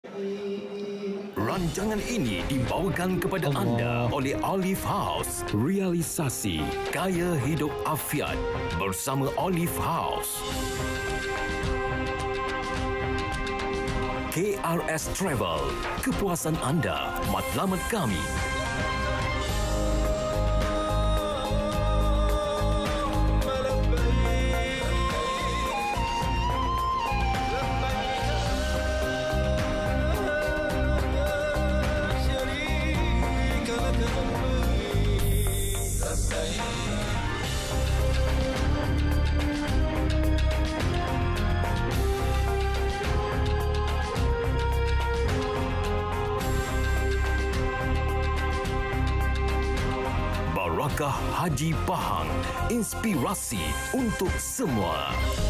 Rancangan ini dibawakan kepada anda oleh Olive House. Realisasi Gaya Hidup Afiat bersama Olive House. KRS Travel, kepuasan anda, matlamat kami. Barakah Haji Pahang, inspirasi untuk semua.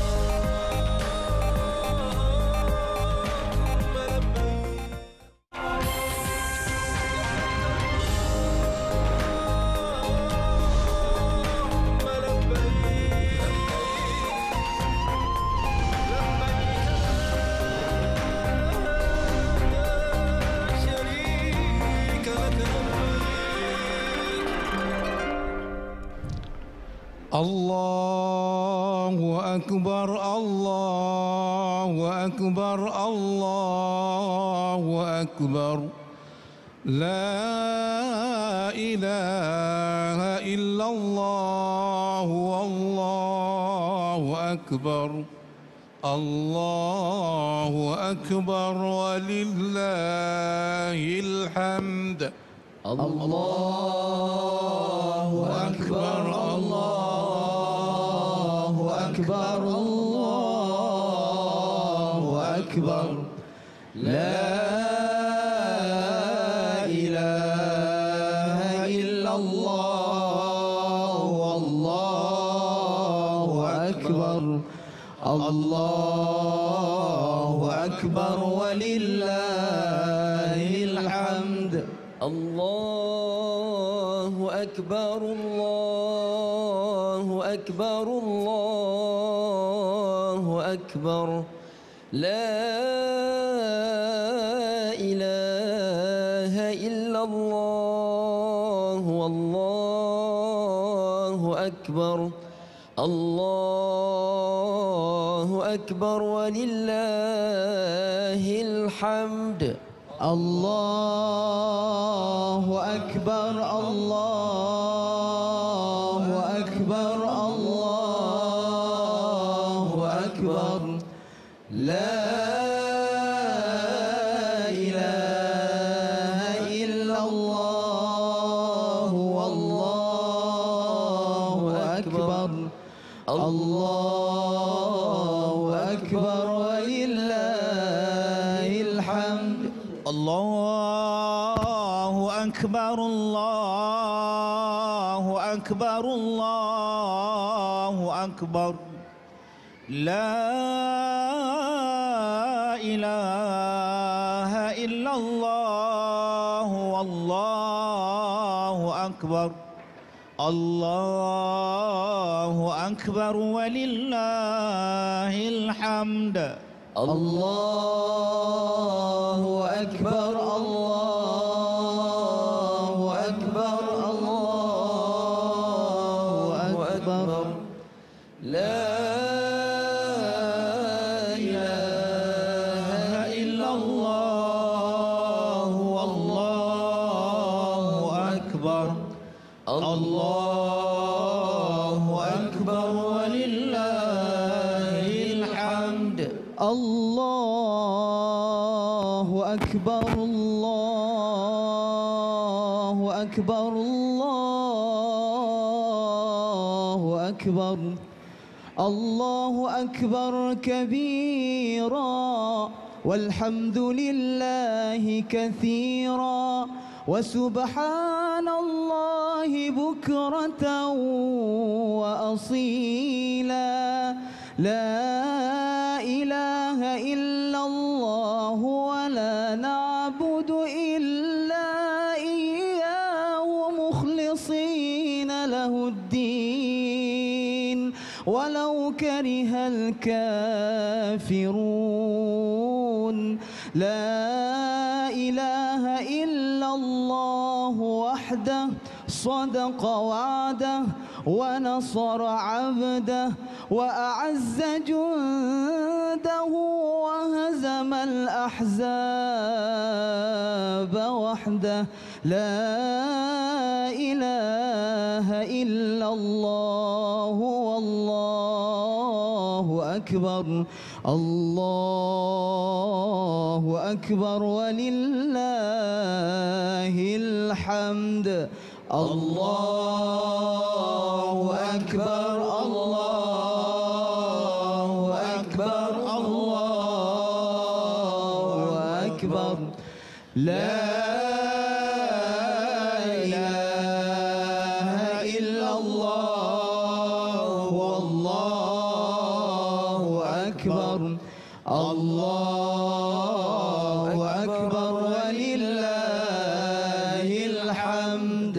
Allahu Akbar, Allahu Akbar, Allahu Akbar. La ilaha illallah, Allahu Akbar. Allahu Akbar walillahil hamd. Allahu Akbar, Allahu Akbar, Allahu Akbar. La ilaha illallah, Allahu Akbar. Allahu Akbar walillahil hamd. Allahu Akbar, Allahu Akbar, Allahu Akbar. La ilaha illallah, Allahu Akbar. Allahu Akbar walillahil hamd. Allahu Akbar, Allahu Akbar, Allahu Akbar. La ilaha illallah, Allahu Akbar. Allahu Akbar walillahil hamd. Allahu Akbar, Allahu Akbar, Allahu Akbar. La ilaha illallah, Allahu Akbar. Allahu Akbar walillahil hamd. Allahu Akbar, Allahu Akbar, Allahu Akbar. La ilaha illallah, Allahu Akbar. Allahu Akbar walillahil hamd. Allahu Akbar, Allahu Akbar, Allahu Akbar. Allahu Akbar kabira walhamdulillahi kathira wa subhanallahi bukratan wa asila. La ilaha illallah wa la na'budu illa iyyahu mukhlisina lahuddin walau karihal kafirun. لا إله إلا الله وحده صدق وعده ونصر عبده وأعز جنده وهزم الأحزاب وحده لا إله إلا الله والله أكبر الله أكبر ولله الحمد الله أكبر الله أكبر الله أكبر لا إله إلا الله والله أكبر الله أكبر ولله الحمد.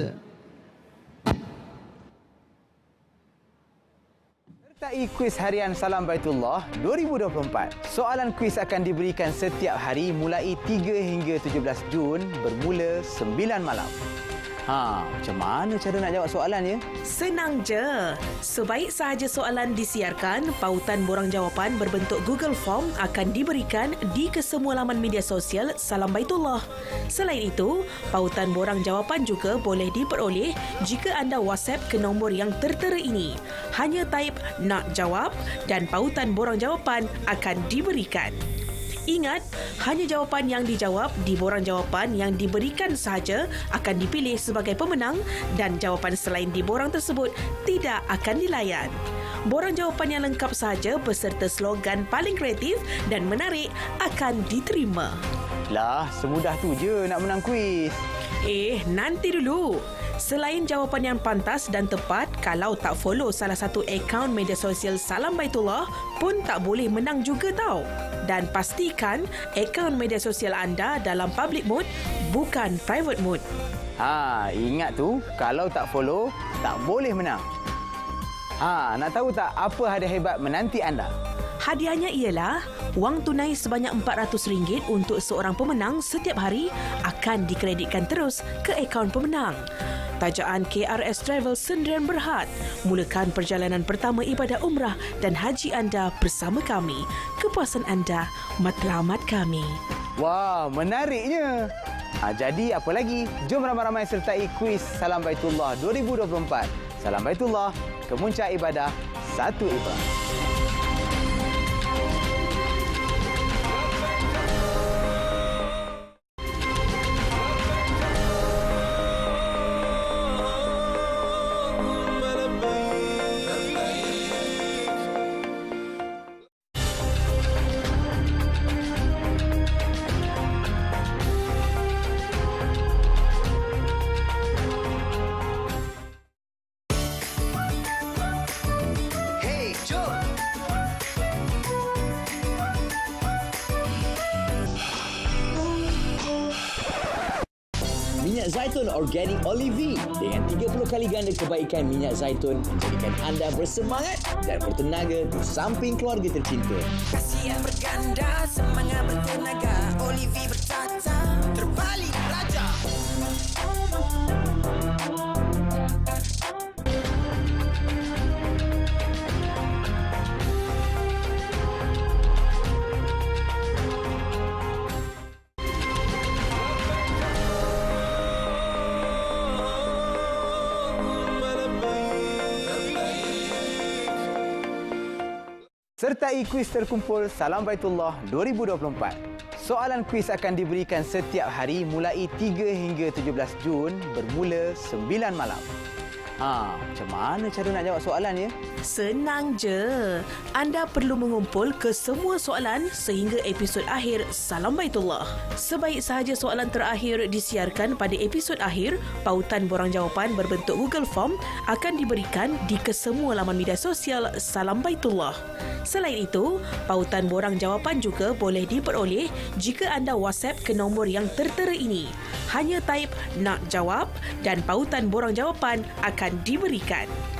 Sertai kuis harian Salam Baitullah 2024. Soalan kuis akan diberikan setiap hari mulai 3 hingga 17 Jun bermula 9 malam. Macam mana cara nak jawab soalan ya? Senang je. Sebaik sahaja soalan disiarkan, pautan borang jawapan berbentuk Google Form akan diberikan di kesemua laman media sosial Salam Baitullah. Selain itu, pautan borang jawapan juga boleh diperoleh jika anda WhatsApp ke nombor yang tertera ini. Hanya type nak jawab dan pautan borang jawapan akan diberikan. Ingat, hanya jawapan yang dijawab di borang jawapan yang diberikan sahaja akan dipilih sebagai pemenang dan jawapan selain di borang tersebut tidak akan dilayan. Borang jawapan yang lengkap sahaja beserta slogan paling kreatif dan menarik akan diterima. Lah, semudah tu je nak menang kuis. Nanti dulu. Selain jawapan yang pantas dan tepat, kalau tak follow salah satu akaun media sosial Salam Baitullah pun tak boleh menang juga tau. Dan pastikan akaun media sosial anda dalam public mode, bukan private mode. Ingat tu, kalau tak follow, tak boleh menang. Nak tahu tak apa hadiah hebat menanti anda? Hadiahnya ialah wang tunai sebanyak RM400 untuk seorang pemenang setiap hari akan dikreditkan terus ke akaun pemenang. Tajaan KRS Travel Sendirian Berhad. Mulakan perjalanan pertama ibadah umrah dan haji anda bersama kami. Kepuasan anda matlamat kami. Wah, menariknya. Jadi apa lagi? Jom ramai-ramai sertai kuis Salam Baitullah 2024. Salam Baitullah, kemuncak ibadah, satu ibadah. Minyak zaitun organik Olive dengan 30 kali ganda kebaikan minyak zaitun menjadikan anda bersemangat dan bertenaga di samping keluarga tercinta. Khasiat berganda, semangat bertenaga, Olive bertata, terbalik raja. Sertai kuis terkumpul Salam Baitullah 2024. Soalan kuis akan diberikan setiap hari mulai 3 hingga 17 Jun bermula 9 malam. Macam mana cara nak jawab soalan ya? Senang je. Anda perlu mengumpul ke semua soalan sehingga episod akhir Salam Baitullah. Sebaik sahaja soalan terakhir disiarkan pada episod akhir, pautan borang jawapan berbentuk Google Form akan diberikan di kesemua laman media sosial Salam Baitullah. Selain itu, pautan borang jawapan juga boleh diperoleh jika anda WhatsApp ke nombor yang tertera ini. Hanya type nak jawab dan pautan borang jawapan akan diberikan.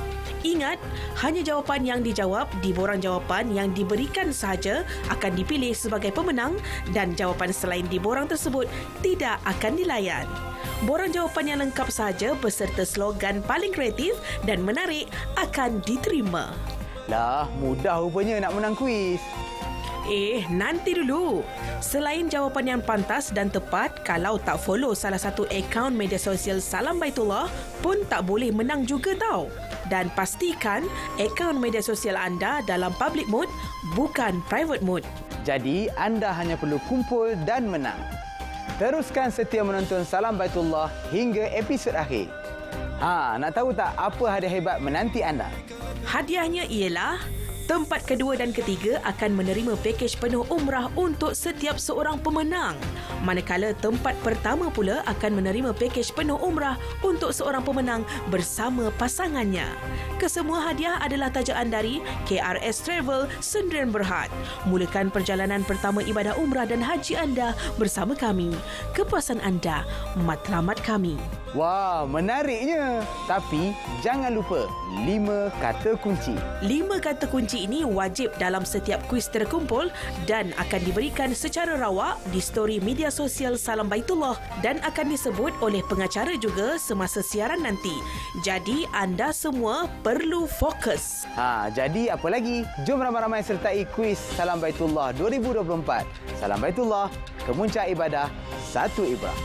Ingat, hanya jawapan yang dijawab di borang jawapan yang diberikan sahaja akan dipilih sebagai pemenang dan jawapan selain di borang tersebut tidak akan dilayan. Borang jawapan yang lengkap sahaja beserta slogan paling kreatif dan menarik akan diterima. Lah, mudah rupanya nak menang kuis. Nanti dulu. Selain jawapan yang pantas dan tepat, kalau tak follow salah satu akaun media sosial Salam Baitullah pun tak boleh menang juga tau. Dan pastikan akaun media sosial anda dalam public mode, bukan private mode. Jadi, anda hanya perlu kumpul dan menang. Teruskan setia menonton Salam Baitullah hingga episod akhir. Nak tahu tak apa hadiah hebat menanti anda? Hadiahnya ialah tempat kedua dan ketiga akan menerima pakej penuh umrah untuk setiap seorang pemenang. Manakala tempat pertama pula akan menerima pakej penuh umrah untuk seorang pemenang bersama pasangannya. Kesemua hadiah adalah tajaan dari KRS Travel Sendirian Berhad. Mulakan perjalanan pertama ibadah umrah dan haji anda bersama kami. Kepuasan anda, matlamat kami. Wah, menariknya. Tapi jangan lupa 5 kata kunci. 5 kata kunci ini wajib dalam setiap kuis terkumpul dan akan diberikan secara rawak di story media sosial Salam Baitullah dan akan disebut oleh pengacara juga semasa siaran nanti. Jadi anda semua perlu fokus. Jadi apa lagi? Jom ramai-ramai sertai kuis Salam Baitullah 2024. Salam Baitullah, kemuncak ibadah, satu ibrah.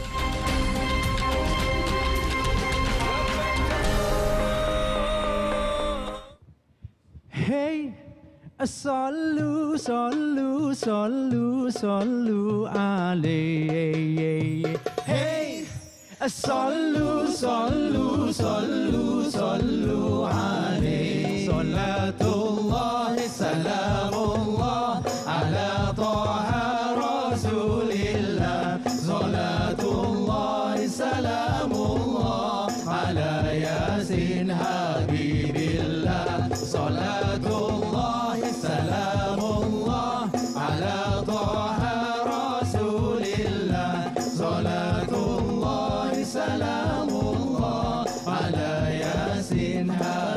Hey, sallu, sallu, sallu, sallu alaihi. Hey, sallu, sallu, sallu, sallu alaihi. Salatullah, salamullah ala taha rasulillah. Salatullah, salamullah ala yasin habibillah. Salatullah, salamullah ala taha rasulillah. Salatullah, salamullah ala yasin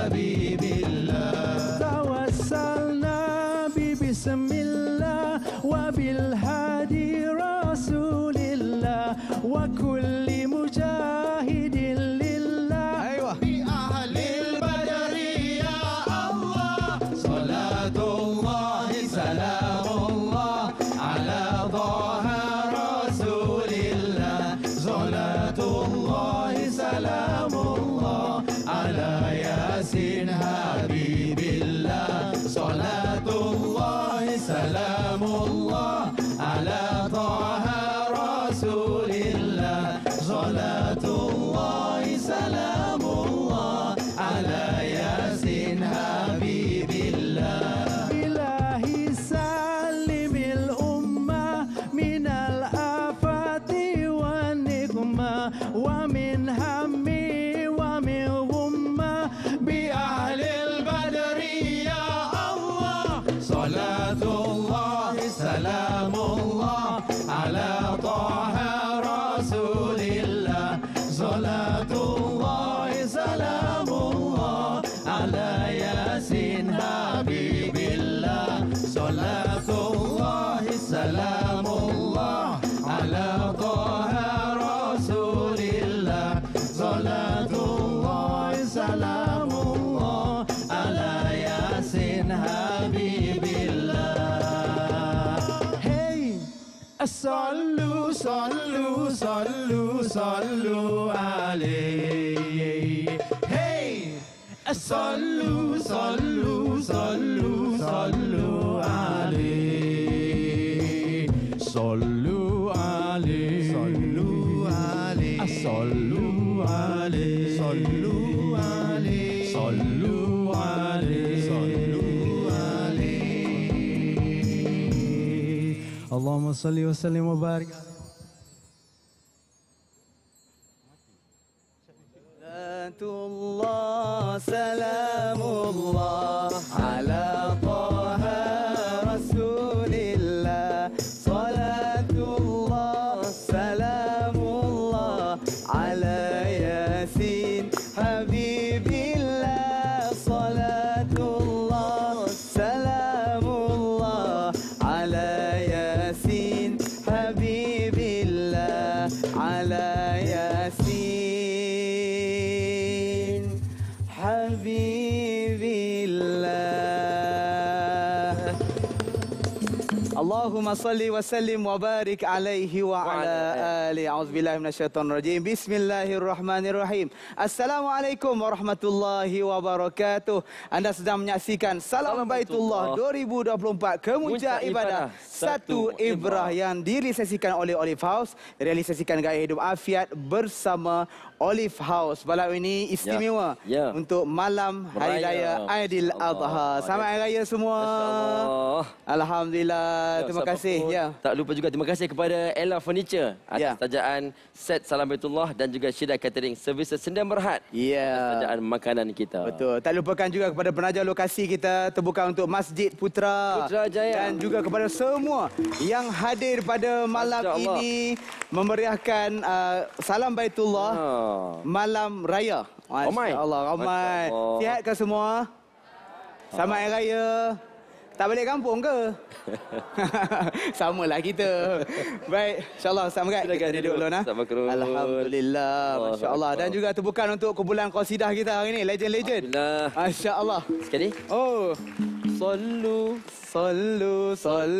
habibillah. Tawassalna bi bismillah wa bil hadi rasulillah wa kulli mujahidin lillah. Bi ahlil badri ya Allah. Salatullah, salamullah ala taha rasulillah. Salatullah, salamullah ala yasin habibillah. Salatullah, salamullah ala taha rasulillah. Salatullah, salamullah ala yasin habibillah. Ilahi salimil ummah minal afati wa nikmah wa min hammi wa min ghummah bi ahlil badri ya Allah. Salatullah, salamullah ala taha rasulillah. Salatullah, salamullah ala yasin habibillah. Salatullah, salamullah ala taha rasulillah. Salatullah, salamullah ala yasin habibillah. Hey, sallu, sallu, sallu, sallu alaihi. Hey, sallu, sallu, sallu, sallu alaihi. Sallu alaihi. Sallu alaihi. Sallu alaihi. Sallu alaihi. Sallu alaihi. Sallu alaihi. Allahumma salli wa sallim wa barik. Salatullah, salamullah ala taha rasulillah. Salatullah, salamullah ala yasin habibillah. على ياسين حبيب الله اللهم صل وسلم وبارك عليه وعلى آله. أعوذ بالله من الشيطان الرجيم. بسم الله الرحمن الرحيم. Assalamualaikum warahmatullahi wabarakatuh. Anda sedang menyaksikan Salam Baitullah 2024 Kemuncak Ibadah Satu Ibrah yang direalisasikan oleh Olive House, realisasikan Gaya Hidup Afiat bersama Olive House. Malam ini istimewa untuk malam Hari Raya Aidiladha. Selamat Hari Raya semua. Alhamdulillah. Terima kasih. Tak lupa juga terima kasih kepada Ella Furniture atas tajaan set Salam Baitullah dan juga Syida Catering Services Sendirian Berhad. Atas tajaan makanan kita. Betul. Tak lupakan juga kepada penaja lokasi kita terbuka untuk Masjid Putrajaya dan juga kepada semua yang hadir pada malam ini memeriahkan Salam Baitullah malam raya. Masya-Allah, ramai. Sihat ke semua? Selamat Hari Raya. Tak balik kampung ke? Samalah kita. Baik, insya-Allah selamat kita duduk dulu nah. Alhamdulillah, masya-Allah. Dan juga terbuka untuk kumpulan qasidah kita hari ini, legend-legend. Masya-Allah. Sekali. Oh. Sallu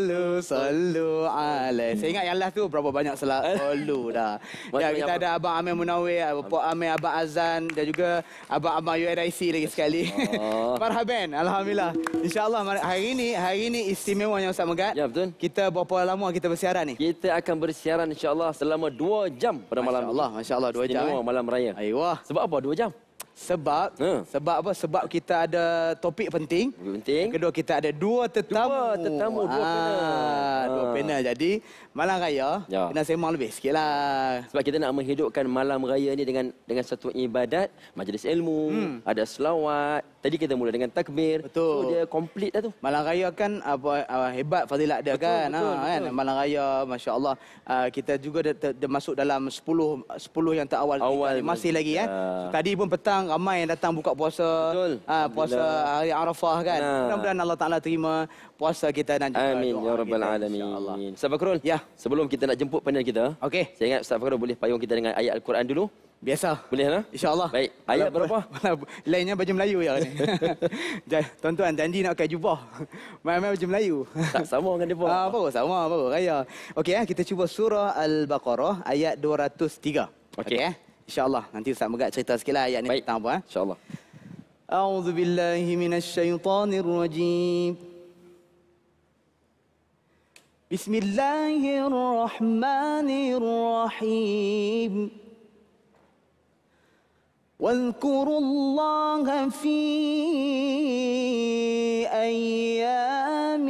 alaihi. Saya ingat yang last tu berapa banyak sallu dah. Ya, kita ada Abang Amir Munawir, Pok Amir, Abang Azan dan juga Abang UNIC lagi sekali. Marhaban, alhamdulillah. Insya-Allah hari ini istimewanya Ustaz Megat. Ya, betul. Kita berapa lama kita bersiaran ni? Kita akan bersiaran insya-Allah selama 2 jam pada malam ni. Masya-Allah 2 jam. Istimewa malam raya. Ayuh. Sebab apa 2 jam? Sebab apa? Sebab kita ada topik penting. Kedua kita ada dua tetamu. Dua panel. Jadi malam raya kena sembang lebih sikitlah. Sebab kita nak menghidupkan malam raya ni dengan satu ibadat, majlis ilmu, ada selawat. Tadi kita mula dengan takbir. Betul. So dia komplit dah tu. Malam raya kan hebat fadilat dia kan. Kan malam raya masya-Allah kita juga dia masuk dalam 10 yang terawal masih lagi kan. So, tadi pun petang ramai yang datang buka puasa. Puasa hari Arafah kan. Mudah-mudahan Allah Taala terima puasa kita dan juga amin ya rabbal alamin. Ustaz Fakrul, sebelum kita nak jemput panel kita, saya ingat Ustaz Fakrul boleh payung kita dengan ayat Al-Quran dulu. Biasa. Boleh lah? InsyaAllah. Baik. Ayat berapa? Lainnya baju Melayu ya ni. Tuan-tuan janji nak pakai jubah. Main-main baju Melayu. Tak sama dengan dia pun. Baru sama, baru raya. Okey, kita cuba surah Al-Baqarah ayat 203. Okey. InsyaAllah. Nanti Ustaz Megat cerita sikitlah ayat ni tentang apa. InsyaAllah. A'udzu billahi minasyaitonir rajim. Bismillahirrahmanirrahim. واذكروا الله في أيام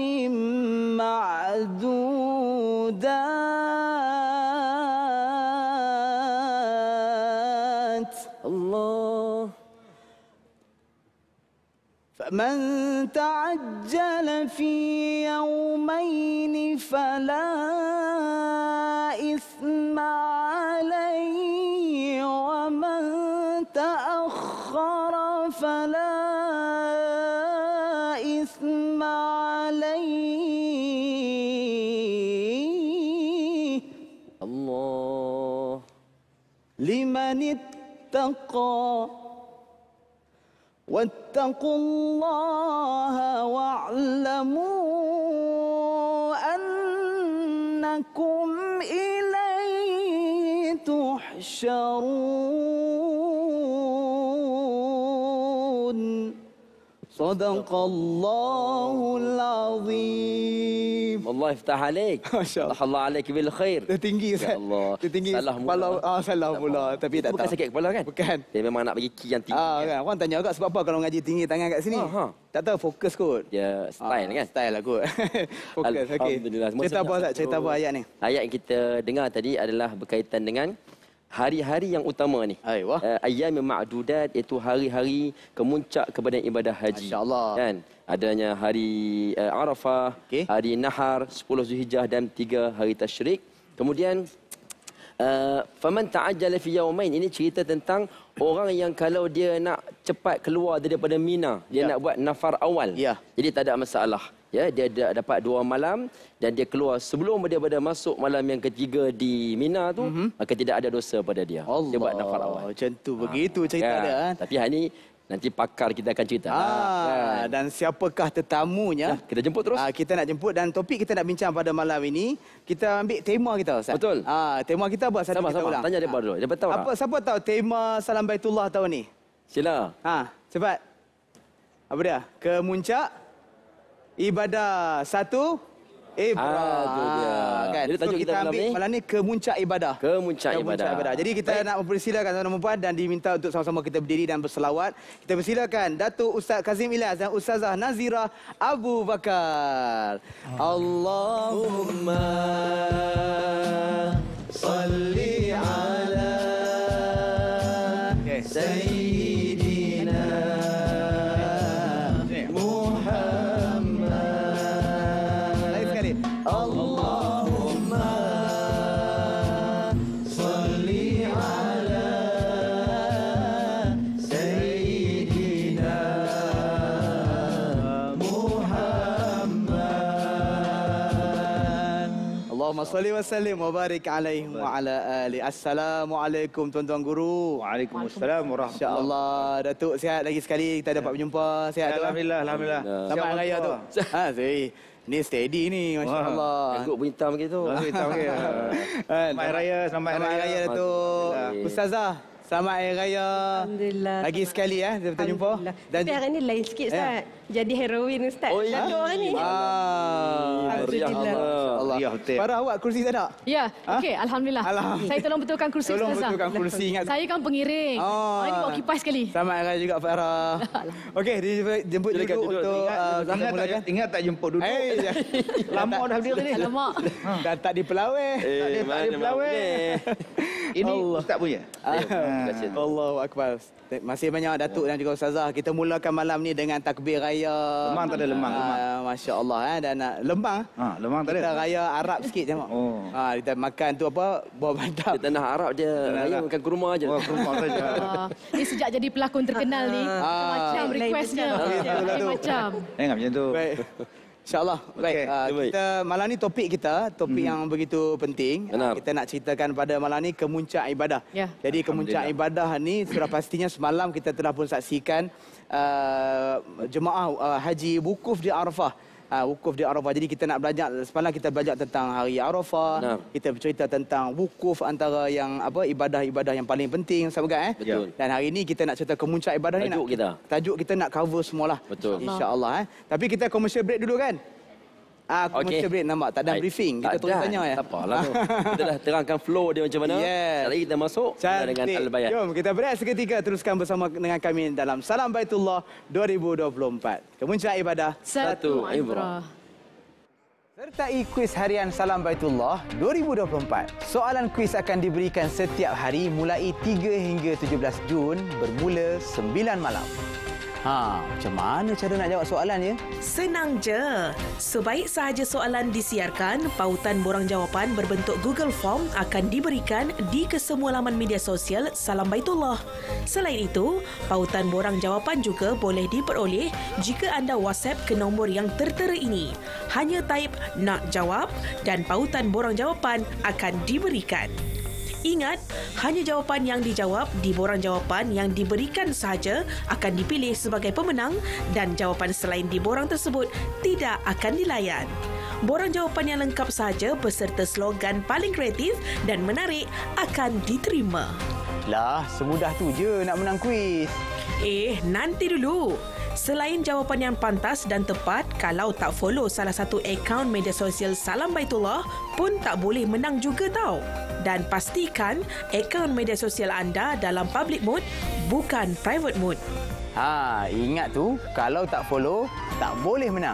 معدودات الله فمن تعجل في يومين فلا إثم عليه ومن تأخر فلا إثم عليه الله لمن اتقى واتقوا الله واعلموا أنكم إليه تحشرون صدق الله العظيم. Allah iftah alaik. Masya-Allah. Allah alaik bil khair. Dia tinggi Ustaz. Allah. Dia tinggi. Salah kepala. Salah pula. Tapi tak tahu. Bukan sakit kepala kan? Bukan. Dia memang nak bagi ki yang tinggi. Kan. Orang tanya agak sebab apa kalau ngaji tinggi tangan kat sini. Tak tahu fokus kot. Ya, style kan? Style lah kot. Fokus. Okey. Alhamdulillah. Cerita apa Ustaz? Cerita apa ayat ni? Ayat yang kita dengar tadi adalah berkaitan dengan hari-hari yang utama ni. Ayyam ma'dudat, iaitu hari-hari kemuncak kepada ibadah haji. Masya-Allah. Kan? Adanya hari Arafah, hari Nahar, 10 Zulhijjah dan 3 hari Tasyrik. Kemudian faman ta'ajjala fi yawmain, ini cerita tentang orang yang kalau dia nak cepat keluar daripada Mina, dia nak buat nafar awal. Jadi tak ada masalah. Ya, dia dapat 2 malam dan dia keluar sebelum daripada masuk malam yang ketiga di Mina tu, maka tidak ada dosa pada dia. Dia buat nafar awal. Macam tu, begitu cerita dia. Tapi hari ni nanti pakar kita akan cerita. Dan siapakah tetamunya? Kita jemput terus. Kita nak jemput dan topik kita nak bincang pada malam ini, kita ambil tema kita, Ustaz. Betul. Tema kita apa? Kita ulang. Tanya dia dulu. Dia tahu apa? Siapa tahu tema Salam Baitullah tahun ni? Sila. Cepat. Apa dia? Kemuncak ibadah satu ibrah. Itu dia. Kan? Jadi tajuk kita ambil malam ni kemuncak ibadah. Kemuncak ibadah. Jadi kita nak mempersilakan tuan-tuan dan puan dan diminta untuk sama-sama kita berdiri dan berselawat. Kita persilakan Datuk Ustaz Kazim Ilyas dan Ustazah Nazira Abu Bakar. Allahumma salli ala Sayyidina Allahumma salli ala Sayyidina Muhammad. Allahumma salli wa sallim wa barik alaihi wa ala ali. Assalamualaikum tuan-tuan guru. Waalaikumsalam warahmatullahi wabarakatuh. InsyaAllah Datuk sihat lagi sekali kita dapat berjumpa. Sihat tu? Alhamdulillah. Selamat Hari Raya tu. Ni steady ni, masya-Allah. Tengok pun hitam gitu. Selamat Hari Raya, Selamat Hari Raya Datuk. Ustazah, selamat Hari Raya. Alhamdulillah. Lagi sekali kita jumpa. Dan tapi hari ni lain sikit Ustaz. Jadi heroin Ustaz. Oh, ya. Datuk hari ni. Alhamdulillah. Ya, betul. Farah, awak kursi tak ada? Ya, okey, alhamdulillah. Saya tolong betulkan kursi Tolong Ustazah. betulkan kursi, ingat. Saya kan pengiring. Hari ni bawa kipas sekali. Selamat Hari Raya juga Farah. Okey, dijemput duduk untuk Ingat tak jemput duduk. Lama dah berdiri ni. Alamak. Dah tak di pelawai. Tak di pelawai. Ini Ustaz punya. Allahu Akbar. Masih banyak Datuk dan juga Ustazah. Kita mulakan malam ni dengan takbir raya. Lemang tak ada lemang. Masya Allah. Dan lemang. Lemang tak ada. Kita raya Arab sikit tengok. Kita makan tu apa? Buah bandap. Di tanah Arab dia raya makan kurma aje. Kurma saja. Ni sejak jadi pelakon terkenal ni. Macam requestnya. Macam. Ingat macam tu. Baik. InsyaAllah. Baik. Kita malam ni topik yang begitu penting. Kita nak ceritakan pada malam ni kemuncak ibadah. Jadi kemuncak ibadah ni sudah pastinya semalam kita telah pun saksikan jemaah haji wukuf di Arafah. Wukuf di Arafah. Jadi kita nak belajar, semalam kita belajar tentang hari Arafah. Kita bercerita tentang wukuf antara yang ibadah-ibadah yang paling penting, sahabat kan? Betul. Dan hari ini kita nak cerita kemuncak ibadah ni. Tajuk kita nak cover semualah. Betul. InsyaAllah. Tapi kita commercial break dulu kan? Commercial break nampak tak ada briefing. Kita terus tanya ya. Tak apalah tu. Kita dah terangkan flow dia macam mana. Sekali kita masuk dengan Al-Bayan. Jom kita berehat seketika, teruskan bersama dengan kami dalam Salam Baitullah 2024. Kemuncak ibadah satu ibrah. Sertai kuis harian Salam Baitullah 2024. Soalan kuis akan diberikan setiap hari mulai 3 hingga 17 Jun bermula 9 malam. Macam mana cara nak jawab soalannya? Senang je. Sebaik sahaja soalan disiarkan, pautan borang jawapan berbentuk Google Form akan diberikan di kesemua laman media sosial Salam Baitullah. Selain itu, pautan borang jawapan juga boleh diperoleh jika anda WhatsApp ke nombor yang tertera ini. Hanya type nak jawab dan pautan borang jawapan akan diberikan. Ingat, hanya jawapan yang dijawab di borang jawapan yang diberikan sahaja akan dipilih sebagai pemenang dan jawapan selain di borang tersebut tidak akan dilayan. Borang jawapan yang lengkap sahaja beserta slogan paling kreatif dan menarik akan diterima. Lah, semudah tu je nak menang kuis. Nanti dulu. Selain jawapan yang pantas dan tepat, kalau tak follow salah satu akaun media sosial Salam Baitullah pun tak boleh menang juga tau. Dan pastikan akaun media sosial anda dalam public mode, bukan private mode. Ingat tu, kalau tak follow, tak boleh menang.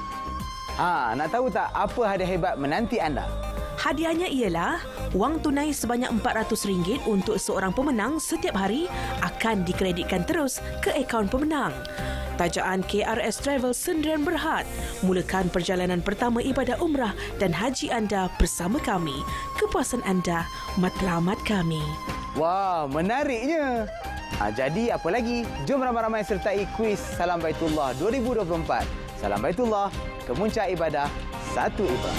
Nak tahu tak apa hadiah hebat menanti anda? Hadiahnya ialah wang tunai sebanyak RM400 untuk seorang pemenang setiap hari akan dikreditkan terus ke akaun pemenang. Tajaan KRS Travel Sendirian Berhad. Mulakan perjalanan pertama ibadah umrah dan haji anda bersama kami. Kepuasan anda, matlamat kami. Wah, menariknya. Jadi apa lagi? Jom ramai-ramai sertai kuis Salam Baitullah 2024. Salam Baitullah, Kemuncak Ibadah, Satu Ibrah.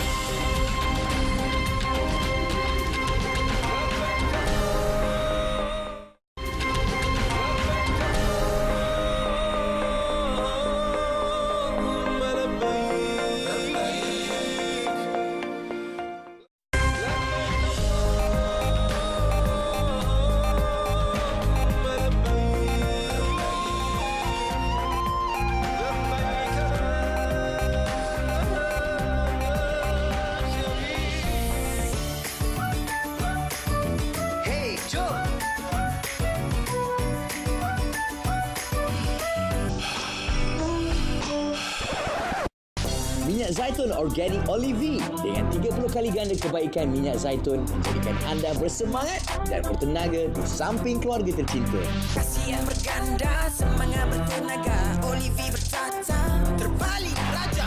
Minyak zaitun organik Olive dengan 30 kali ganda kebaikan minyak zaitun menjadikan anda bersemangat dan bertenaga di samping keluarga tercinta. Kasih yang berganda, semangat bertenaga. Olive bertata, terbalik raja.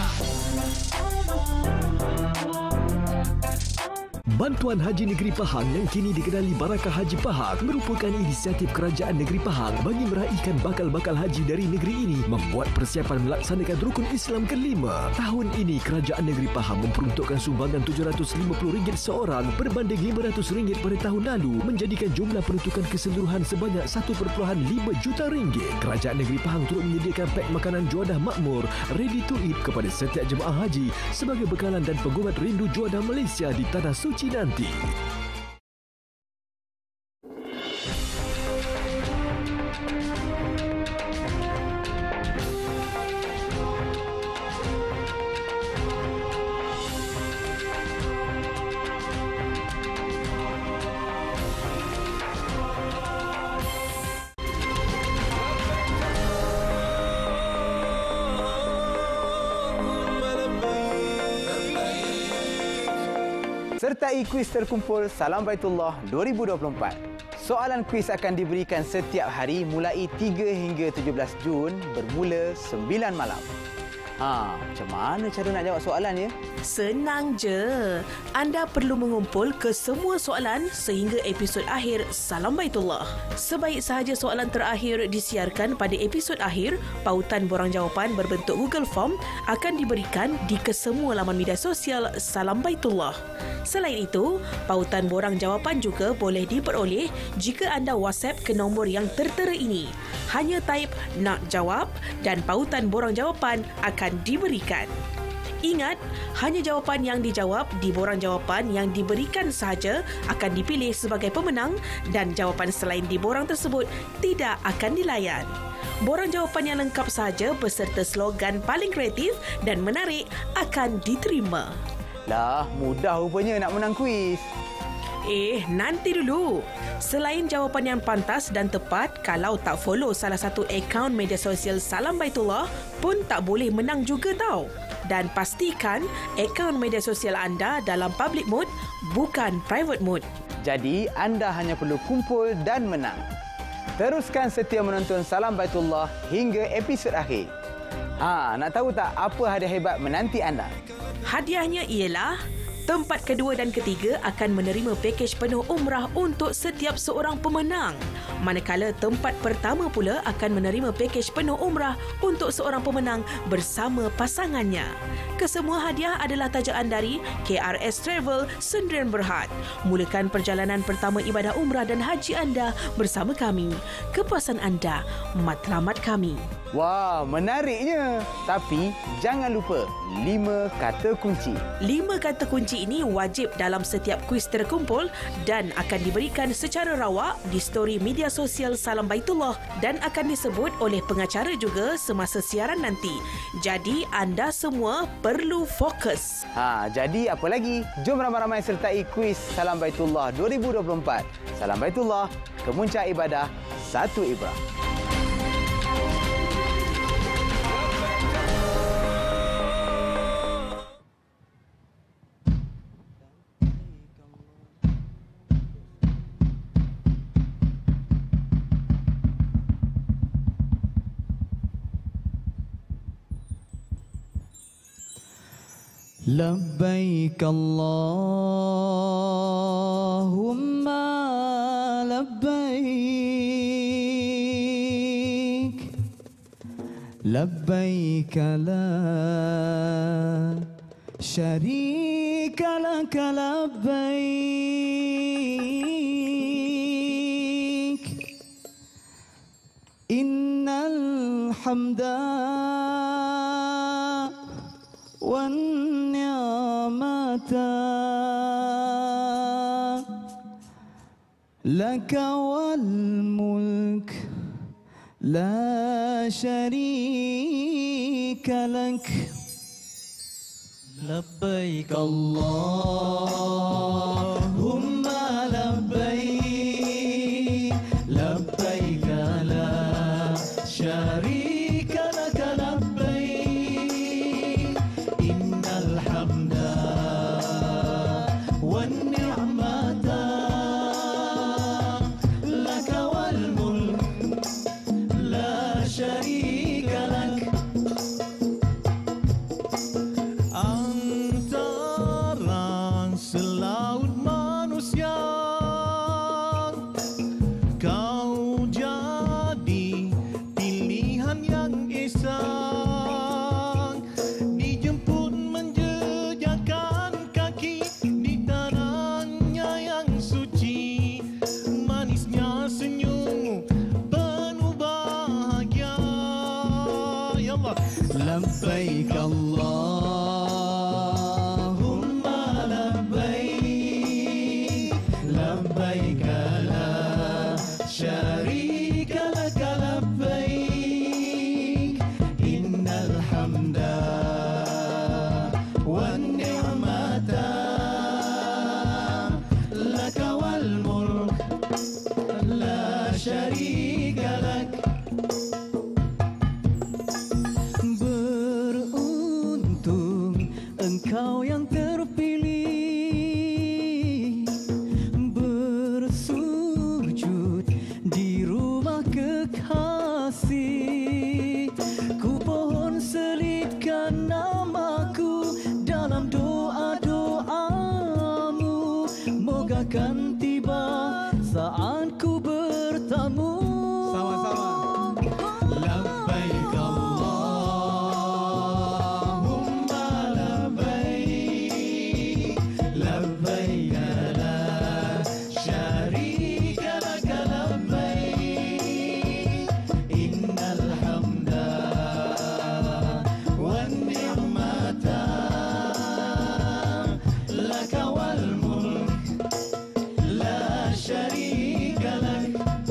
Bantuan Haji Negeri Pahang yang kini dikenali Barakah Haji Pahang merupakan inisiatif Kerajaan Negeri Pahang bagi meraihkan bakal-bakal haji dari negeri ini membuat persiapan melaksanakan Rukun Islam kelima. Tahun ini Kerajaan Negeri Pahang memperuntukkan sumbangan RM750 seorang berbanding RM500 pada tahun lalu menjadikan jumlah peruntukan keseluruhan sebanyak RM1.5 juta. Kerajaan Negeri Pahang turut menyediakan pek makanan juadah makmur ready to eat kepada setiap jemaah haji sebagai bekalan dan pengubat rindu juadah Malaysia di Tanah Suci nanti. Sertai kuis terkumpul Salam Baitullah 2024. Soalan kuis akan diberikan setiap hari mulai 3 hingga 17 Jun bermula 9 malam. Macam mana cara nak jawab soalan ya? Senang je. Anda perlu mengumpul kesemua soalan sehingga episod akhir Salam Baitullah. Sebaik sahaja soalan terakhir disiarkan pada episod akhir, pautan borang jawapan berbentuk Google Form akan diberikan di kesemua laman media sosial Salam Baitullah. Selain itu, pautan borang jawapan juga boleh diperoleh jika anda WhatsApp ke nombor yang tertera ini. Hanya type nak jawab dan pautan borang jawapan akan diberikan. Ingat, hanya jawapan yang dijawab di borang jawapan yang diberikan sahaja akan dipilih sebagai pemenang dan jawapan selain di borang tersebut tidak akan dilayan. Borang jawapan yang lengkap sahaja beserta slogan paling kreatif dan menarik akan diterima. Lah, mudah rupanya nak menang kuis. Nanti dulu. Selain jawapan yang pantas dan tepat, kalau tak follow salah satu akaun media sosial Salam Baitullah pun tak boleh menang juga tau. Dan pastikan akaun media sosial anda dalam public mode, bukan private mode. Jadi, anda hanya perlu kumpul dan menang. Teruskan setia menonton Salam Baitullah hingga episod akhir. Nak tahu tak apa hadiah hebat menanti anda? Hadiahnya ialah tempat kedua dan ketiga akan menerima pakej penuh umrah untuk setiap seorang pemenang. Manakala tempat pertama pula akan menerima pakej penuh umrah untuk seorang pemenang bersama pasangannya. Kesemua hadiah adalah tajaan dari KRS Travel Sendirian Berhad. Mulakan perjalanan pertama ibadah umrah dan haji anda bersama kami. Kepuasan anda, matlamat kami. Wah, menariknya. Tapi jangan lupa 5 kata kunci. 5 kata kunci ini wajib dalam setiap kuis terkumpul dan akan diberikan secara rawak di story media sosial Salam Baitullah dan akan disebut oleh pengacara juga semasa siaran nanti. Jadi anda semua perlu fokus. Jadi apa lagi? Jom ramai-ramai sertai kuis Salam Baitullah 2024. Salam Baitullah, Kemuncak Ibadah, Satu Ibrah. لبيك اللهم لبيك لبيك لا شريك لك لبيك إن الحمد والنعمة لك والملك لا شريك لك لبيك اللهم لبيك لبيك لا شريك لك لبيك إن الحمد والنعمة لك والملك لا شريك لك antara selaut manusia kau jadi pilihan yang esa dijemput menjejakkan kaki di tanahnya yang suci manisnya senyummu penuh bahagia ya Allah labbaik اللهم لبيك لبيك لا شريك لك لبيك إن الحمد والنعمة لك والملك لا شريك لك beruntung engkau yang terpilih bersujud di rumah kekasih ku pohon selitkan namaku dalam doa-doamu moga kan tiba saat ku bertamu sama-sama labbaik Allahumma labbaik labbaik la syarika lak labbaik innal hamda wan ni'mata lak wal mulk la syarika lak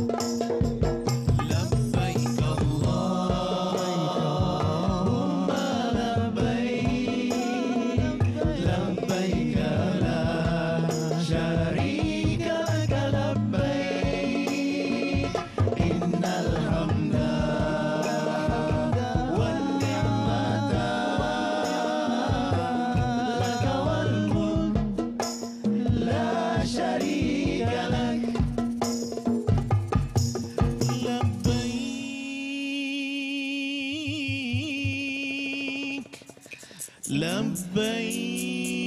labbaik Allahumma labbaik labbaik la syarika lak labbaik innal hamda wan ni'mata lak wal mulk la syarika lak labbaik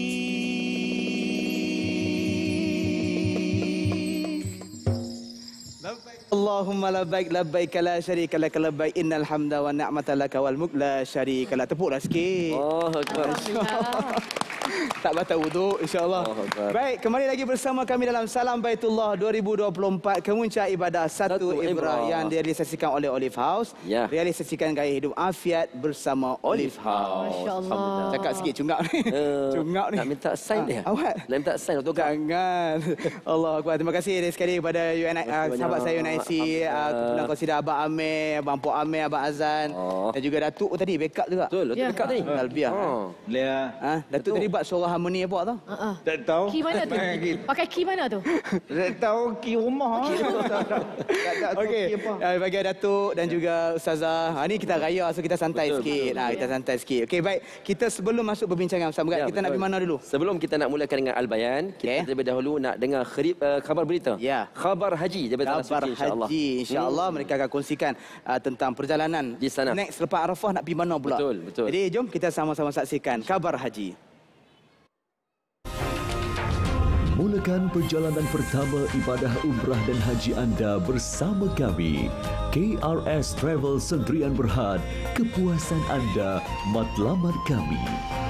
Allahumma labbaik labbaik la syarika lak labbaik innal hamda wan ni'mata lak wal mulk la syarika lak. Tepuklah sikit. Oh, akbar. Tak batal wuduk insya-Allah. Baik, kembali lagi bersama kami dalam Salam Baitullah 2024 Kemuncak Ibadah 1 Ibrah yang direalisasikan oleh Olive House. Ya. Realisasikan Gaya Hidup Afiat bersama Olive House. Masya-Allah. Cakap sikit cungak ni. Cungak ni. Nak minta sign dia. Awak Nak minta sign untuk jangan. Allah Akbar. Terima kasih sekali kepada sahabat saya UNIC, kemudian konsider Abang Amir, Abang Pok Amir, Abang Azan dan juga Datuk tadi backup juga. Betul, backup tadi. Albiah. Datuk tadi buat suara harmoni apa tau? Tak tahu. Key mana tu? Pakai key mana tu? Tak tahu key rumah. Okey. Bagi Datuk dan juga Ustazah. Ni kita raya so kita santai sikit. Kita santai sikit. Okey, baik. Kita sebelum masuk perbincangan Ustaz Murat, kita nak pergi mana dulu? Sebelum kita nak mulakan dengan Al-Bayan, kita terlebih dahulu nak dengar khabar berita. Ya. Khabar haji daripada Khabar haji insya-Allah mereka akan kongsikan tentang perjalanan di sana. Next selepas Arafah nak pergi mana pula. Betul. Jadi jom kita sama-sama saksikan khabar haji. Mula Mulakan perjalanan pertama ibadah umrah dan haji anda bersama kami. KRS Travel Sendirian Berhad, kepuasan anda matlamat kami.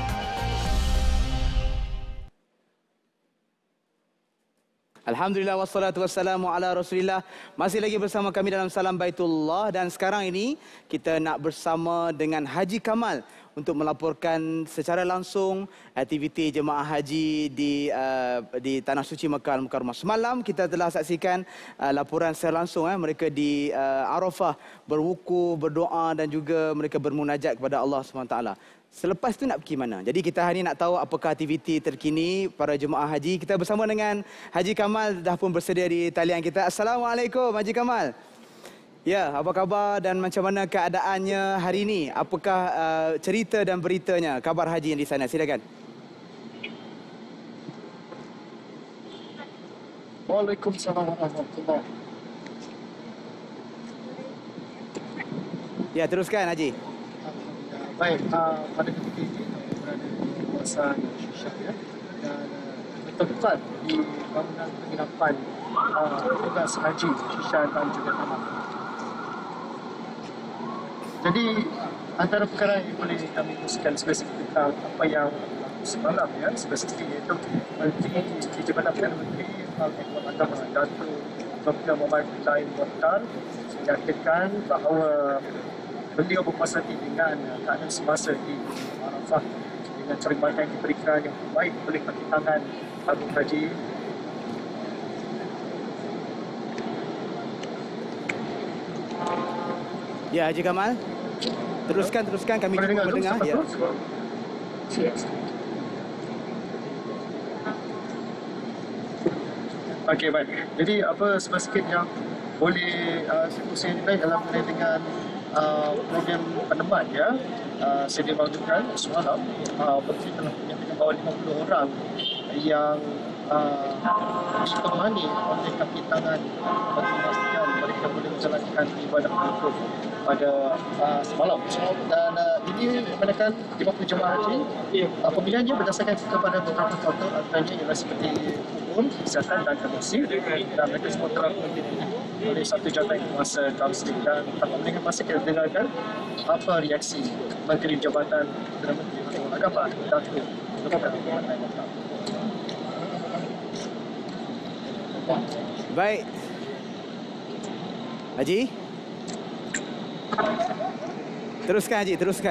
Alhamdulillah wassalatu wassalamu ala Rasulillah. Masih lagi bersama kami dalam Salam Baitullah dan sekarang ini kita nak bersama dengan Haji Kamal untuk melaporkan secara langsung aktiviti jemaah haji di Tanah Suci Mekah Al-Mukarramah. Semalam kita telah saksikan laporan secara langsung mereka di Arafah berwukuf, berdoa dan juga mereka bermunajat kepada Allah SWT. Selepas itu nak pergi mana? Jadi kita hari ini nak tahu apakah aktiviti terkini para jemaah haji. Kita bersama dengan Haji Kamal dah pun bersedia di talian kita. Assalamualaikum Haji Kamal. Ya, apa khabar dan macam mana keadaannya hari ini? Apakah cerita dan beritanya, kabar haji yang di sana? Silakan. Waalaikumsalam warahmatullahi. Ya, teruskan Haji. Baik, pada ketika ini kami berada di kawasan Shisha dan bertempat di bangunan penginapan petugas haji Shisha dan juga Taman. Jadi antara perkara yang boleh kami kongsikan spesifik tentang apa yang semalam spesifik iaitu Menteri di Jabatan Perdana Menteri Al-Ehwal Agama Datuk Dr. Muhammad Zain Mukhtar menyatakan bahawa beliau berpuasati dengan keadaan semasa di Arafah dengan perkhidmatan yang diberikan yang baik oleh kaki tangan Agung Haji. Ya, Haji Kamal. Teruskan kami cuba mendengar. Ya. Okey, baik. Jadi apa spesifik yang boleh saya nilai dalam kaitan dengan program peneman saya dimaklumkan semalam Menteri telah menyatakan bahawa 50 orang yang ditemani oleh kaki tangan bagi memastikan mereka boleh menjalankan ibadah wukuf pada semalam. Dan ini menekan 50 jemaah haji pemilihannya berdasarkan kepada beberapa faktor antaranya ialah seperti hukum, kesihatan dan kondisi dan mereka semua telah dipilih oleh satu jabatan kuasa Council dan tanpa mendengar masa kita dengarkan apa reaksi Menteri Jabatan Perdana Menteri Al-Ehwal Agama Datuk Dr. Muhammad Zain Mukhtar. Baik. Haji. Teruskan Haji, teruskan.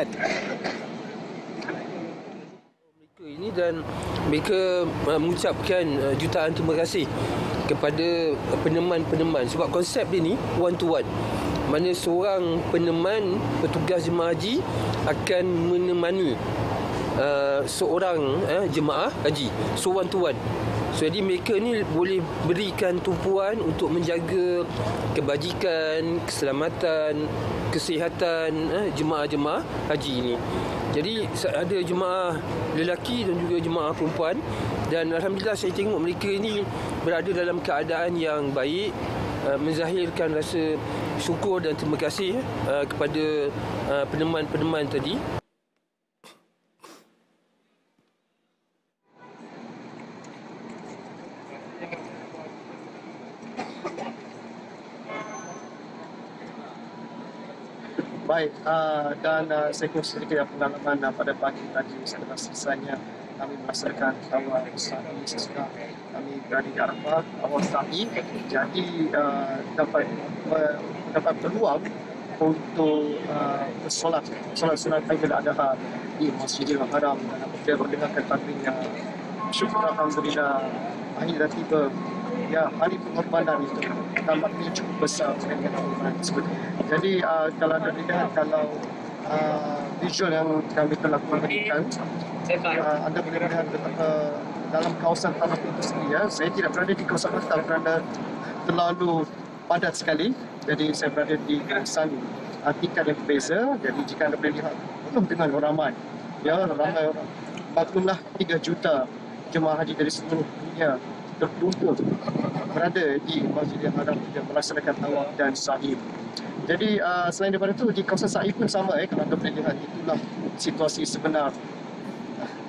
Ini dan mereka mengucapkan jutaan terima kasih kepada peneman-peneman sebab konsep dia ni one to one. Mana seorang peneman petugas jemaah haji akan menemani seorang jemaah haji, so one to one. So, jadi mereka ni boleh berikan tumpuan untuk menjaga kebajikan, keselamatan, kesihatan jemaah-jemaah haji ini. Jadi ada jemaah lelaki dan juga jemaah perempuan dan alhamdulillah saya tengok mereka ini berada dalam keadaan yang baik, menzahirkan rasa syukur dan terima kasih kepada peneman-peneman tadi. Baik, dan saya kongsi sedikit pengalaman pada pagi tadi setelah selesainya kami melaksanakan awal sa'i sesudah kami berada di Arafah awal sa'i. Jadi dapat peluang untuk solat sunat Aidil Adha di Masjidil Haram dan apabila mendengarkan takbirnya syukur alhamdulillah akhirnya tiba hari pengorbanan itu nampaknya cukup besar dengan pengorbanan tersebut. Jadi kalau anda lihat visual yang kami telah memberikan, anda boleh lihat betapa dalam kawasan Tanah itu sendiri saya tidak berada di kawasan Mekah kerana terlalu padat sekali. Jadi saya berada di kawasan tingkat yang berbeza. Jadi jika anda boleh lihat penuh dengan ramai orang. Maklumlah 3 juta jemaah haji dari seluruh dunia terkumpul berada di Masjidil Haram dan melaksanakan tawaf dan sa'i. Jadi selain daripada itu di kawasan sa'i pun sama kalau anda boleh lihat itulah situasi sebenar.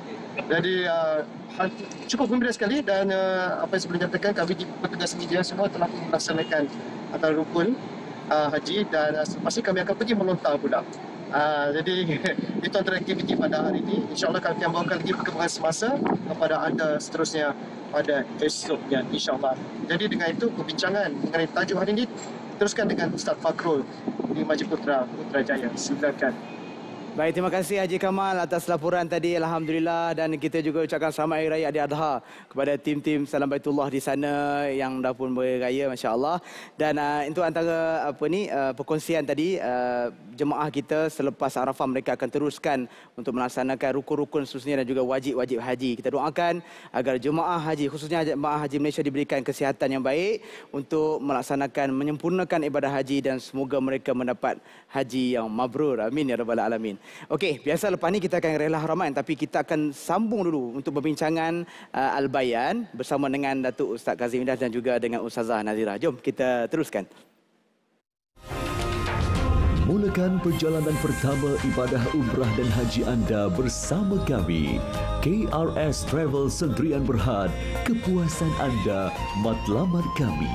Jadi cukup gembira sekali dan apa yang sebelum nyatakan kami di petugas media semua telah melaksanakan antara rukun haji dan pasti kami akan pergi melontar pula. Jadi itu antara aktiviti pada hari ini. InsyaAllah kami akan bawakan lagi perkembangan semasa kepada anda seterusnya pada esoknya insyaAllah. Jadi dengan itu perbincangan mengenai tajuk hari ini teruskan dengan Ustaz Fakrul di Masjid Putrajaya. Silakan. Baik, terima kasih Haji Kamal atas laporan tadi. Alhamdulillah, dan kita juga ucapkan selamat Hari Raya Adil-Adha kepada tim-tim Salam Baitullah di sana yang dah pun beraya, masya-Allah. Dan itu antara perkongsian tadi jemaah kita selepas Arafah, mereka akan teruskan untuk melaksanakan rukun-rukun seterusnya dan juga wajib-wajib haji. Kita doakan agar jemaah haji, khususnya jemaah haji Malaysia, diberikan kesihatan yang baik untuk melaksanakan, menyempurnakan ibadah haji dan semoga mereka mendapat haji yang mabrur. Amin ya rabbal alamin. Okey, biasa lepas ni kita akan rela haraman, tapi kita akan sambung dulu untuk perbincangan Al-Bayan bersama dengan Datuk Ustaz Kazim Midas dan juga dengan Ustazah Nazira. Jom kita teruskan. Mulakan perjalanan pertama ibadah umrah dan haji anda bersama kami. KRS Travel Sendirian Berhad, kepuasan anda matlamat kami.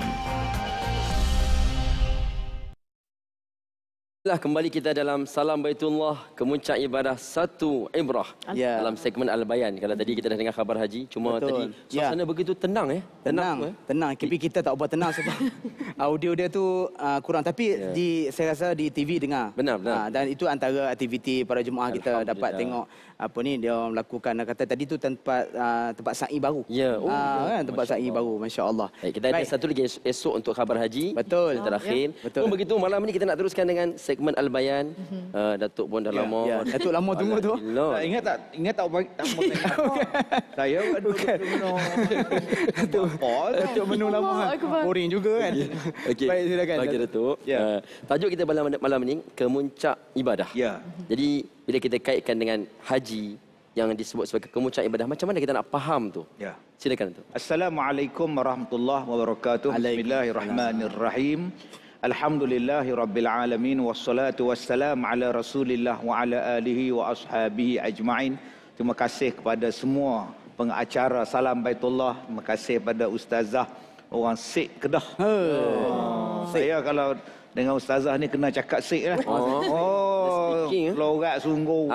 Kembali kita dalam Salam Baitullah, kemuncak ibadah satu Umrah dalam segmen Al-Bayan. Kalau tadi kita dah dengar khabar haji, cuma tadi suasana begitu tenang Tenang. Tapi kita tak buat tenang sebab audio dia tu kurang. Tapi saya rasa di TV dengar. Benar. Dan itu antara aktiviti para jemaah kita dapat tengok dia melakukan, kata tadi tu tempat sa'i baru. Tempat sa'i baru, masya-Allah. Kita ada satu lagi esok untuk khabar haji. Betul. Terakhir. Pun begitu, malam ni kita nak teruskan dengan segmen Al-Bayan. Datuk pun dah lama. Datuk lama tunggu tu. Ingat tak mau tengok. Saya Datuk menu lama. Boring juga kan. Okey. Baik, silakan. Bagi Datuk. Tajuk kita malam ni kemuncak ibadah. Jadi bila kita kaitkan dengan haji yang disebut sebagai kemuncak ibadah, macam mana kita nak faham tu? Silakan Datuk. Assalamualaikum warahmatullahi wabarakatuh. Bismillahirrahmanirrahim. Alhamdulillahirabbil alamin wassalatu wassalam ala Rasulillah wa ala alihi wa ashabihi ajmain. Terima kasih kepada semua pengacara Salam Baitullah. Terima kasih pada ustazah orang Sik Kedah. Saya kalau dengan ustazah ni kena cakap Sik lah. Lorat sungguh.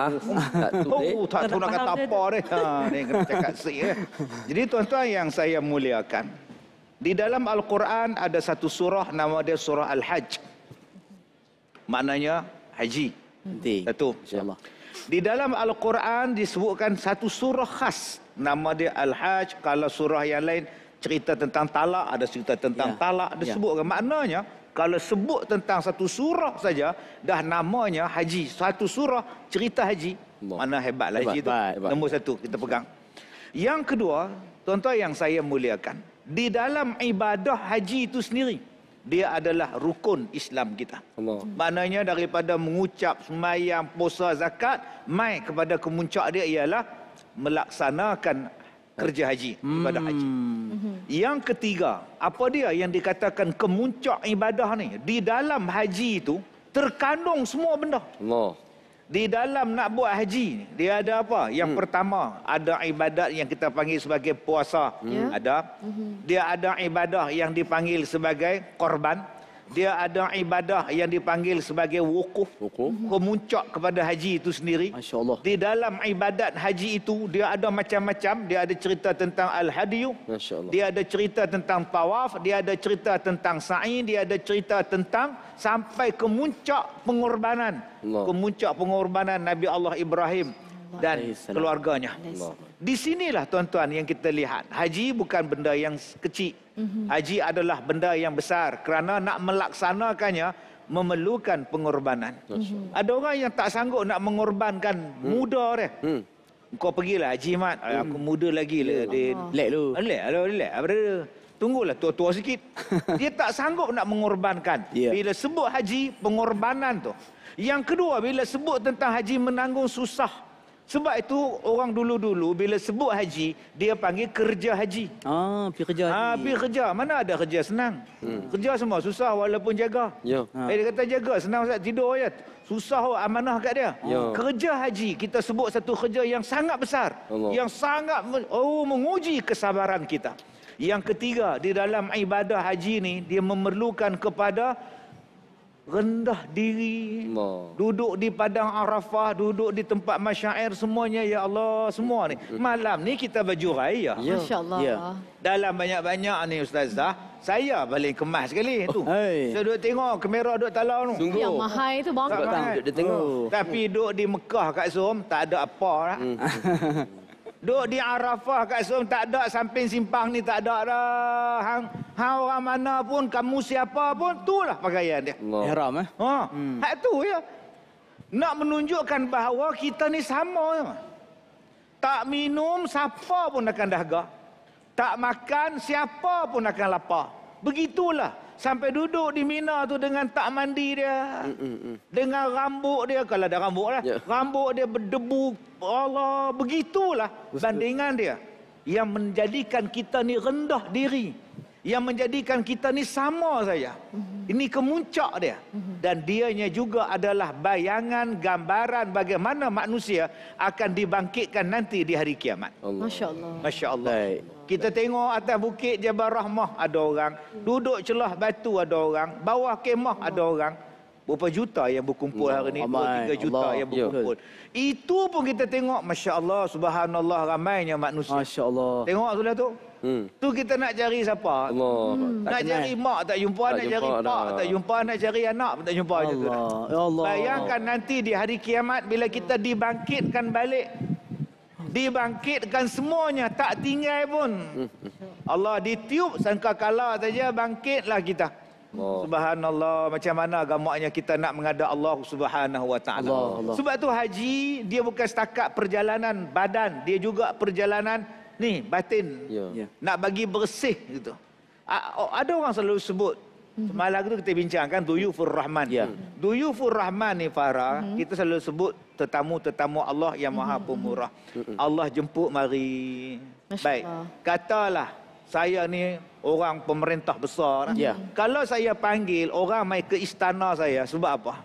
Tak tahu nak kata apa dia. Ni kena cakap Sik lah. Jadi tuan-tuan yang saya muliakan, di dalam Al-Quran ada satu surah nama dia surah Al-Hajj. Maknanya haji. Satu. Di dalam Al-Quran disebutkan satu surah khas nama dia Al-Hajj. Kalau surah yang lain cerita tentang talak, ada cerita tentang talak, disebutkan. Maknanya kalau sebut tentang satu surah saja dah namanya haji. Satu surah cerita haji. Mana hebatlah haji itu. Nombor satu kita pegang. Yang kedua, tuan-tuan yang saya muliakan, di dalam ibadah haji itu sendiri, dia adalah rukun Islam kita. Maknanya daripada mengucap sembahyang, puasa, zakat, mai kepada kemuncak dia ialah melaksanakan kerja haji, ibadah haji. Yang ketiga, apa dia yang dikatakan kemuncak ibadah ni? Di dalam haji itu terkandung semua benda. Di dalam nak buat haji, dia ada apa? Yang pertama, ada ibadat yang kita panggil sebagai puasa. Ada. Dia ada ibadah yang dipanggil sebagai korban. Dia ada ibadah yang dipanggil sebagai wukuf. Kemuncak kepada haji itu sendiri. Masya-Allah. Di dalam ibadat haji itu, dia ada macam-macam. Dia ada cerita tentang al-hadiyu. Dia ada cerita tentang tawaf. Dia ada cerita tentang sa'i. Dia ada cerita tentang sampai kemuncak pengorbanan. Kemuncak pengorbanan Nabi Allah Ibrahim dan keluarganya. Di sinilah tuan-tuan yang kita lihat, haji bukan benda yang kecil. Haji adalah benda yang besar kerana nak melaksanakannya memerlukan pengorbanan. Ada orang yang tak sanggup nak mengorbankan muda dia. Kau pergilah haji mat, aku muda lagi lah. Relax lu. Relax. Tunggulah tua-tua sikit. Dia tak sanggup nak mengorbankan. Bila sebut haji, pengorbanan tu. Yang kedua, bila sebut tentang haji menanggung susah, Sebab itu orang dulu-dulu bila sebut haji, dia panggil kerja haji. Pergi kerja haji. Pergi kerja. Mana ada kerja senang. Kerja semua susah walaupun jaga. Ya. Dia kata jaga, senang Ustaz, tidur je. Susah amanah kat dia. Ya. Kerja haji, kita sebut satu kerja yang sangat besar. Allah. Yang sangat menguji kesabaran kita. Yang ketiga, di dalam ibadah haji ni, dia memerlukan kepada rendah diri, duduk di padang Arafah, duduk di tempat masyair, semuanya ya Allah, semua ni. Malam ni kita baju raya. Masya-Allah. Ya. Dalam banyak-banyak ni Ustazah, saya paling kemas sekali tu. Saya duduk tengok kamera duduk talau tu. Yang mahal tu bang. Dia tengok. Tapi duduk di Mekah kat Som tak ada apa lah. Duduk di Arafah kat Som tak ada, samping simpang ni tak ada dah. Hang orang mana pun, kamu siapa pun, itulah pakaian dia. Ihram Hak tu ya. Nak menunjukkan bahawa kita ni sama. Tak minum siapa pun akan dahaga. Tak makan siapa pun akan lapar. Begitulah. Sampai duduk di Mina tu dengan tak mandi dia. Dengan rambut dia, kalau ada rambut lah. Rambut dia berdebu. Allah, begitulah bandingan dia. Yang menjadikan kita ni rendah diri. Yang menjadikan kita ni sama saja. Ini kemuncak dia. Dan dianya juga adalah bayangan, gambaran bagaimana manusia akan dibangkitkan nanti di hari kiamat. Masya-Allah. Masya-Allah. Kita tengok atas bukit Jabal Rahmah ada orang, duduk celah batu ada orang, bawah kemah ada orang. Berapa juta yang berkumpul hari ni? 2-3 juta yang berkumpul. Itu pun kita tengok, masya-Allah, subhanallah, ramainya manusia. Masya-Allah. Tengok sudah tu. Tu kita nak cari siapa? Nak cari mak tak jumpa, nak cari pak tak jumpa, nak cari anak tak jumpa je tu. Bayangkan nanti di hari kiamat bila kita dibangkitkan balik. Dibangkitkan semuanya, tak tinggal pun. Allah ditiup sangkakala saja bangkitlah kita. Subhanallah, macam mana gamaknya kita nak menghadap Allah Subhanahu wa taala. Sebab tu haji dia bukan setakat perjalanan badan, dia juga perjalanan ni batin. Nak bagi bersih gitu. Ada orang selalu sebut, semalam tu kita bincangkan Duyufur Rahman. Duyufur Rahman ni Farah, kita selalu sebut tetamu-tetamu Allah yang Maha Pemurah. Allah jemput mari. Baik. Katalah saya ni orang pemerintah besar. Kalau saya panggil orang mai ke istana saya, sebab apa?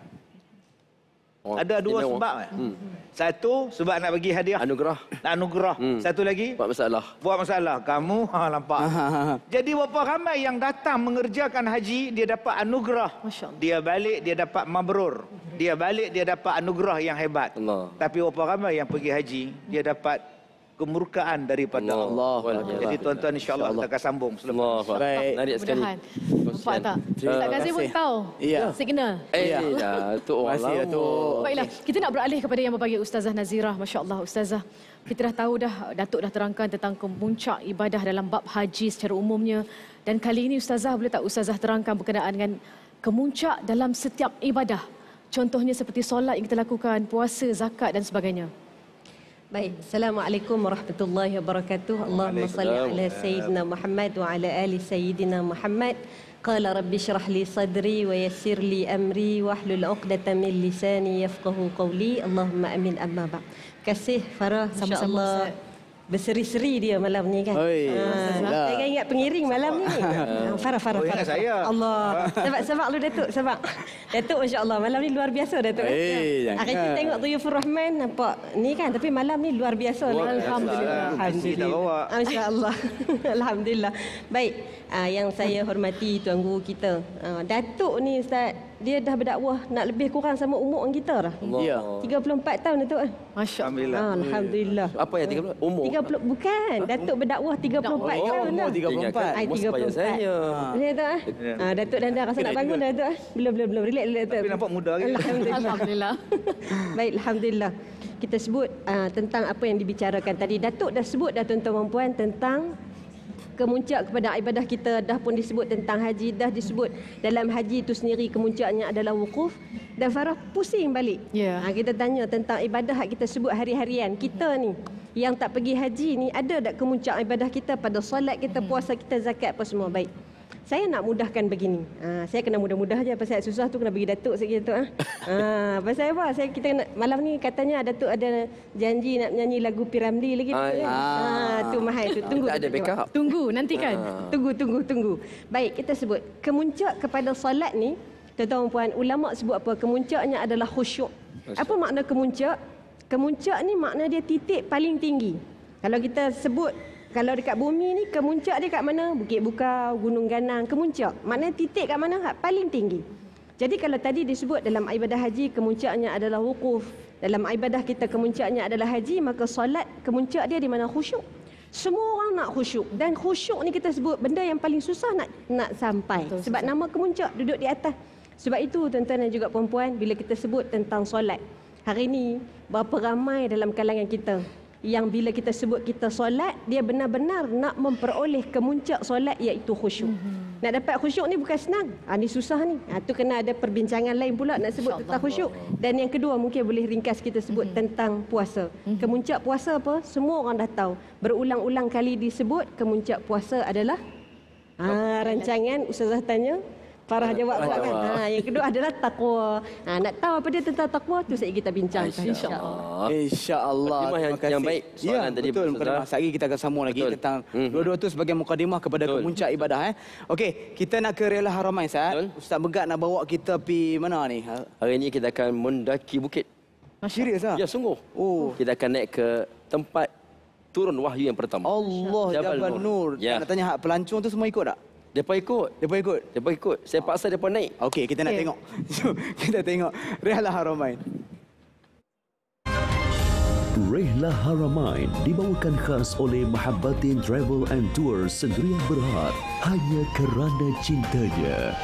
Ada dua sebab. Satu, sebab nak bagi hadiah. Anugerah. Satu lagi? Buat masalah. Kamu nampak. Jadi berapa ramai yang datang mengerjakan haji, dia dapat anugerah. Dia balik, dia dapat mabrur. Dia balik, dia dapat anugerah yang hebat. Tapi berapa ramai yang pergi haji, dia dapat kemurkaan daripada Allah. Jadi tuan-tuan, insya-Allah kita akan sambung selepas. Baik. Narik sekali. Nampak tak? Ustaz Kazim pun tahu signal. Tu orang lama. Baiklah, kita nak beralih kepada yang berpanggil Ustazah Nazirah. Masya-Allah Ustazah. Kita dah tahu dah, Datuk dah terangkan tentang kemuncak ibadah dalam bab haji secara umumnya. Dan kali ini Ustazah, boleh tak Ustazah terangkan berkenaan dengan kemuncak dalam setiap ibadah? Contohnya seperti solat yang kita lakukan, puasa, zakat dan sebagainya. Baik, Assalamualaikum warahmatullahi wabarakatuh. Allahumma salli ala Sayyidina Muhammad wa ala ali Sayyidina Muhammad. Qala rabbi syrah li sadri wa yassir li amri wahlul 'uqdatam min lisani yafqahu qawli. Allahumma amin, amma ba'd. Terima kasih Farah, insya-Allah. Berseri-seri dia malam ni kan. Saya ingat pengiring malam ni. Farah. Ingat saya. Allah. Sebab lu Datuk, sebab Datuk masya-Allah malam ni luar biasa Datuk. Hari kita tengok Duyufur Rahman nampak ni kan, tapi malam ni luar biasa. Alhamdulillah. Masya-Allah. Alhamdulillah. Baik, yang saya hormati tuan guru kita. Datuk ni Ustaz, dia dah berdakwah nak lebih kurang sama umur kita dah. 34 tahun Datuk. Masya-Allah. Alhamdulillah. Apa yang 30? Umur? Bukan, Datuk berdakwah 34 tahun dah. 34. Umur supaya saya. Datuk Datuk dah rasa nak bangun Datuk. Belum. Relax Datuk. Tapi nampak muda lagi. Alhamdulillah. Baik, alhamdulillah. Kita sebut tentang apa yang dibicarakan tadi. Datuk dah sebut dah tuan-tuan dan puan tentang kemuncak kepada ibadah kita. Dah pun disebut tentang haji, dah disebut dalam haji itu sendiri kemuncaknya adalah wukuf. Dan Farah pusing balik. Kita tanya tentang ibadah kita sebut hari-harian. Kita ni yang tak pergi haji ni, ada tak kemuncak ibadah kita pada solat kita, puasa kita, zakat apa semua? Baik. Saya nak mudahkan begini. Saya kena mudah-mudah aja. Pasal susah tu kena bagi Datuk sikit Datuk. Pasal apa? Malam ni katanya Datuk ada janji nak menyanyi lagu Piramli lagi. Tu mahal tu. Tunggu. Ada backup. Tunggu, nantikan. Tunggu. Baik, kita sebut. Kemuncak kepada solat ni, tuan-tuan puan, ulama sebut apa? Kemuncaknya adalah khusyuk. Apa makna kemuncak? Kemuncak ni makna dia titik paling tinggi. Kalau kita sebut, kalau dekat bumi ni, kemuncak dia kat mana? Bukit Bukau, Gunung Ganang, kemuncak. Maknanya titik kat mana? Paling tinggi. Jadi kalau tadi disebut dalam ibadah haji, kemuncaknya adalah wukuf. Dalam ibadah kita, kemuncaknya adalah haji, maka solat, kemuncak dia di mana? Khusyuk. Semua orang nak khusyuk. Dan khusyuk ni kita sebut benda yang paling susah nak sampai. Betul, sebab nama kemuncak duduk di atas. Sebab itu tuan-tuan dan juga puan-puan, bila kita sebut tentang solat, hari ini berapa ramai dalam kalangan kita yang bila kita sebut kita solat, dia benar-benar nak memperoleh kemuncak solat, iaitu khusyuk. Nak dapat khusyuk ni bukan senang. Ni susah ni. Tu kena ada perbincangan lain pula nak sebut tentang khusyuk. Dan yang kedua mungkin boleh ringkas kita sebut tentang puasa. Kemuncak puasa apa? Semua orang dah tahu. Berulang-ulang kali disebut kemuncak puasa adalah rancangan Ustazah tanya, Farah jawab kan. Yang kedua adalah takwa. Nak tahu apa dia tentang takwa tu saya kita bincang insya-Allah. Insya-Allah. Terima kasih. Yang baik soalan tadi. Betul. Mukadimah lagi kita akan sambung lagi tentang dua-dua tu sebagai mukadimah kepada kemuncak ibadah. Okey, kita nak ke Rela Haramain Ustaz. Ustaz Megat nak bawa kita pi mana ni? Hari ini kita akan mendaki bukit. Serius ah? Ya, sungguh. Kita akan naik ke tempat turun wahyu yang pertama. Allah, Jabal Nur. Nak tanya hak pelancong tu semua ikut tak? Depa ikut. Saya paksa depa naik. Okey, kita nak tengok. Kita tengok Rihlah Haramain. Rihlah Haramain dibawakan khas oleh Mahabbatin Travel and Tour Sendirian Berhad, hanya kerana cintanya.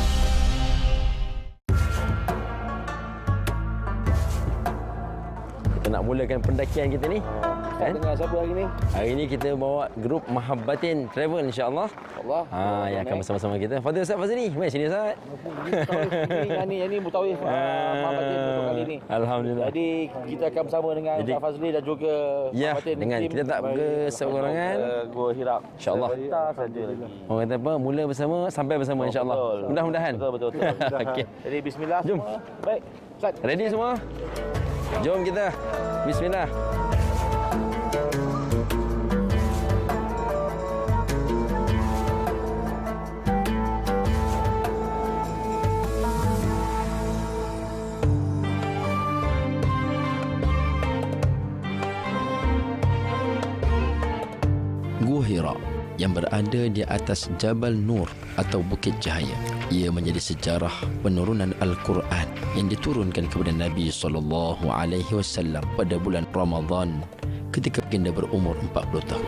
Kita nak mulakan pendakian kita ni. Dengan siapa hari ni? Hari ni kita bawa grup Mahabbatin Travel, insya-Allah. Yang akan bersama-sama kita. Fadil Ustaz Fazli. Mari sini Ustaz. Yang ni mutawif Mahabbatin untuk kali ni. Alhamdulillah. Jadi kita akan bersama dengan Ustaz Fazli dan juga Mahabbatin. Dengan kita tak berseorangan. Gua Hira. Insya-Allah. Kita saja lagi. Orang kata apa? Mula bersama sampai bersama, insya-Allah. Mudah-mudahan. Betul. Okey. Jadi bismillah. Jom. Baik. Ustaz. Ready semua? Jom kita. Bismillah. Gua Hira yang berada di atas Jabal Nur atau Bukit Cahaya. Ia menjadi sejarah penurunan Al-Quran yang diturunkan kepada Nabi SAW pada bulan Ramadan ketika baginda berumur 40 tahun.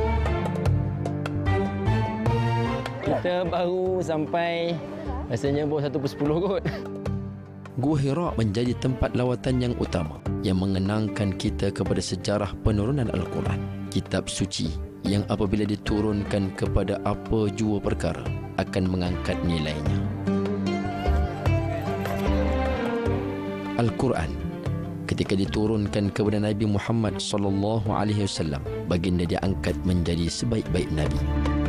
Kita baru sampai, rasanya baru 1/10 kot. Gua Hira menjadi tempat lawatan yang utama yang mengenangkan kita kepada sejarah penurunan Al-Quran, kitab suci yang apabila diturunkan kepada apa jua perkara akan mengangkat nilainya. Al-Quran ketika diturunkan kepada Nabi Muhammad SAW, baginda diangkat menjadi sebaik-baik nabi.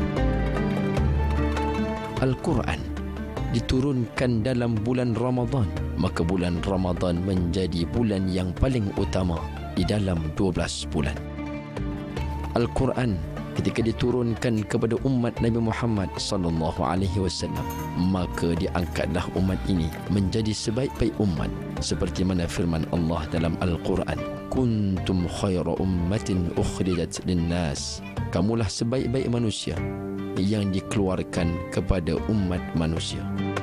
Al-Quran diturunkan dalam bulan Ramadan, maka bulan Ramadan menjadi bulan yang paling utama di dalam 12 bulan. Al-Quran ketika diturunkan kepada umat Nabi Muhammad SAW, maka diangkatlah umat ini menjadi sebaik-baik umat seperti mana firman Allah dalam Al-Quran, kuntum khaira ummatin ukhrijat linnas, kamulah sebaik-baik manusia yang dikeluarkan kepada umat manusia.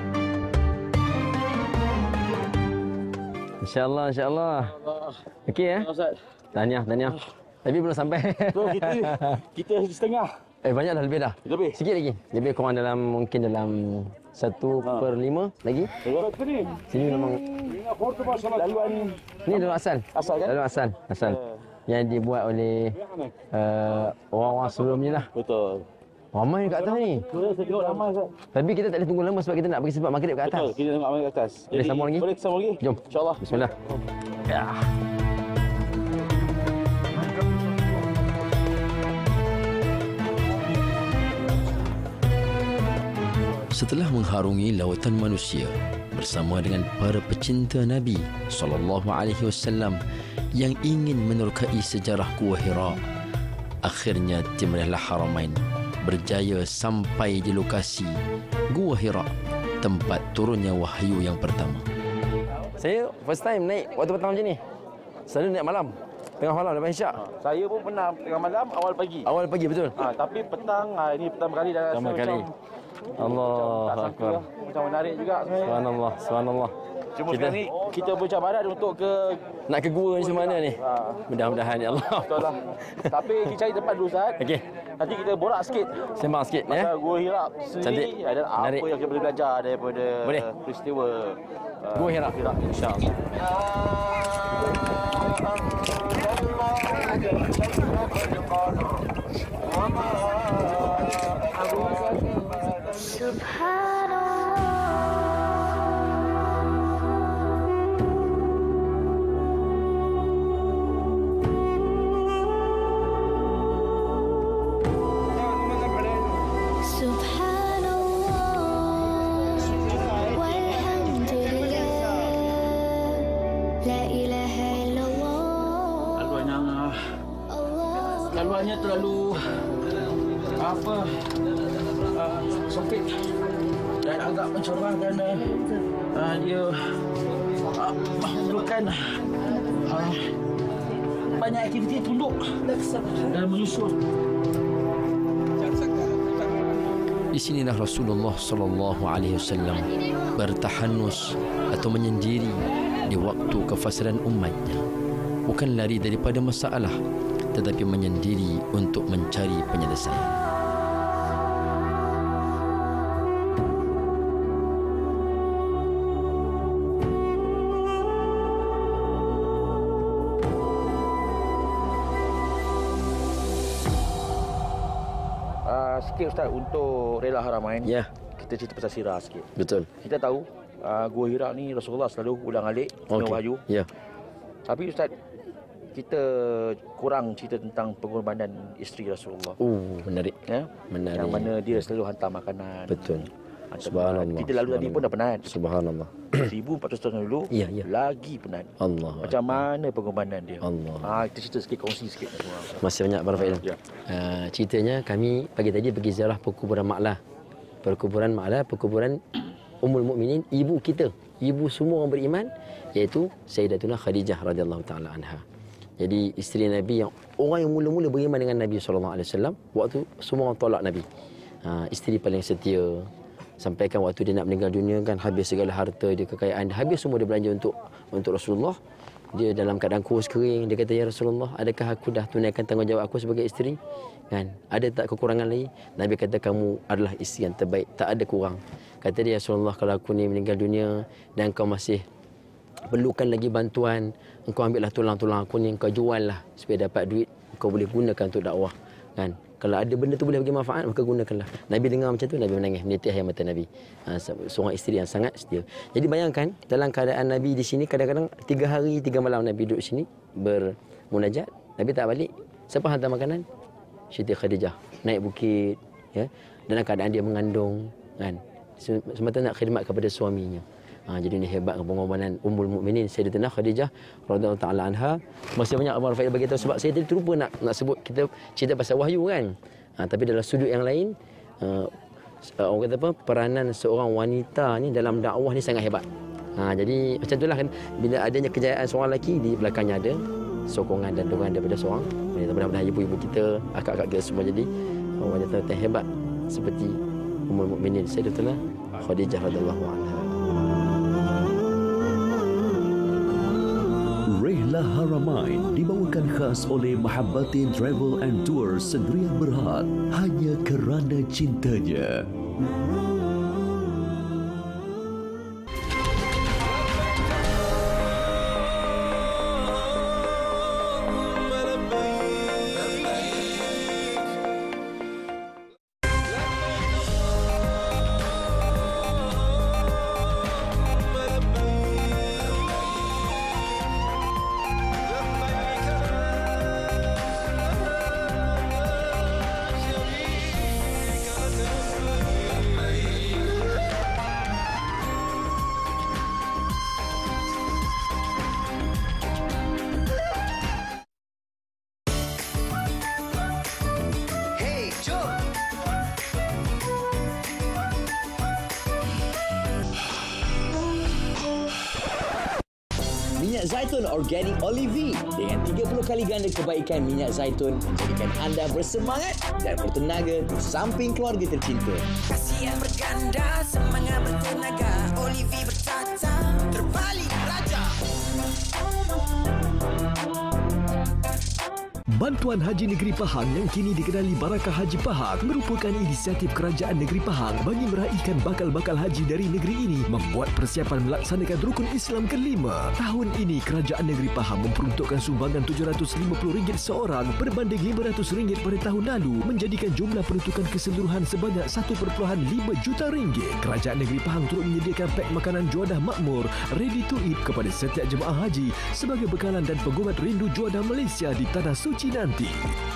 InsyaAllah. Okey ya. Tahniah. Tapi belum sampai. Bro, kita setengah. Banyak dah, lebih dah. Lebih. Sikit lagi. Lebih kurang mungkin dalam 1/5 lagi. Sini memang. Ini dalam asal. Asal kan? Dalam asal. Yang dibuat oleh orang-orang sebelum ni lah. Betul. Ramai kat atas ni. Saya tengok ramai. Tapi kita tak boleh tunggu lama sebab kita nak pergi sebab maghrib kat atas. Betul, kita tengok ramai kat atas. Boleh sambung lagi? Boleh sambung lagi. Jom. InsyaAllah. Bismillah. Ya. Setelah mengharungi lautan manusia bersama dengan para pecinta Nabi SAW yang ingin menerokai sejarah Gua Hira, akhirnya tim Rihlah Haramain berjaya sampai di lokasi Gua Hira, tempat turunnya wahyu yang pertama. Saya first time naik waktu petang macam ni. Selalu naik malam. Tengah malam lepas isyak. Saya pun pernah tengah malam, awal pagi. Awal pagi betul. Tapi petang ini pertama kali dah rasa Pertama kali. Allah Akbar. Macam menarik juga sebenarnya. Subhanallah, subhanallah. Cuma sekarang ni kita bercabaran untuk nak ke gua macam mana ni? Mudah-mudahan ya Allah. Betul lah. Tapi kita cari tempat dulu Ustaz. Okey. Nanti kita borak sikit. Sembang sikit ya. Pasal Gua Hira sendiri ada menarik. apa yang kita boleh belajar daripada peristiwa Gua Hira. Insya-Allah. Laluannya terlalu sempit dan agak mencorang kerana dia memerlukan banyak aktiviti tunduk dan menyusul. Di sinilah Rasulullah SAW bertahanus atau menyendiri di waktu kefasaran umatnya. Bukan lari daripada masalah, tetapi menyendiri untuk mencari penyelesaian. Sikit Ustaz untuk Rihlah Haramain. Ya. Kita cerita pasal sirah sikit. Betul. Kita tahu Gua Hira ni Rasulullah selalu ulang-alik wahyu. Ya. Tapi Ustaz, kita kurang cerita tentang pengorbanan isteri Rasulullah. Menarik. Ya? Menarik. Yang mana dia selalu hantar makanan. Betul. Subhanallah. Kita lalu tadi pun dah penat. Subhanallah. 1400 tahun dulu lagi penat. Allah. Macam mana pengorbanan dia? Allah. Kita cerita sikit, kongsi sikit. Masih banyak Pak Fail. Ceritanya kami pagi tadi pergi ziarah perkuburan Ma'lah. Perkuburan Ma'lah, perkuburan Ummul Mukminin, ibu kita, ibu semua orang beriman, iaitu Sayyidatuna Khadijah radhiyallahu taala anha. Jadi isteri Nabi yang orang yang mula-mula beriman dengan Nabi SAW waktu semua orang tolak Nabi. Isteri paling setia. Sampaikan waktu dia nak meninggal dunia kan, habis segala harta dia, kekayaan dia, habis semua dia belanja untuk Rasulullah. Dia dalam keadaan kurus kering. Dia kata, ya Rasulullah, adakah aku dah tunaikan tanggungjawab aku sebagai isteri? Kan? Ada tak kekurangan lagi? Nabi kata, kamu adalah isteri yang terbaik, tak ada kurang. Kata dia, Rasulullah, kalau aku ni meninggal dunia dan kau masih perlukan lagi bantuan, engkau ambillah tulang-tulang aku ni, engkau jual lah supaya dapat duit, kau boleh gunakan untuk dakwah. Kan? Kalau ada benda tu boleh bagi manfaat, maka gunakanlah. Nabi dengar macam tu, Nabi menangis, menitik air mata Nabi. Seorang isteri yang sangat setia. Jadi bayangkan, dalam keadaan Nabi di sini, kadang-kadang 3 hari 3 malam Nabi duduk sini bermunajat. Nabi tak balik. Siapa hantar makanan? Siti Khadijah. Naik bukit, ya, dalam keadaan dia mengandung, kan, semata nak khidmat kepada suaminya. Jadi ini hebat pengorbanan Ummul Mukminin Sayyidatina Khadijah radhiyallahu taala anha. Masih banyak Abang Rafael bagi tahu, sebab saya tadi terlupa nak sebut, kita cerita pasal wahyu kan. Tapi dalam sudut yang lain, orang kata apa, peranan seorang wanita ni dalam dakwah ni sangat hebat. Jadi macam itulah kan, bila adanya kejayaan seorang lelaki, di belakangnya ada sokongan dan dorongan daripada seorang wanita. Mudah-mudahan ibu-ibu kita, akak-akak kita semua jadi wanita yang hebat seperti Ummul Mukminin Sayyidatina Khadijah radhiyallahu anha. Rihlah Haramain dibawakan khas oleh Mahabbatin Travel and Tour Sendirian Berhad, hanya kerana cintanya. minyak zaitun organik Olive dengan 30 kali ganda kebaikan minyak zaitun menjadikan anda bersemangat dan bertenaga di samping keluarga tercinta. Khasiat berganda, semangat bertenaga. Olive bertata, terbalik raja. Bantuan Haji Negeri Pahang yang kini dikenali Barakah Haji Pahang merupakan inisiatif Kerajaan Negeri Pahang bagi meraihkan bakal-bakal haji dari negeri ini membuat persiapan melaksanakan Rukun Islam kelima. Tahun ini Kerajaan Negeri Pahang memperuntukkan sumbangan RM750 seorang berbanding RM500 pada tahun lalu menjadikan jumlah peruntukan keseluruhan sebanyak RM1.5 juta. Kerajaan Negeri Pahang turut menyediakan pek makanan juadah makmur ready to eat kepada setiap jemaah haji sebagai bekalan dan pengubat rindu juadah Malaysia di Tanah Suci nanti.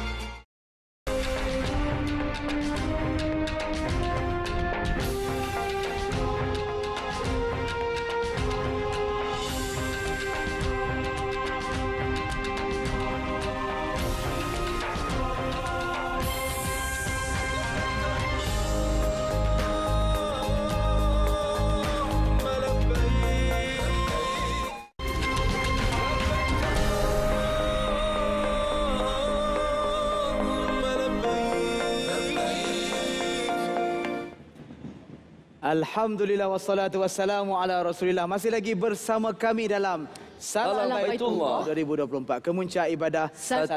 Alhamdulillah wassalatu wassalamu ala Rasulillah. Masih lagi bersama kami dalam Salam Baitullah 2024 Kemuncak Ibadah 1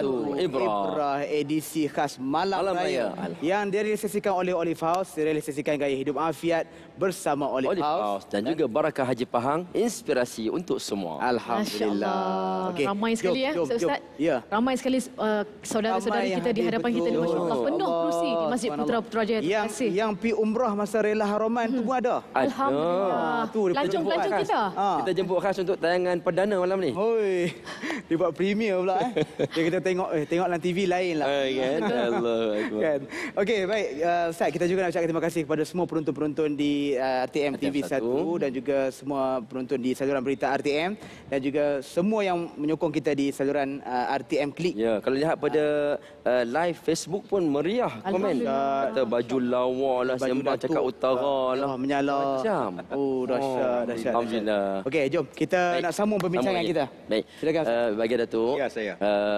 Ibrah edisi khas Malam Raya yang direalisasikan oleh Olive House, direalisasikan Gaya Hidup Afiat bersama Olive House dan juga Barakah Haji Pahang, inspirasi untuk semua. Alhamdulillah. Okay. Ramai sekali Ustaz. Ya. Ramai sekali saudara-saudara kita di hadapan kita ni, masya-Allah, penuh kerusi di Masjid Putra Putrajaya. Terima kasih. Yang pi umrah masa rela haraman tu pun ada. Alhamdulillah. Tu pelancong kita. Kita jemput khas untuk tayangan perdana malam ni. Hoi. Dia buat premier pula Kita tengok dalam TV lain lah. Kan? Allah kan. Okey, baik Ustaz, kita juga nak ucapkan terima kasih kepada semua penonton-penonton di RTM TV 1 dan juga semua penonton di saluran berita RTM dan juga semua yang menyokong kita di saluran RTM Klik. Ya, kalau lihat pada live Facebook pun meriah komen. Kata baju lawa lah, sembang cakap utara lah, menyala. Oh, dahsyat. Alhamdulillah. Okey, jom kita nak sambung perbincangan kita. Baik. Silakan. Bagi Datuk. Ya, saya.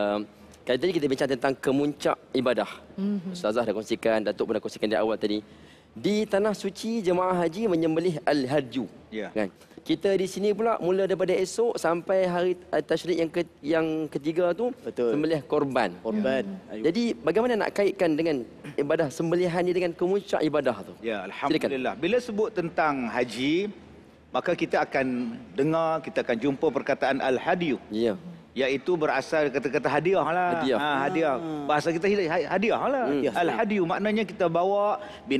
Kali tadi kita bincang tentang kemuncak ibadah. Ustazah dah kongsikan, Datuk pun dah kongsikan di awal tadi. Di Tanah Suci, jemaah haji menyembelih al-hadyu. Ya. Kan? Kita di sini pula mula daripada esok sampai hari tasyrik yang ketiga tu sembelih korban. Jadi bagaimana nak kaitkan dengan ibadah sembelihan ni dengan kemuncak ibadah tu? Ya, alhamdulillah. Bila sebut tentang haji, maka kita akan dengar, kita akan jumpa perkataan al-hadyu. Ya. Iaitu berasal kata-kata hadiah lah. Hadiah. Bahasa kita hadiah lah. Al-hadyu maknanya kita bawa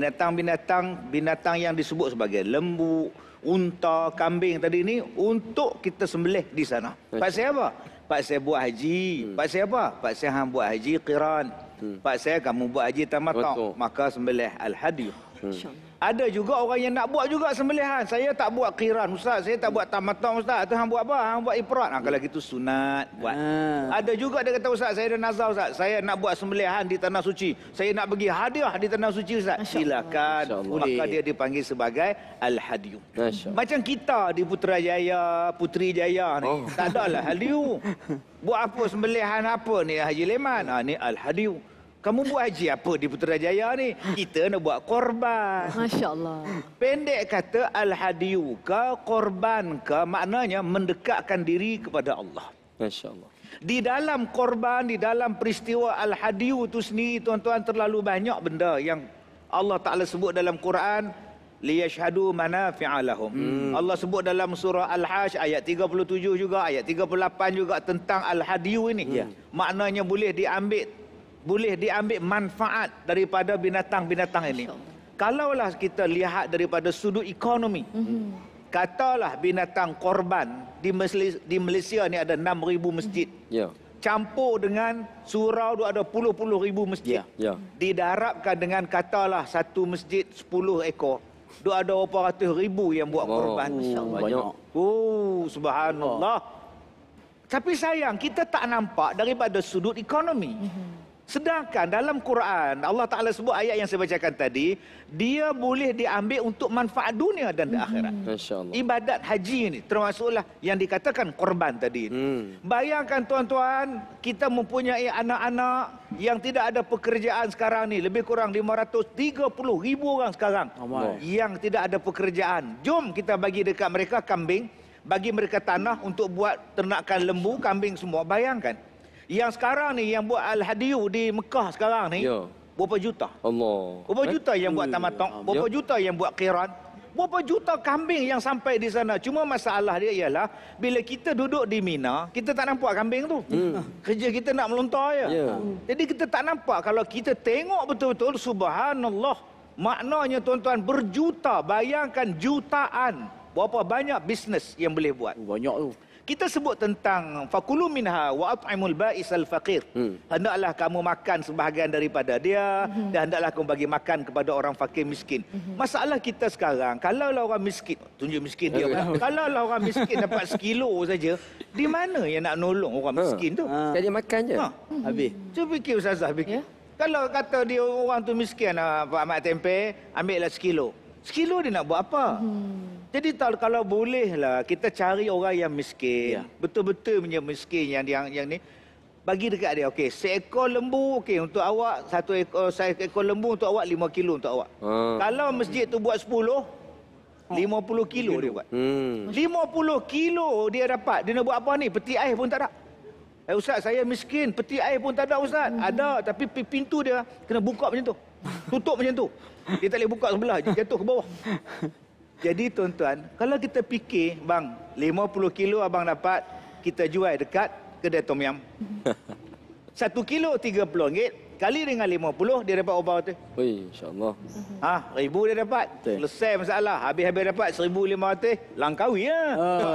binatang yang disebut sebagai lembu, unta, kambing tadi ni untuk kita sembelih di sana. Pak saya apa? Pak saya buat haji. Pak saya apa? Pak saya hang buat haji qiran. Pak saya kamu buat haji tamattu. Maka sembelih al-hadyu. Ada juga orang yang nak buat juga sembelihan. Saya tak buat qiran Ustaz, saya tak buat tamattu Ustaz. Tu hang buat apa? Hang buat ifrat. Kalau gitu sunat buat. Ada juga dia kata Ustaz, saya ada nazar Ustaz, saya nak buat sembelihan di Tanah Suci. Saya nak bagi hadiah di Tanah Suci Ustaz. Silakan. Maka dia dipanggil sebagai al-hadyu. Macam kita di Putrajaya, Putri Jaya ni. Tak adalah hadyu. Buat apa sembelihan apa ni Haji Leman? Ni al-hadyu. Kamu buat haji apa di Putrajaya ni? Kita nak buat korban. Masya-Allah. Pendek kata al-hadyu ke korban ke maknanya mendekatkan diri kepada Allah. Masya-Allah. Di dalam korban, di dalam peristiwa al-hadyu tu sendiri tuan-tuan terlalu banyak benda yang Allah Taala sebut dalam Quran liyashhadu manafi'a lahum. Allah sebut dalam surah Al-Hajj ayat 37 juga, ayat 38 juga tentang al-hadyu ini. Maknanya boleh diambil manfaat daripada binatang-binatang ini. Kalaulah kita lihat daripada sudut ekonomi, katalah binatang korban di Malaysia ni ada 6,000 masjid. Campur dengan surau tu ada puluh-puluh ribu masjid. Didarabkan dengan katalah satu masjid 10 ekor. Tu ada berapa ratus ribu yang buat korban. Banyak. Oh, subhanallah. Tapi sayang kita tak nampak daripada sudut ekonomi. Sedangkan dalam Quran, Allah Ta'ala sebut ayat yang saya bacakan tadi, dia boleh diambil untuk manfaat dunia dan akhirat. Masya-Allah. Ibadat haji ni termasuklah yang dikatakan korban tadi. Bayangkan tuan-tuan, kita mempunyai anak-anak yang tidak ada pekerjaan sekarang ni. Lebih kurang 530,000 orang sekarang yang tidak ada pekerjaan. Jom kita bagi dekat mereka kambing, bagi mereka tanah untuk buat ternakan lembu, kambing semua. Bayangkan. Yang sekarang ni, yang buat Al-Hadiyu di Mekah sekarang ni, berapa juta? Allah. Berapa juta yang buat tamatok? Berapa juta yang buat qiran? Berapa juta kambing yang sampai di sana? Cuma masalah dia ialah, bila kita duduk di Mina, kita tak nampak kambing tu. Kerja kita nak melontar je. Jadi kita tak nampak. Kalau kita tengok betul-betul, subhanallah. Maknanya tuan-tuan, berjuta, bayangkan jutaan. Berapa banyak bisnes yang boleh buat. Banyak tu. Kita sebut tentang fakulu minha wa at'imul ba'is al-faqir. Hendaklah kamu makan sebahagian daripada dia dan hendaklah kamu bagi makan kepada orang fakir miskin. Masalah kita sekarang, kalaulah orang miskin, tunjuk miskin dia. Kalaulah orang miskin dapat sekilo saja, di mana yang nak nolong orang miskin tu? Sekali makan je. Habis. Cuba fikir Ustazah, fikir. Kalau kata dia orang tu miskin, Pak Ahmad Tempe, ambillah sekilo. Sekilo dia nak buat apa? Jadi kalau bolehlah kita cari orang yang miskin, betul-betul punya miskin yang ni, bagi dekat dia. Okey, seekor lembu okey untuk awak, satu ekor lembu untuk awak, 5 kilo untuk awak. Kalau masjid tu buat 10, 50 kilo dia buat. 50 kilo dia dapat. Dia nak buat apa ni? Peti air pun tak ada. Ustaz, saya miskin, peti air pun tak ada Ustaz. Ada, tapi pintu dia kena buka macam tu. Tutup macam tu. Dia tak boleh buka sebelah, dia jatuh ke bawah. Jadi tuan-tuan, kalau kita fikir, bang, 50 kilo abang dapat, kita jual dekat kedai tom yam. 1 kilo RM30, kali dengan 50, dia dapat berapa tu? Oi, insya-Allah. RM1,000 dia dapat. Selesai masalah. Habis-habis dapat RM1,500, langkawi ya.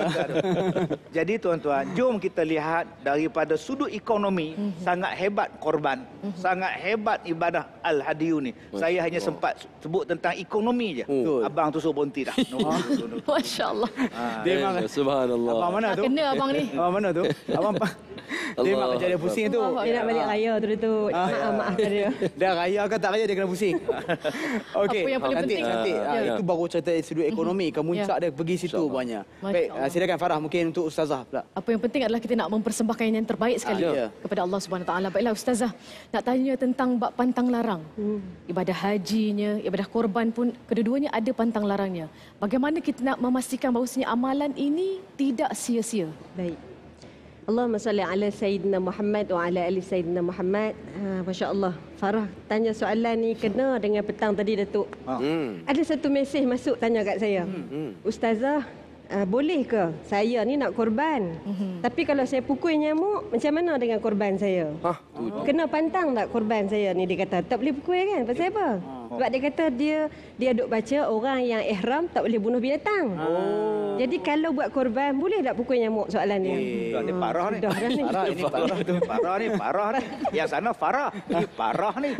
Jadi tuan-tuan, jom kita lihat daripada sudut ekonomi, sangat hebat korban, sangat hebat ibadah Al-Hadiyu ni. Saya hanya sempat sebut tentang ekonomi je. Abang tu suruh berhenti dah. Masya-Allah. Dia memang subhanallah. Abang mana tu? Kena abang ni. Abang mana tu? Abang dia memang kerja dia pusing tu. Dia nak balik raya tu. Maafkan dia. Dah raya ke tak raya dia kena pusing. Okey. Apa yang paling penting? Cantik. Itu baru cerita sudut ekonomi. Kemuncak dia pergi situ banyak. Baik, silakan Farah, mungkin untuk Ustazah pula. Apa yang penting adalah kita nak mempersembahkan yang terbaik sekali kepada Allah Subhanahu Wa Taala. Baiklah Ustazah, nak tanya tentang bab pantang larang. Ibadah hajinya, ibadah korban pun kedua-duanya ada pantang larangnya. Bagaimana kita nak memastikan bahawasanya amalan ini tidak sia-sia? Baik. Allahumma salli ala Sayyidina Muhammad wa ala ali Sayyidina Muhammad. Masya Allah. Farah tanya soalan ni kena dengan petang tadi Datuk. Ada satu mesej masuk tanya kat saya. Ustazah, boleh ke saya ni nak korban? Tapi kalau saya pukul nyamuk, macam mana dengan korban saya? Kena pantang tak korban saya ni? Dia kata tak boleh pukul kan? Pasal apa? Sebab dia kata dia duk baca orang yang ihram tak boleh bunuh binatang. Jadi kalau buat korban, boleh tak pukul nyamuk soalan dia? Dia parah ni. Parah ni. Parah ni. Yang sana Farah. Ini parah ni.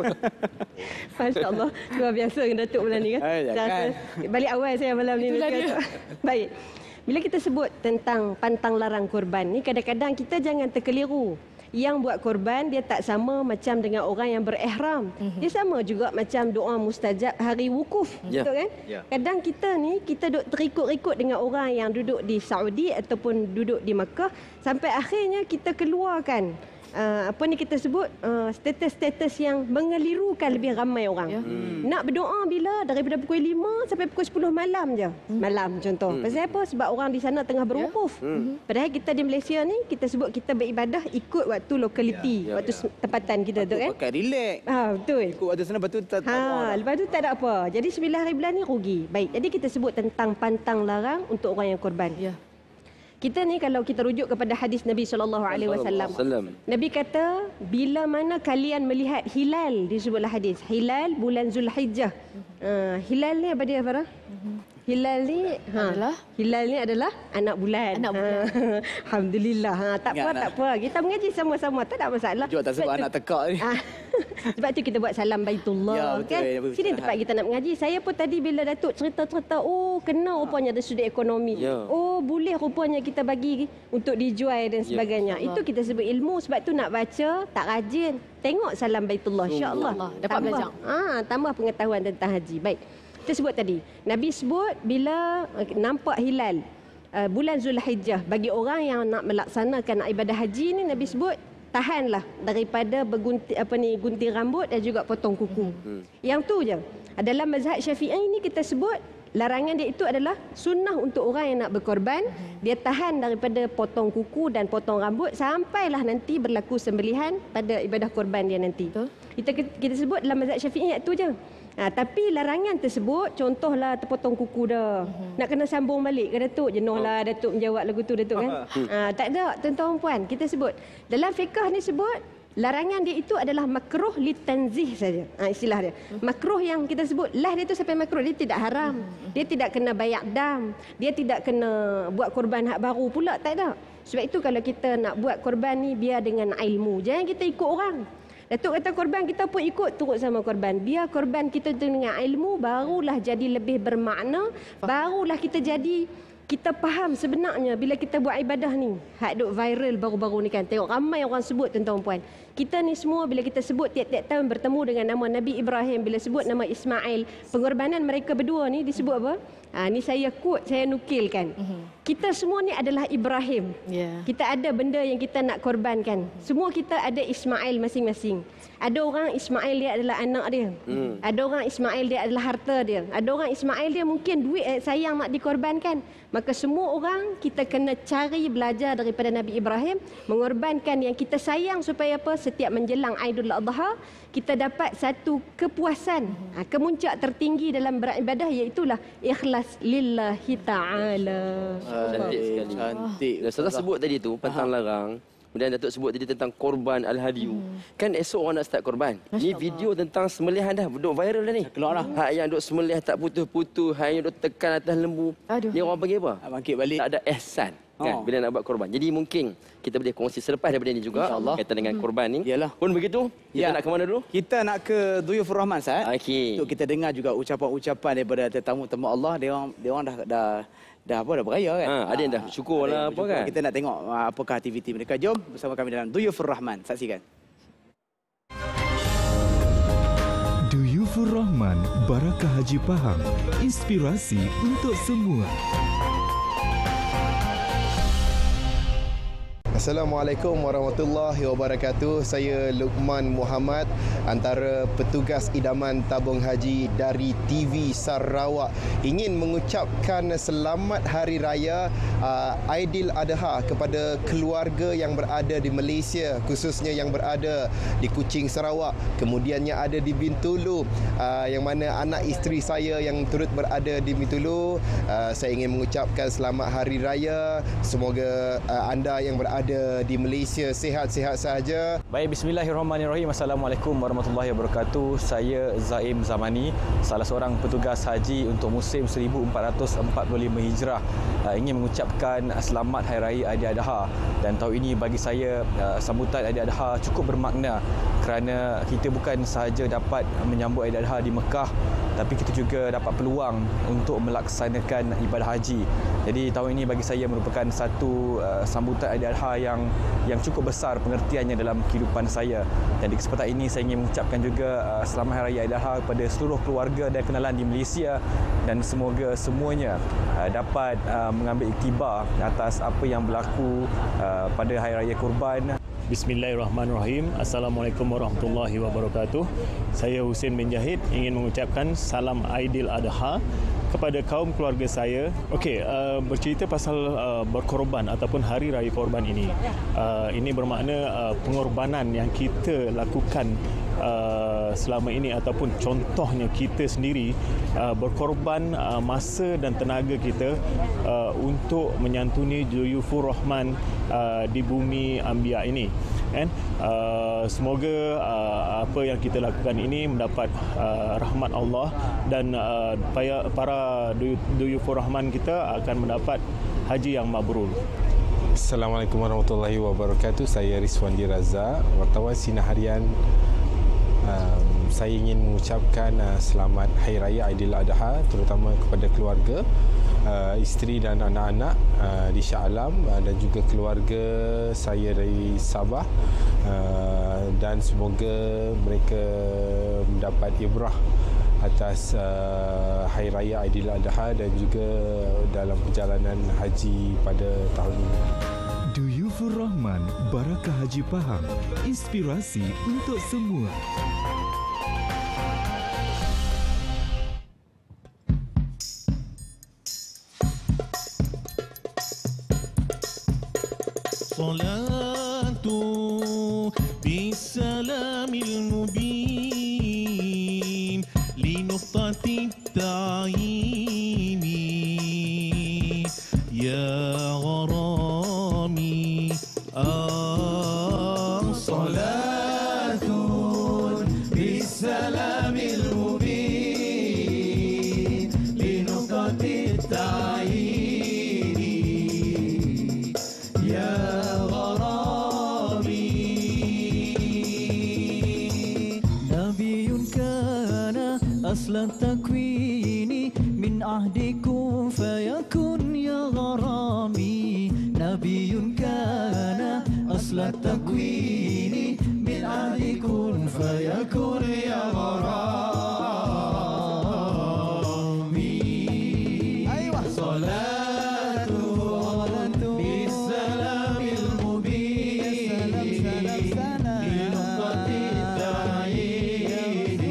Masya Allah. Luar biasa Datuk malam ni kan? Balik awal saya malam ni. Baik. Bila kita sebut tentang pantang larang korban ni, kadang-kadang kita jangan terkeliru. Yang buat korban dia tak sama macam dengan orang yang berihram. Dia sama juga macam doa mustajab hari wukuf, betul kan? Kadang kita ni kita duk terikut-ikut dengan orang yang duduk di Saudi ataupun duduk di Mekah, sampai akhirnya kita keluarkan kita sebut status-status yang mengelirukan lebih ramai orang. Nak berdoa bila? Daripada pukul 5 sampai pukul 10 malam je. Malam contoh. Pasal apa? Sebab orang di sana tengah berwukuf. Padahal kita di Malaysia ni, kita sebut kita beribadah ikut waktu lokaliti, waktu tempatan kita tu kan. Pakai relax. Betul. Ikut waktu sana, lepas tu tak lepas tu tak ada apa. Jadi 9 hari bulan ni rugi. Baik, jadi kita sebut tentang pantang larang untuk orang yang korban. Kita ni kalau kita rujuk kepada hadis Nabi SAW. Nabi kata, bila mana kalian melihat hilal, disebutlah hadis, hilal bulan Zulhijjah. Hilal ni apa dia Farah? Hilal ni adalah anak bulan. Alhamdulillah. Tak apa. Kita mengaji sama-sama, tak ada masalah. Jom tak sebab anak tekak ni. Sebab tu kita buat salam Baitullah, ya, betul, kan? betul. Sini tempat kita nak mengaji. Saya pun tadi bila Datuk cerita-cerita, kena rupanya dari sudut ekonomi. Ya. Boleh rupanya kita bagi untuk dijual dan sebagainya. Itu kita sebut ilmu. Sebab tu nak baca tak rajin. Tengok salam Baitullah, insya-Allah. Dapat belajar. Tambah pengetahuan tentang haji. Baik. Kita sebut tadi. Nabi sebut bila nampak hilal bulan Zulhijjah, bagi orang yang nak melaksanakan ibadah haji ni, Nabi sebut tahanlah daripada gunting rambut dan juga potong kuku. Yang tu je. Dalam mazhab Syafi'i ni kita sebut larangan dia itu adalah sunnah untuk orang yang nak berkorban. Dia tahan daripada potong kuku dan potong rambut sampailah nanti berlaku sembelihan pada ibadah korban dia nanti. Kita sebut dalam mazhab Syafi'i itu je. Tapi larangan tersebut, contohlah terpotong kuku dah. Nak kena sambung balik ke Datuk? Jenuhlah Datuk menjawab lagu tu, Datuk, kan? Tak ada, tuan-tuan puan. Kita sebut. Dalam fiqh ni sebut, larangan dia itu adalah makruh litanzih saja. Istilah dia. Makruh yang kita sebut, lah dia tu sampai makruh. Dia tidak haram. Dia tidak kena bayar dam. Dia tidak kena buat korban hak baru pula. Tak ada. Sebab itu kalau kita nak buat korban ni, biar dengan ilmu. Jangan kita ikut orang. Datuk kata korban, kita pun ikut turut sama korban. Biar korban kita dengan ilmu, barulah jadi lebih bermakna. Barulah kita faham sebenarnya bila kita buat ibadah ni. Hak duk viral baru-baru ni kan. Tengok ramai orang sebut, tuan-tuan puan. Kita ni semua bila kita sebut tiap-tiap tahun bertemu dengan nama Nabi Ibrahim, bila sebut nama Ismail, pengorbanan mereka berdua ni disebut apa? Ni saya quote, saya nukilkan. Kita semua ni adalah Ibrahim. Kita ada benda yang kita nak korbankan. Semua kita ada Ismail masing-masing. Ada orang Ismail dia adalah anak dia. Ada orang Ismail dia adalah harta dia. Ada orang Ismail dia mungkin duit sayang nak dikorbankan. Maka semua orang kita kena cari belajar daripada Nabi Ibrahim, mengorbankan yang kita sayang supaya apa? Setiap menjelang Aidul Adha, kita dapat satu kepuasan. Kemuncak tertinggi dalam beribadah iaitulah ikhlas lillahi ta'ala. Cantik sekali. Cantik. Ustazah sebut tadi tu pantang larang. Kemudian Datuk sebut tadi tentang korban al-hadiyu. Kan esok orang nak start korban. Ni video tentang sembelihan dah. Duk viral dah ni. Keluarlah. Hak yang duk sembelih tak putus-putus. Hak yang duk tekan atas lembu. Ni orang panggil apa? Bangkit balik. Tak ada ihsan. Kan? Bila nak buat korban. Jadi mungkin kita boleh kongsi selepas daripada ini juga. Kaitan dengan korban ni. Yalah. Pun begitu. Kita nak ke mana dulu? Kita nak ke Duyufur Rahman, Ustaz. Okey. Untuk kita dengar juga ucapan-ucapan daripada tetamu-tetamu Allah. Dia orang dah beraya kan. Ada yang dah syukur lah apa kan. Kita nak tengok apakah aktiviti mereka. Jom bersama kami dalam Duyufur Rahman. Saksikan. Duyufur Rahman, Barakah Haji Pahang. Inspirasi untuk semua. Assalamualaikum warahmatullahi wabarakatuh. Saya Luqman Muhammad, antara petugas idaman tabung haji dari TV Sarawak, ingin mengucapkan selamat hari raya Aidil Adha kepada keluarga yang berada di Malaysia, khususnya yang berada di Kuching Sarawak, kemudiannya ada di Bintulu, yang mana anak isteri saya yang turut berada di Bintulu. Saya ingin mengucapkan selamat hari raya. Semoga anda yang berada di Malaysia sihat-sihat sahaja. Baik, bismillahirrahmanirrahim. Assalamualaikum warahmatullahi wabarakatuh. Saya Zaim Zamani, salah seorang petugas haji untuk musim 1445 Hijrah. Ingin mengucapkan selamat Hari Raya Aidiladha. Dan tahun ini bagi saya sambutan Aidiladha cukup bermakna kerana kita bukan sahaja dapat menyambut Aidiladha di Mekah, tapi kita juga dapat peluang untuk melaksanakan ibadah haji. Jadi tahun ini bagi saya merupakan satu sambutan Aidiladha yang cukup besar pengertiannya dalam kehidupan saya. Dan di kesempatan ini saya ingin mengucapkan juga selamat Hari Raya Aidiladha kepada seluruh keluarga dan kenalan di Malaysia, dan semoga semuanya dapat mengambil iktibar atas apa yang berlaku pada Hari Raya Kurban. Bismillahirrahmanirrahim. Assalamualaikum warahmatullahi wabarakatuh. Saya Husin bin Jahid ingin mengucapkan salam Aidil Adha kepada kaum keluarga saya. Okey, bercerita pasal berkorban ataupun Hari Raya Korban ini. Ini bermakna pengorbanan yang kita lakukan selama ini ataupun contohnya kita sendiri berkorban masa dan tenaga kita untuk menyantuni Duyufur Rahman di bumi Anbiya ini. Semoga apa yang kita lakukan ini mendapat rahmat Allah dan para Duyufur Rahman kita akan mendapat haji yang mabrur. Assalamualaikum warahmatullahi wabarakatuh. Saya Rizwandi Razak, wartawan Sinar Harian. Saya ingin mengucapkan selamat Hari Raya Aidiladha terutama kepada keluarga, isteri dan anak-anak di Shah Alam dan juga keluarga saya dari Sabah, dan semoga mereka mendapat ibrah atas Hari Raya Aidiladha dan juga dalam perjalanan haji pada tahun ini. Duyufur Rahman, Barakah Haji Pahang, inspirasi untuk semua. Salatu bisalamil mubin linuqtati ta'ini ya gharami salatun bisalamil mubin linuqtati ta'ini ya أصل التكوين من عهدكم فيكن يا غرامي نبي كان أصل التكوين من عهدكم فيكن يا غرامي أيوة صلاة بالسلام المبين لنقطة التعيين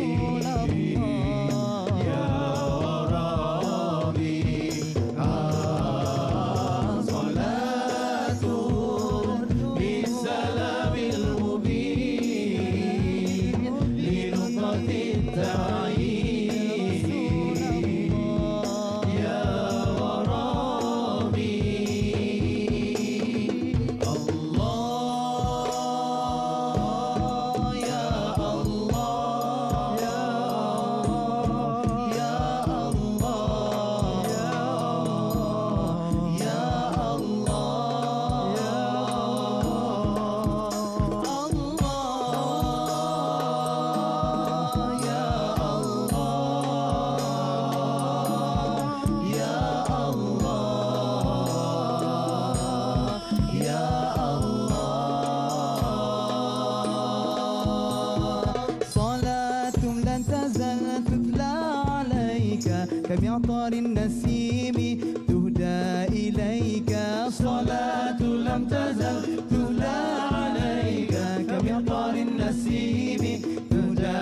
كمعطر النسيم تهدى إليك صلاة لم تزل تهدى عليك كمعطر النسيم تهدى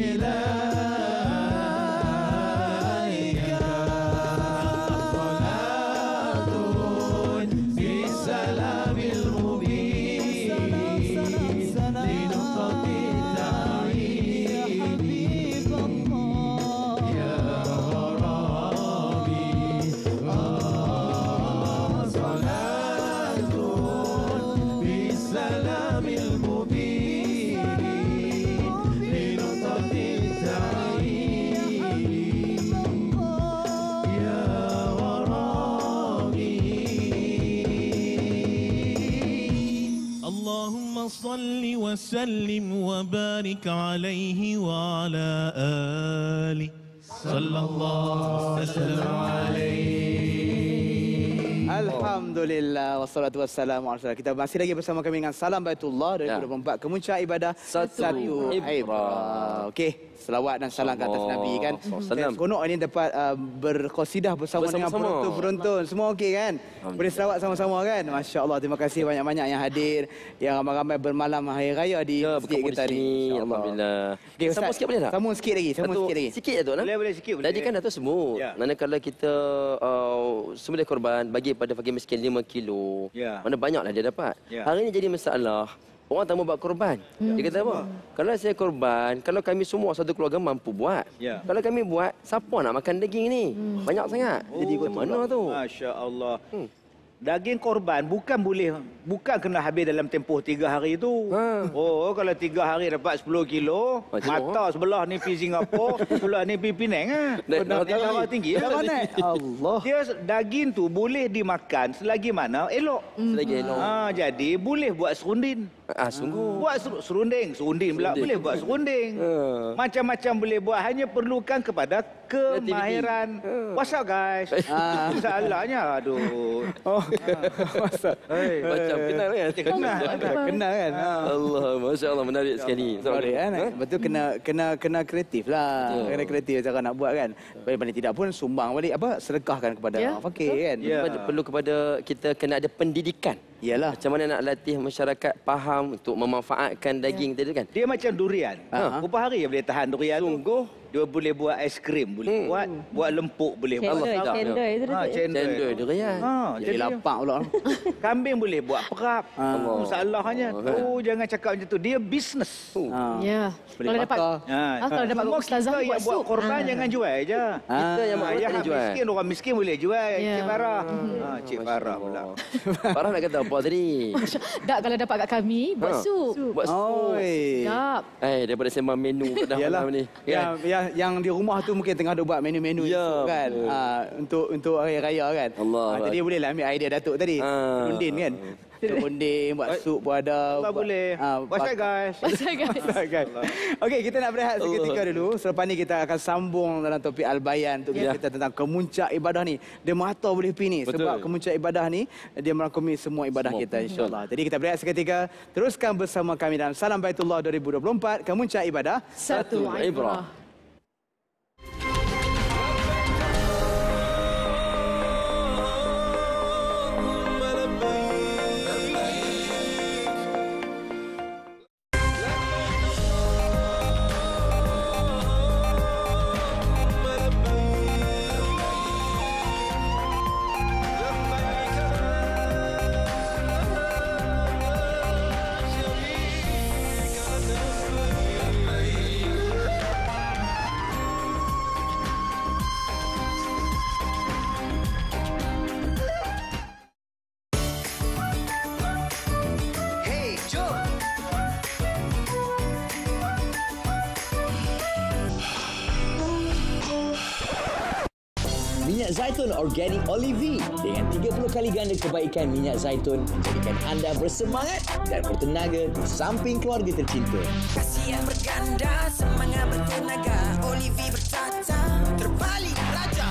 إليك صلاة بالسلام المبين لنقطة التعيين صل وسلم وبارك عليه وعلى آله صلى الله وسلم عليه. Alhamdulillah wassalatu wassalamu ala rasulillah. Kita masih lagi bersama kami dengan Salam Baitullah 2024 Kemuncak Ibadah Satu Ibrah. Okey, selawat dan salam ke atas Nabi kan. Seronok ini dapat berqasidah bersama dengan penonton-penonton. Semua okey kan? Boleh selawat sama-sama kan? Masya-Allah, terima kasih banyak-banyak yang hadir, yang ramai-ramai bermalam hari raya di masjid kita ni. Alhamdulillah. Okey, sambung sikit boleh tak? Sambung sikit lagi, Sikit Datuk nah. Boleh sikit boleh. Tadi kan Datuk semut. Manakala kita sembelih korban bagi pada fakir miskin 5 kilo. Mana banyaklah dia dapat. Hari ini jadi masalah orang tak mau buat korban. Dia kata apa? Kalau saya korban, kalau kami semua satu keluarga mampu buat. Kalau kami buat, siapa nak makan daging ni? Banyak sangat. Jadi mana tu? Masya Allah. Daging korban bukan kena habis dalam tempoh 3 hari tu. Oh, kalau 3 hari dapat 10 kilo, mata sebelah ni pergi Singapura, sebelah ni pergi Penang darah tinggi. Allah. Dia daging tu boleh dimakan selagi mana elok. Selagi elok. Jadi boleh buat serunding. Sungguh. Buat serunding pula boleh buat serunding. Macam-macam boleh buat, hanya perlukan kepada kemahiran. What's up guys? Salahnya aduh. Macam kenal kan? Kenal kan? Allah, Masya Allah, menarik sekali. Menarik kan? Betul, kena kreatif lah. Kena kreatif cara nak buat kan. Paling tidak pun sumbang balik, sedekahkan kepada orang fakir kan. Perlu kepada kita kena ada pendidikan. Iyalah. Macam mana nak latih masyarakat faham untuk memanfaatkan daging tadi kan? Dia macam durian. Berapa hari boleh tahan durian? Sungguh. Dia boleh buat aiskrim, boleh buat lempuk, boleh buat. Cendol itu. Cendol durian. Jadi lapar pula. Kambing boleh buat perap. Masalahnya jangan cakap macam tu. Dia bisnes. Ya. Kalau dapat kalau dapat ustazah buat buat korban jangan jual je. Kita yang jual. Miskin, orang miskin boleh jual. Cik Farah. Cik Farah pula. Farah nak kata apa tadi? Tak, kalau dapat kat kami buat sup. Buat sup. Sedap. Daripada sembang menu dah malam ni. Yang di rumah tu mungkin tengah ada buat menu-menu kan. Untuk hari raya kan. Jadi boleh lah ambil idea Datuk tadi. Rundin kan. Rundin, buat sup pun ada. Allah boleh. What's up guys? Okey, kita nak berehat seketika dulu. Selepas ni kita akan sambung dalam topik Al-Bayan untuk kita tentang kemuncak ibadah ni. Dia mata boleh pergi ni. Sebab kemuncak ibadah ni, dia merangkumi semua ibadah kita insyaAllah. Jadi kita berehat seketika. Teruskan bersama kami dalam Salam Baitullah 2024. Kemuncak ibadah Satu Ibrah. Minyak zaitun organik Olive dengan 30 kali ganda kebaikan minyak zaitun menjadikan anda bersemangat dan bertenaga di samping keluarga tercinta. Kasih yang berganda, semangat bertenaga. Olive bertata, terbalik raja.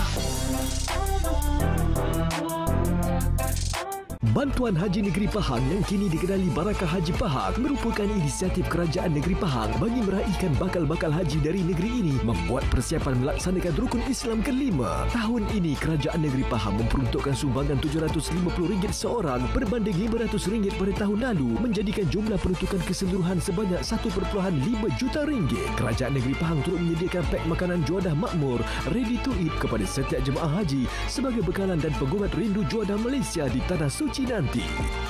Bantuan Haji Negeri Pahang yang kini dikenali Barakah Haji Pahang merupakan inisiatif Kerajaan Negeri Pahang bagi meraihkan bakal-bakal haji dari negeri ini membuat persiapan melaksanakan rukun Islam kelima. Tahun ini Kerajaan Negeri Pahang memperuntukkan sumbangan RM750 seorang berbanding RM500 pada tahun lalu menjadikan jumlah peruntukan keseluruhan sebanyak RM1.5 juta. Kerajaan Negeri Pahang turut menyediakan pek makanan juadah makmur ready to eat kepada setiap jemaah haji sebagai bekalan dan penguat rindu juadah Malaysia di Tanah Suci nanti.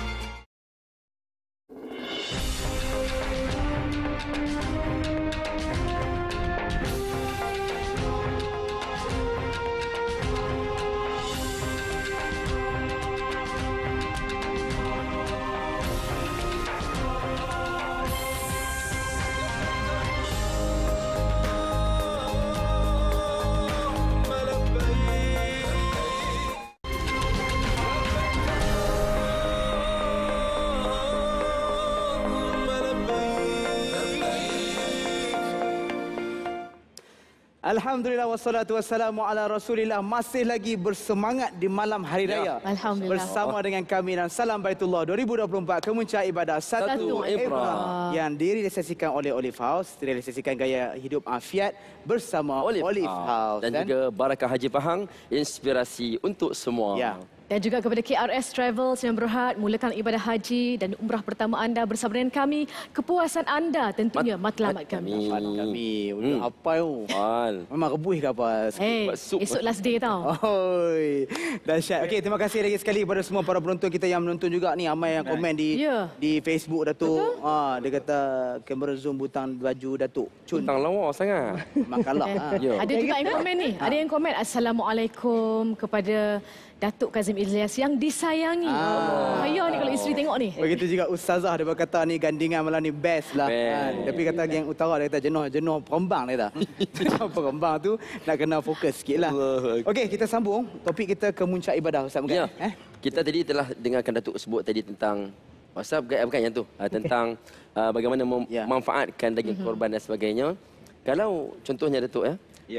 Alhamdulillah wassalatu wassalamu ala Rasulillah. Masih lagi bersemangat di malam hari raya. Alhamdulillah. Bersama dengan kami dan Salam Baitullah 2024 Kemuncak Ibadah Satu Ibrah yang direalisasikan oleh Olive House, direalisasikan gaya hidup afiat bersama Olive House dan juga Barakah Haji Pahang, inspirasi untuk semua. Ya. Dan juga kepada KRS Travels yang berhad mulakan ibadah haji dan umrah pertama anda bersama dengan kami. Kepuasan anda tentunya matlamat kami. Kami apa tu? Memang rebus ke apa? Esok last day tau. Oi, dahsyat. Okey, terima kasih lagi sekali kepada semua para penonton kita yang menonton juga ni. Ramai yang komen di Facebook Datuk. Dia kata kamera zoom butang baju Datuk. Butang lawa sangat. Makalah. Ada juga yang komen ni. Ada yang komen Assalamualaikum kepada Datuk Kazim Ilyas yang disayangi. Ayah ni kalau isteri tengok ni. Begitu juga Ustazah dia berkata ni gandingan malam ni best lah. Tapi kata geng utara dia kata jenuh perembang dia kata. Jenuh perembang tu nak kena fokus sikit lah. Okey, kita sambung topik kita ke muncak ibadah Ustaz Megat. Kita tadi telah dengarkan Datuk sebut tadi tentang WhatsApp bukan yang tu. Tentang bagaimana memanfaatkan daging korban dan sebagainya. Kalau contohnya Datuk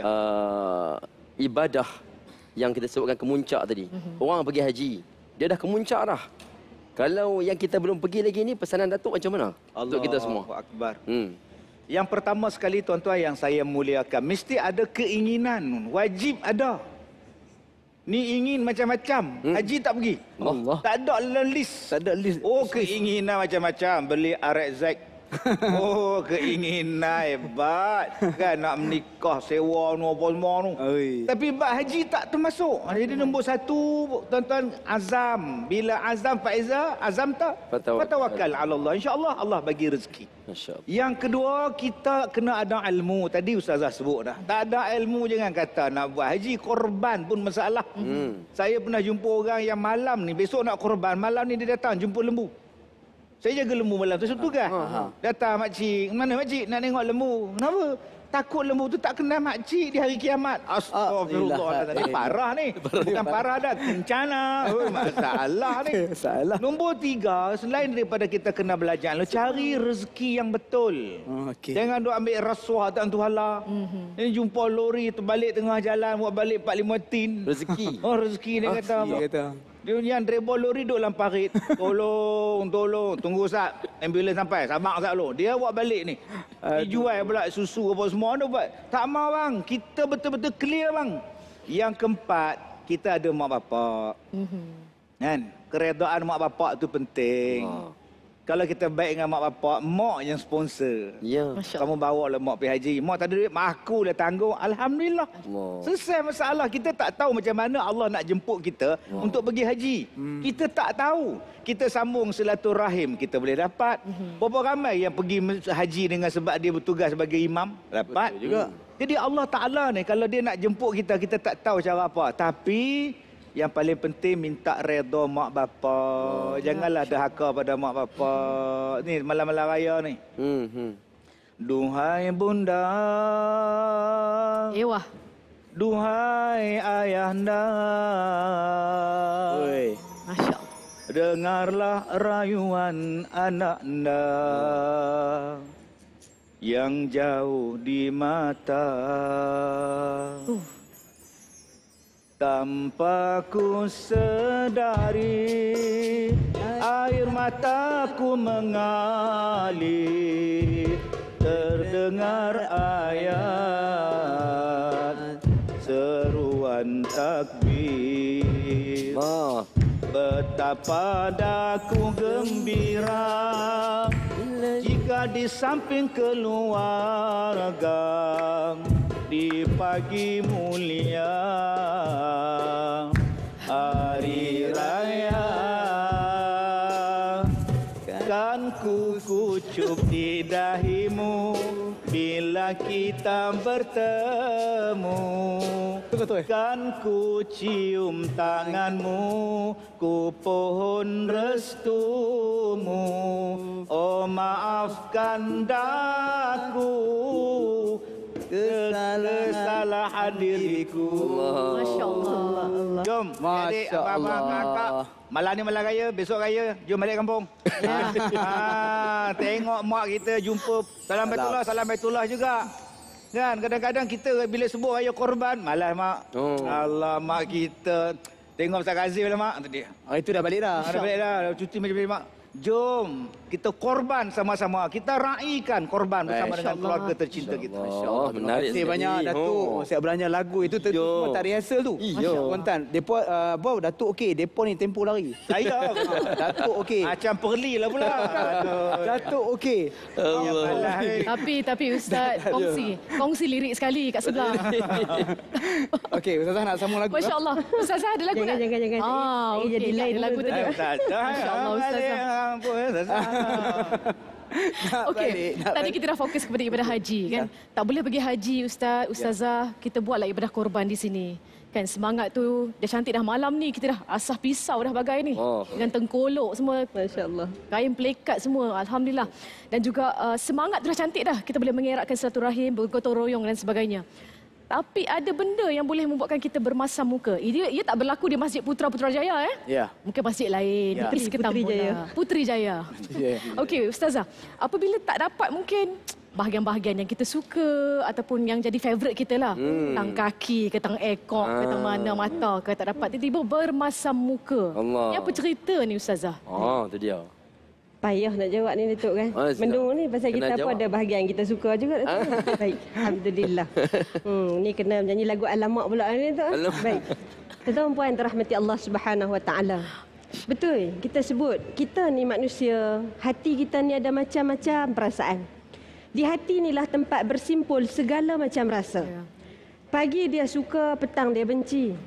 ibadah yang kita sebutkan kemuncak tadi. Orang pergi haji, dia dah kemuncak dah. Kalau yang kita belum pergi lagi ni, pesanan Datuk macam mana untuk kita semua? Allahu Akbar. Yang pertama sekali tuan-tuan yang saya muliakan, mesti ada keinginan, wajib ada. Ni ingin macam-macam, haji tak pergi. Allah. Tak ada list. Tak ada list. Oh, keinginan macam-macam, beli RX. Oh, keinginan hebat. Kan nak menikah, sewa apa semua tu. Tapi bab haji tak termasuk. Jadi nombor satu, tuan-tuan, azam. Bila azam Faiza, azam tak? Fatawakal ala Allah. InsyaAllah Allah bagi rezeki. Yang kedua, kita kena ada ilmu. Tadi Ustazah sebut dah. Tak ada ilmu jangan kata nak buat haji. Korban pun masalah. Saya pernah jumpa orang yang malam ni, besok nak korban, malam ni dia datang jumpa lembu. Saya jaga lembu malam tu, tugas. Datang makcik, mana makcik nak tengok lembu. Kenapa? Takut lembu tu tak kenal makcik di hari kiamat. Astagfirullah. Ini parah ni. Bukan parah dah, kencana. Masalah ni. Nombor tiga, selain daripada kita kena belajar, cari rezeki yang betul. Jangan duk ambil rasuah tak tentu hala. Ini jumpa lori terbalik tengah jalan, buat balik 4-5 tin. Rezeki. Rezeki dia kata. Dia yang driver lori duduk dalam parit. Tolong. Tunggu Ustaz. Ambulans sampai. Sabar Ustaz dulu. Dia buat balik ni. Dia jual pula susu apa semua. Dia buat. Tak mau bang. Kita betul-betul clear bang. Yang keempat, kita ada mak bapak. Kan? Keredaan mak bapak tu penting. Kalau kita baik dengan mak bapak, mak yang sponsor. Kamu bawa lah mak pergi haji. Mak tak ada duit, mak aku dah tanggung. Alhamdulillah. Selesai masalah. Kita tak tahu macam mana Allah nak jemput kita untuk pergi haji. Kita tak tahu. Kita sambung silaturahim, kita boleh dapat. Berapa ramai yang pergi haji dengan sebab dia bertugas sebagai imam? Dapat juga. Jadi Allah Ta'ala ni, kalau dia nak jemput kita, kita tak tahu cara apa. Tapi yang paling penting minta redha mak bapak. Janganlah dahaka pada mak bapak. Ni malam-malam raya ni. Duhai bunda. Duhai ayahanda. Masya Allah. Dengarlah rayuan anaknya yang jauh di mata. Tanpa ku sedari air mataku mengalir, terdengar ayat seruan takbir. Betapa daku gembira jika di samping keluarga di pagi mulia hari raya, kan ku kucup di dahimu bila kita bertemu, kan ku cium tanganmu, ku pohon restumu. Oh maafkan daku kesalahan diriku. Masya Allah. Jom, adik, abang, kakak. Malam ni malam raya, besok raya, jom balik kampung. Tengok mak kita jumpa. Salam Baitullah juga. Kan, kadang-kadang kita bila sebut raya korban, malas mak. Allah, mak kita. Tengok Ustaz Kazim lah mak. Itu dah balik dah. Dah balik dah, cuti macam ni mak. Jom kita korban sama-sama. Kita raikan korban bersama dengan keluarga tercinta kita. Oh, menarik. Terima kasih banyak Datuk. Siap belanja lagu itu semua tak rehearsal tu. Kontan. Depa Datuk okey, depa ni tempoh lari. Saya Datuk okey. Macam perli lah pula. Datuk okey. Tapi Ustaz kongsi lirik sekali kat sebelah. Okey, Ustazah nak sambung lagu. Masya-Allah. Ustazah ada lagu nak? Jangan. Okey, Jadi lain lagu tadi. Masya-Allah Ustazah. Okey, tadi kita dah fokus kepada ibadah haji kan. Tak boleh pergi haji ustazah, kita buatlah ibadah korban di sini. Kan semangat tu dah cantik dah malam ni kita dah asah pisau dah bagai ni. Dengan tengkolok semua. Masya-Allah. Kain pelekat semua, alhamdulillah. Dan juga semangat tu dah cantik dah. Kita boleh mengeratkan silaturahim, bergotong royong dan sebagainya. Tapi ada benda yang boleh membuatkan kita bermasam muka. Ia tak berlaku di Masjid Putrajaya Ya. Mungkin masjid lain, negeri sekitar Putrajaya. Okey, ustazah. Apabila tak dapat mungkin bahagian-bahagian yang kita suka ataupun yang jadi favourite kita lah. Tang kaki ke tang ekor ke tang mana mata ke tak dapat tiba-tiba bermasam muka. Ni apa cerita ni ustazah? Tu dia. Payah nak jawab ni Datuk kan. Mendung ni pasal kita apa ada bahagian kita suka juga Datuk. Baik, alhamdulillah. Ni kena menyanyi lagu Alamak pula ni Datuk. Baik. Tuan-tuan puan terahmati Allah Subhanahu Wa Taala. Betul, kita sebut kita ni manusia, hati kita ni ada macam-macam perasaan. Di hati inilah tempat bersimpul segala macam rasa. Pagi dia suka, petang dia benci.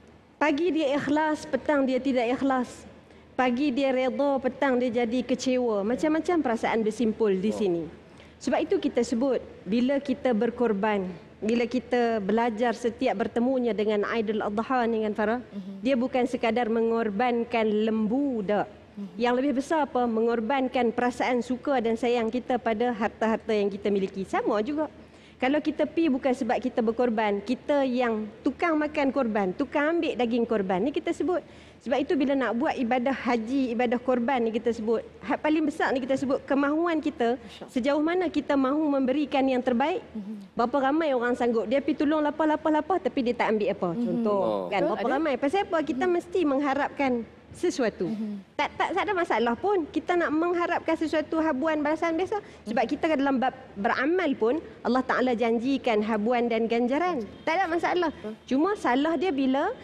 Pagi dia ikhlas, petang dia tidak ikhlas. Pagi dia redha, petang dia jadi kecewa. Macam-macam perasaan bersimpul di sini. Sebab itu kita sebut, bila kita berkorban, bila kita belajar setiap bertemunya dengan Aidil Adha ni kan Farah, dia bukan sekadar mengorbankan lembu dak. Yang lebih besar apa? Mengorbankan perasaan suka dan sayang kita pada harta-harta yang kita miliki. Sama juga. Kalau kita pi bukan sebab kita berkorban, kita yang tukang makan korban, tukang ambil daging korban, ni kita sebut. Sebab itu bila nak buat ibadah haji, ibadah korban ni kita sebut, hak paling besar ni kita sebut kemahuan kita, sejauh mana kita mahu memberikan yang terbaik. Berapa ramai orang sanggup, dia pi tolong lapar tapi dia tak ambil apa. Contoh, kan berapa ramai. Pasal apa? Kita mesti mengharapkan sesuatu. Tak ada masalah pun kita nak mengharapkan sesuatu habuan balasan biasa. Sebab kita dalam bab beramal pun Allah Taala janjikan habuan dan ganjaran. Tak ada masalah. Cuma salah dia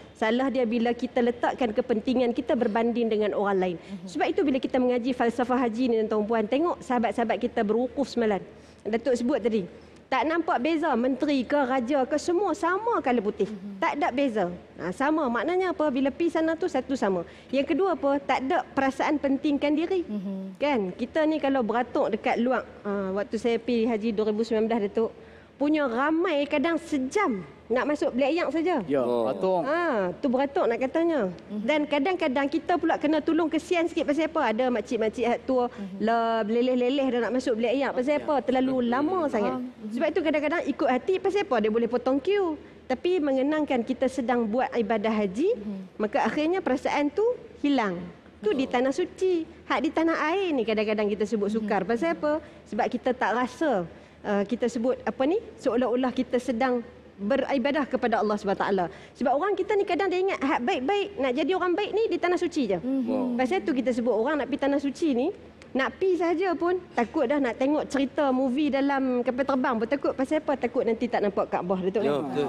bila kita letakkan kepentingan kita berbanding dengan orang lain. Sebab itu bila kita mengaji falsafah haji ni tuan-puan, tengok sahabat-sahabat kita berwukuf semalam. Datuk sebut tadi, tak nampak beza menteri ke raja ke semua sama kala putih. Tak ada beza. Sama maknanya apa? Bila pi sana tu satu sama. Yang kedua apa? Tak ada perasaan pentingkan diri. Kan? Kita ni kalau beratuk dekat luar, waktu saya pi haji 2019 Datuk, punya ramai kadang sejam nak masuk bilik ayak saja. Ya, beratuk. Tu beratuk nak katanya. Dan kadang-kadang kita pula kena tolong kesian sikit pasal apa? Ada makcik-makcik tua leleh-leleh dah nak masuk bilik ayak pasal apa? Terlalu lama sangat. Sebab itu kadang-kadang ikut hati pasal apa? Dia boleh potong queue. Tapi mengenangkan kita sedang buat ibadah haji, maka akhirnya perasaan tu hilang. Tu di tanah suci. Hak di tanah air ni kadang-kadang kita sebut sukar. Pasal apa? Sebab kita tak rasa kita sebut apa ni? Seolah-olah kita sedang beribadah kepada Allah SWT. Sebab orang kita ni kadang dia ingat hak baik-baik, nak jadi orang baik ni di tanah suci je. Pasal tu kita sebut orang nak pergi tanah suci ni, nak pergi saja pun takut dah nak tengok cerita movie dalam kapal terbang pun takut. Pasal apa? Takut nanti tak nampak Kaabah Datuk.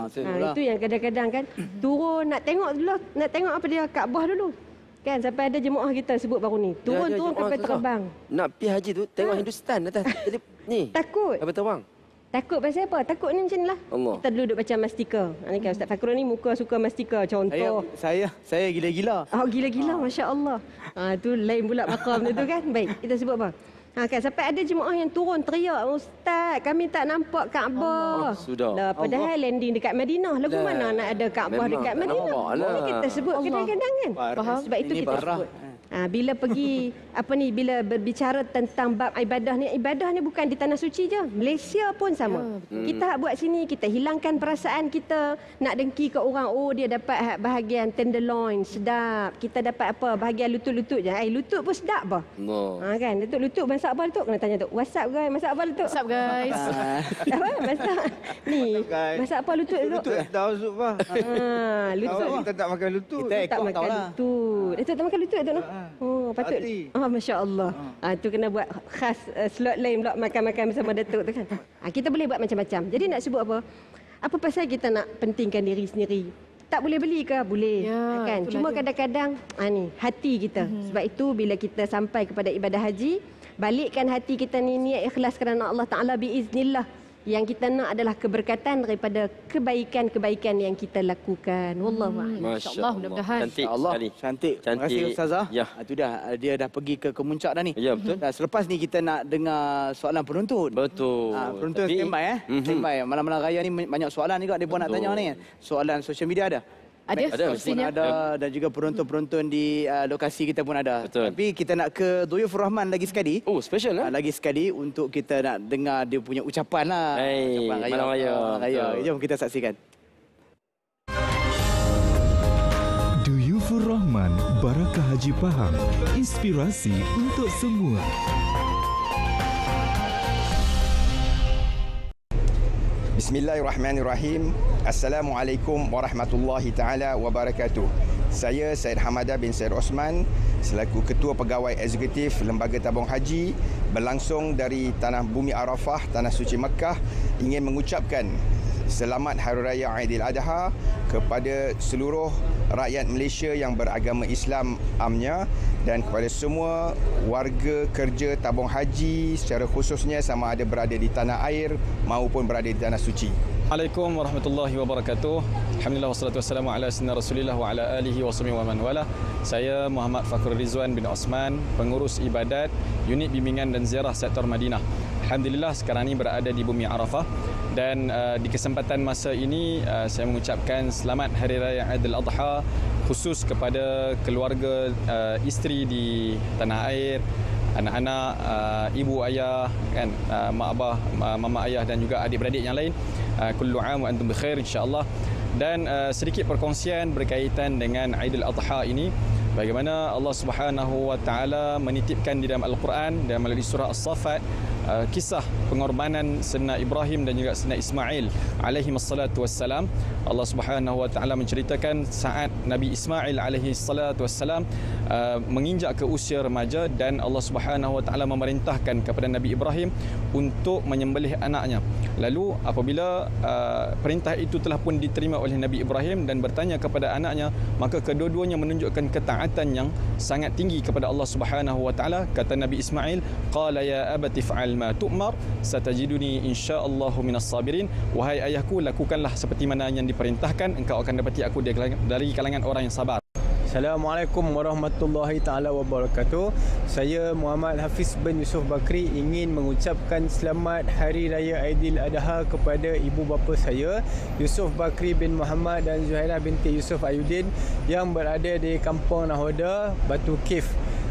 Itu yang kadang-kadang kan turun nak tengok dulu, nak tengok apa dia Kaabah dulu. Kan sampai ada jemaah kita sebut baru ni. Turun kapal terbang. Nak pergi haji tu tengok Hindustan atas. Jadi ni. Takut. Kapal terbang. Takut pasal apa? Takut ni macam ni lah. Kita dulu duduk baca mastika. Ni kan Ustaz Fakrul ni muka suka mastika. Contoh. Saya gila-gila. Gila-gila. Masya Allah. Tu lain pula makam tu kan. Baik, kita sebut apa? Kan sampai ada jemaah yang turun teriak, Ustaz, kami tak nampak Kaabah. Lah, padahal landing dekat Madinah. Lagu mana nak ada Kaabah dekat Madinah? Ini kita sebut kadang-kadang kan. Sebab itu kita sebut. Bila pergi bila berbicara tentang bab ibadah ni bukan di tanah suci je. Malaysia pun sama. Kita buat sini, kita hilangkan perasaan kita nak dengki ke orang, dia dapat bahagian tenderloin sedap. Kita dapat apa? Bahagian lutut-lutut je. Lutut pun sedap apa? Kan? Lutut masak apa Datuk? Kena tanya Datuk. WhatsApp guys, masak apa Datuk? WhatsApp guys. Apa? Masak ni. Masak apa lutut Datuk? Lutut tahu Zuk bah. Lutut kita tak makan lutut. Kita tak makan lutut. Datuk tak makan lutut Datuk. Oh, patut. Oh, masya-Allah. Tu kena buat khas slot lain pula makan-makan bersama Datuk tu kan. Kita boleh buat macam-macam. Jadi nak sebut apa? Apa pasal kita nak pentingkan diri sendiri? Tak boleh beli ke? Boleh. Ya, kan? Cuma kadang-kadang ni hati kita. Sebab itu bila kita sampai kepada ibadah haji, balikkan hati kita ni niat ikhlas kerana Allah Taala biiznillah. Yang kita nak adalah keberkatan daripada kebaikan-kebaikan yang kita lakukan. Wallahu a'lam. Masya-Allah, mudah-mudahan. Cantik sekali. Cantik. Terima kasih Ustazah. Ya. Itu dah dia dah pergi ke kemuncak dah ni. Ya, betul. Dan selepas ni kita nak dengar soalan penonton. Betul. Penonton standby standby. Malam-malam raya ni banyak soalan juga dia nak tanya ni. Soalan sosial media ada. Ada, mestinya ada dan juga penonton-penonton di lokasi kita pun ada. Betul. Tapi kita nak ke Duyufur Rahman lagi sekali. Oh, special lah. Lagi sekali untuk kita nak dengar dia punya ucapan lah. Ucapan Malam Raya. Jom kita saksikan. Duyufur Rahman, Barakah Haji Pahang. Inspirasi untuk semua. Bismillahirrahmanirrahim. Assalamualaikum warahmatullahi taala wabarakatuh. Saya Syed Hamadah bin Syed Osman selaku Ketua Pegawai Eksekutif Lembaga Tabung Haji berlangsung dari Tanah Bumi Arafah, Tanah Suci Mekah, ingin mengucapkan selamat Hari Raya Aidiladha kepada seluruh rakyat Malaysia yang beragama Islam amnya dan kepada semua warga kerja tabung haji secara khususnya sama ada berada di tanah air maupun berada di tanah suci. Assalamualaikum warahmatullahi wabarakatuh. Alhamdulillah wassalatu wassalamu ala sayyidina Rasulillah wa ala alihi wa sahbihi wa man wala. Saya Muhammad Fakhur Rizwan bin Osman, pengurus ibadat Unit Bimbingan dan Ziarah Sektor Madinah. Alhamdulillah sekarang ini berada di Bumi Arafah dan di kesempatan masa ini saya mengucapkan selamat Hari Raya Aidiladha khusus kepada keluarga isteri di tanah air, anak-anak, ibu ayah kan, mak abah, mama ayah dan juga adik-beradik yang lain. Kullu am wa antum bikhair insya-Allah. Dan sedikit perkongsian berkaitan dengan Aidiladha ini. Bagaimana Allah Subhanahu wa taala menitipkan di dalam Al-Quran dan melalui surah As-Saffat kisah pengorbanan Sayyidina Ibrahim dan juga Sayyidina Ismail alaihi wassalatu wassalam. Allah Subhanahu wa taala menceritakan saat Nabi Ismail alaihi salatu wassalam menginjak ke usia remaja dan Allah Subhanahu wa taala memerintahkan kepada Nabi Ibrahim untuk menyembelih anaknya. Lalu apabila perintah itu telah pun diterima oleh Nabi Ibrahim dan bertanya kepada anaknya, maka kedua-duanya menunjukkan ketaatan yang sangat tinggi kepada Allah Subhanahu wa taala. Kata Nabi Ismail, qala ya abati fa'al ma tu'mar satajiduni insyaallahu minas sabirin. Wahai ayahku, lakukanlah seperti mana yang diperintahkan, engkau akan dapati aku dari kalangan orang yang sabar. Assalamualaikum warahmatullahi taala wabarakatuh. Saya Muhammad Hafiz bin Yusof Bakri ingin mengucapkan selamat Hari Raya Aidiladha kepada ibu bapa saya Yusof Bakri bin Muhammad dan Zuhairah binti Yusof Ayuddin yang berada di Kampung Nahoda, Batu Cave.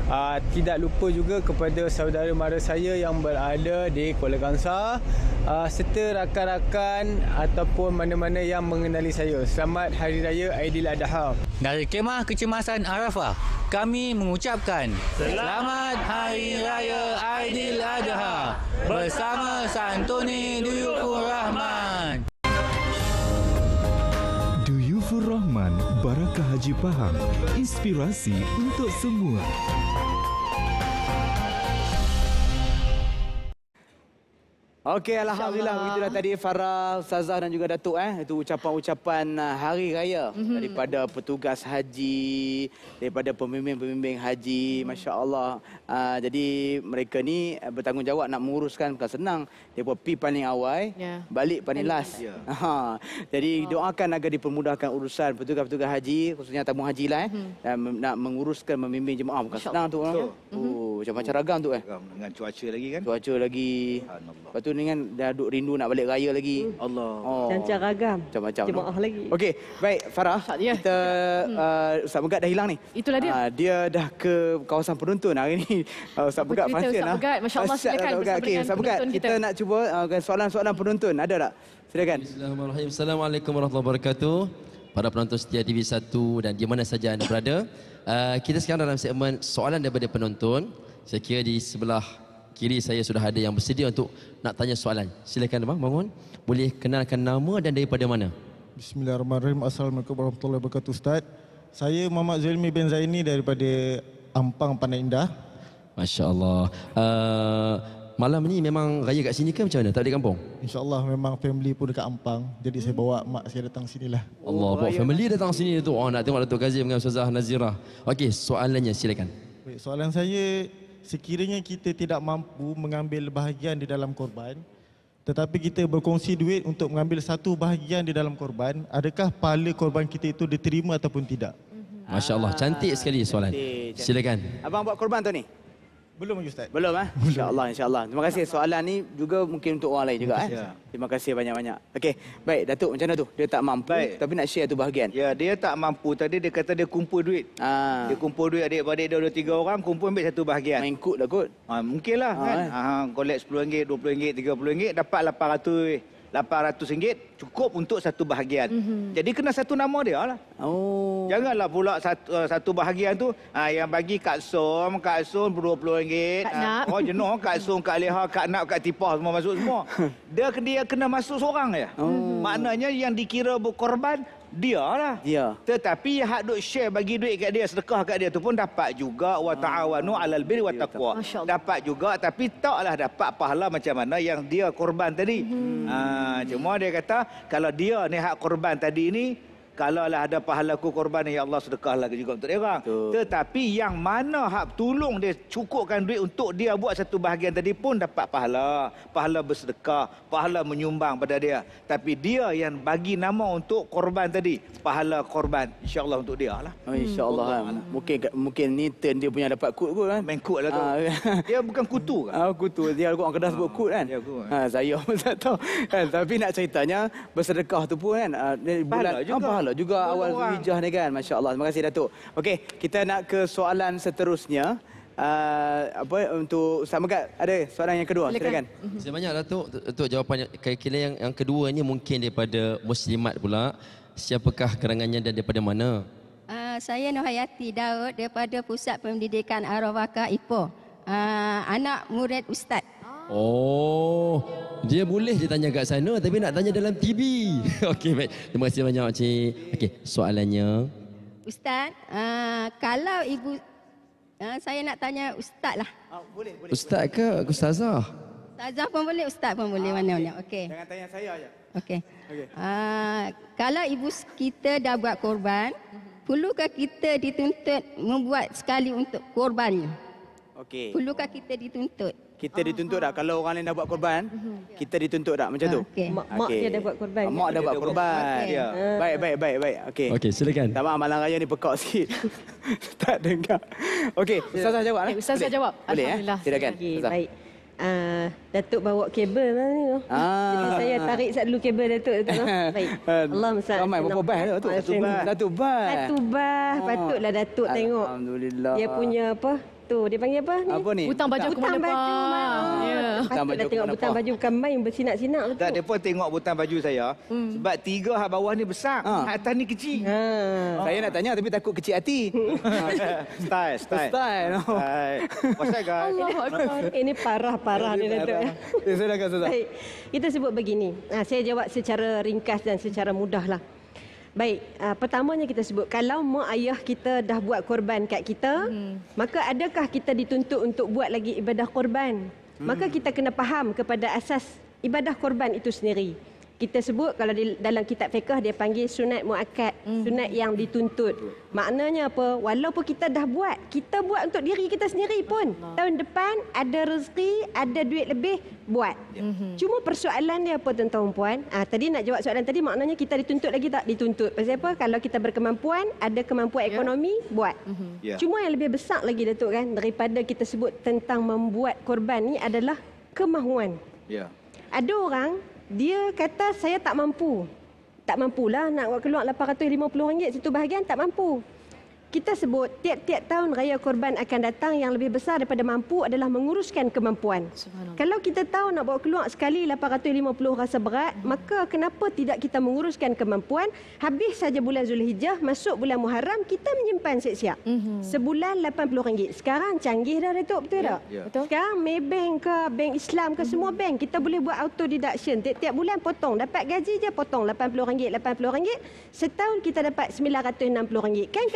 Tidak lupa juga kepada saudara mara saya yang berada di Kuala Kangsar serta rakan-rakan ataupun mana-mana yang mengenali saya. Selamat Hari Raya Aidiladha. Dari Kemah Kecemasan Arafah, kami mengucapkan Selamat Hari Raya Aidiladha bersama Santuni Duyufur Rahman. Duyufur Rahman, Barakah Haji Pahang. Inspirasi untuk semua. Okey, alhamdulillah begitu dah tadi Farah, Ustazah dan juga Datuk itu ucapan-ucapan hari raya daripada petugas haji, daripada pembimbing-pembimbing haji, masya-Allah. Jadi mereka ni bertanggungjawab nak menguruskan, bukan senang. Depa pi paling awal, balik paling last. Jadi doakan agar dipermudahkan urusan petugas-petugas haji, khususnya tabung haji lah nak menguruskan membimbing jemaah, bukan senang tu orang. Macam-macam ragam tu dengan cuaca lagi kan. Cuaca lagi. Lepas tu dengan dah duk rindu nak balik raya lagi. Allah. Macam-macam ragam. Macam-macam. Jemaah lagi. Okey, baik Farah. Kita Ustaz Megat dah hilang ni. Itulah dia. Dia dah ke kawasan penonton hari ni. Ustaz Megat function Ustaz Megat, masya-Allah, silakan bersama dengan Ustaz Megat. Kita nak cuba soalan-soalan penonton. Ada tak? Silakan. Bismillahirrahmanirrahim. Assalamualaikum warahmatullahi wabarakatuh. Para penonton setia TV 1 dan di mana saja anda berada. Kita sekarang dalam segmen soalan daripada penonton. Saya kira di sebelah kiri saya sudah ada yang bersedia untuk nak tanya soalan. Silakan abang, bangun. Boleh kenalkan nama dan daripada mana? Bismillahirrahmanirrahim. Assalamualaikum warahmatullahi wabarakatuh Ustaz. Saya Muhammad Zulmi bin Zaini daripada Ampang Pandan Indah. Masya Allah. Malam ni memang raya kat sini ke macam mana? Tak balik kampung? InsyaAllah memang family pun dekat Ampang. Jadi saya bawa mak saya datang sini lah. Allah, bawa family datang sini tu. Oh, nak tengok Datuk Kazim dengan Ustazah Nazirah. Okey, soalannya silakan. Baik, soalan saya, sekiranya kita tidak mampu mengambil bahagian di dalam korban, tetapi kita berkongsi duit untuk mengambil satu bahagian di dalam korban, adakah pahala korban kita itu diterima ataupun tidak? Masya Allah, cantik sekali soalan. Silakan. Abang buat korban tu ni? Belum lagi Ustaz. Belum InsyaAllah, insyaAllah. Terima kasih. Soalan ni juga mungkin untuk orang lain juga. Terima kasih banyak-banyak. Okey, baik Datuk, macam mana tu? Dia tak mampu tapi nak share tu bahagian. Ya, dia tak mampu. Tadi dia kata dia kumpul duit. Dia kumpul duit adik-beradik dia ada 3 orang, kumpul ambil satu bahagian. Main kut lah kot. Mungkinlah kan. Collect RM10, RM20, RM30, dapat RM800 cukup untuk satu bahagian. Jadi kena satu nama dia lah. Janganlah pula satu bahagian tu yang bagi Kak Som RM20. Oh jenuh Kak Som, Kak Leha, Kak Nak, Kak Tipah semua masuk semua. Dia kena masuk seorang je. Maknanya yang dikira berkorban dia lah. Tetapi hak duk share bagi duit kat dia, sedekah kat dia tu pun dapat juga. Wa ta'awanu 'alal birri wat taqwa. Dapat juga tapi taklah dapat pahala macam mana yang dia korban tadi. Cuma dia kata kalau dia ni hak korban tadi ni, kalaulah ada pahalaku korban ni, ya Allah sedekahlah juga untuk dia orang. Tetapi yang mana hak tolong dia cukupkan duit untuk dia buat satu bahagian tadi pun dapat pahala. Pahala bersedekah, pahala menyumbang pada dia. Tapi dia yang bagi nama untuk korban tadi, pahala korban insya-Allah untuk dia lah. InsyaAllah mungkin ni turn dia punya dapat kut kot kan. Main kut lah tu. Dia bukan kutu kan? Kutu. Dia orang Kedah sebut kut kan. Saya pun tak tahu. Tapi nak ceritanya bersedekah tu pun kan. Pahala juga. Pahala juga awal Zulhijjah ni kan. Masya Allah. Terima kasih Datuk. Okey, kita nak ke soalan seterusnya. Untuk Ustaz Megat, ada soalan yang kedua. Silakan. Terima banyak Datuk. Untuk jawapan kira yang kedua ni mungkin daripada Muslimat pula. Siapakah kerangannya dan daripada mana? Saya Nurhayati Daud daripada Pusat Pendidikan Ar-Rawaka Ipoh. Anak murid Ustaz. Oh, dia boleh dia tanya kat sana tapi nak tanya dalam TV. Okey, baik. Terima kasih banyak Cik. Okey, soalannya. Ustaz, kalau ibu saya nak tanya Ustaz lah. Boleh. Ustaz ke Ustazah? Ustazah pun boleh, Ustaz pun boleh, mana-mana. Okey. Jangan tanya saya aja. Okey. Kalau ibu kita dah buat korban, perlukah kita dituntut membuat sekali untuk korbannya? Okey. Perlukah kita dituntut? Kita dituntut tak? Kalau orang lain dah buat korban, kita dituntut tak? Macam tu? Mak dia dah buat korban. Mak dah buat korban. Baik. Okey. Okey, silakan. Tak maaf, malam raya ni pekak sikit. Tak dengar. Okey, Ustazah jawab. Ustazah jawab. Boleh Alhamdulillah. Silakan. Baik. Datuk bawa kabel mana ni tu. Jadi saya tarik sat dulu kabel Datuk tu. Baik. Allahumma salli. Ramai berapa bah Datuk? Satu bah. Patutlah Datuk tengok. Alhamdulillah. Dia punya apa? Tu dia panggil apa ni? Apa ni? Butang baju ke mana Pak? Ya. Patutlah tengok butang baju bukan main bersinak-sinak betul. Tak, dia pun tengok butang baju saya. Sebab 3 hak bawah ni besar, hak atas ni kecil. Saya nak tanya tapi takut kecil hati. Style. Pasal guys. Ini parah ni Datuk. Silakan Ustazah. Baik. Kita sebut begini. Saya jawab secara ringkas dan secara mudah lah. Baik, pertamanya kita sebut kalau mak ayah kita dah buat korban kat kita, maka adakah kita dituntut untuk buat lagi ibadah korban? Maka kita kena faham kepada asas ibadah korban itu sendiri. Kita sebut kalau dalam kitab fiqh dia panggil sunat muakkad, sunat yang dituntut. Maknanya apa? Walaupun kita dah buat, kita buat untuk diri kita sendiri pun. Tahun depan ada rezeki, ada duit lebih, buat. Cuma persoalan dia apa tuan-tuan puan? Tadi nak jawab soalan tadi maknanya kita dituntut lagi tak? Dituntut. Pasal apa? Kalau kita berkemampuan, ada kemampuan ekonomi, buat. Cuma yang lebih besar lagi Datuk kan daripada kita sebut tentang membuat korban ni adalah kemahuan. Ada orang dia kata saya tak mampu. Tak mampulah nak buat keluar RM850 satu bahagian, tak mampu. Kita sebut tiap-tiap tahun raya korban akan datang yang lebih besar daripada mampu adalah menguruskan kemampuan. Kalau kita tahu nak bawa keluar sekali 850 rasa berat, maka kenapa tidak kita menguruskan kemampuan? Habis saja bulan Zulhijjah, masuk bulan Muharram, kita menyimpan siap-siap. Sebulan RM80. Sekarang canggih dah Datuk, betul tak? Betul. Sekarang Maybank ke, bank Islam ke, semua bank kita boleh buat auto deduction. Tiap-tiap bulan potong, dapat gaji je potong RM80, RM80. Setahun kita dapat RM960. Kan ke satu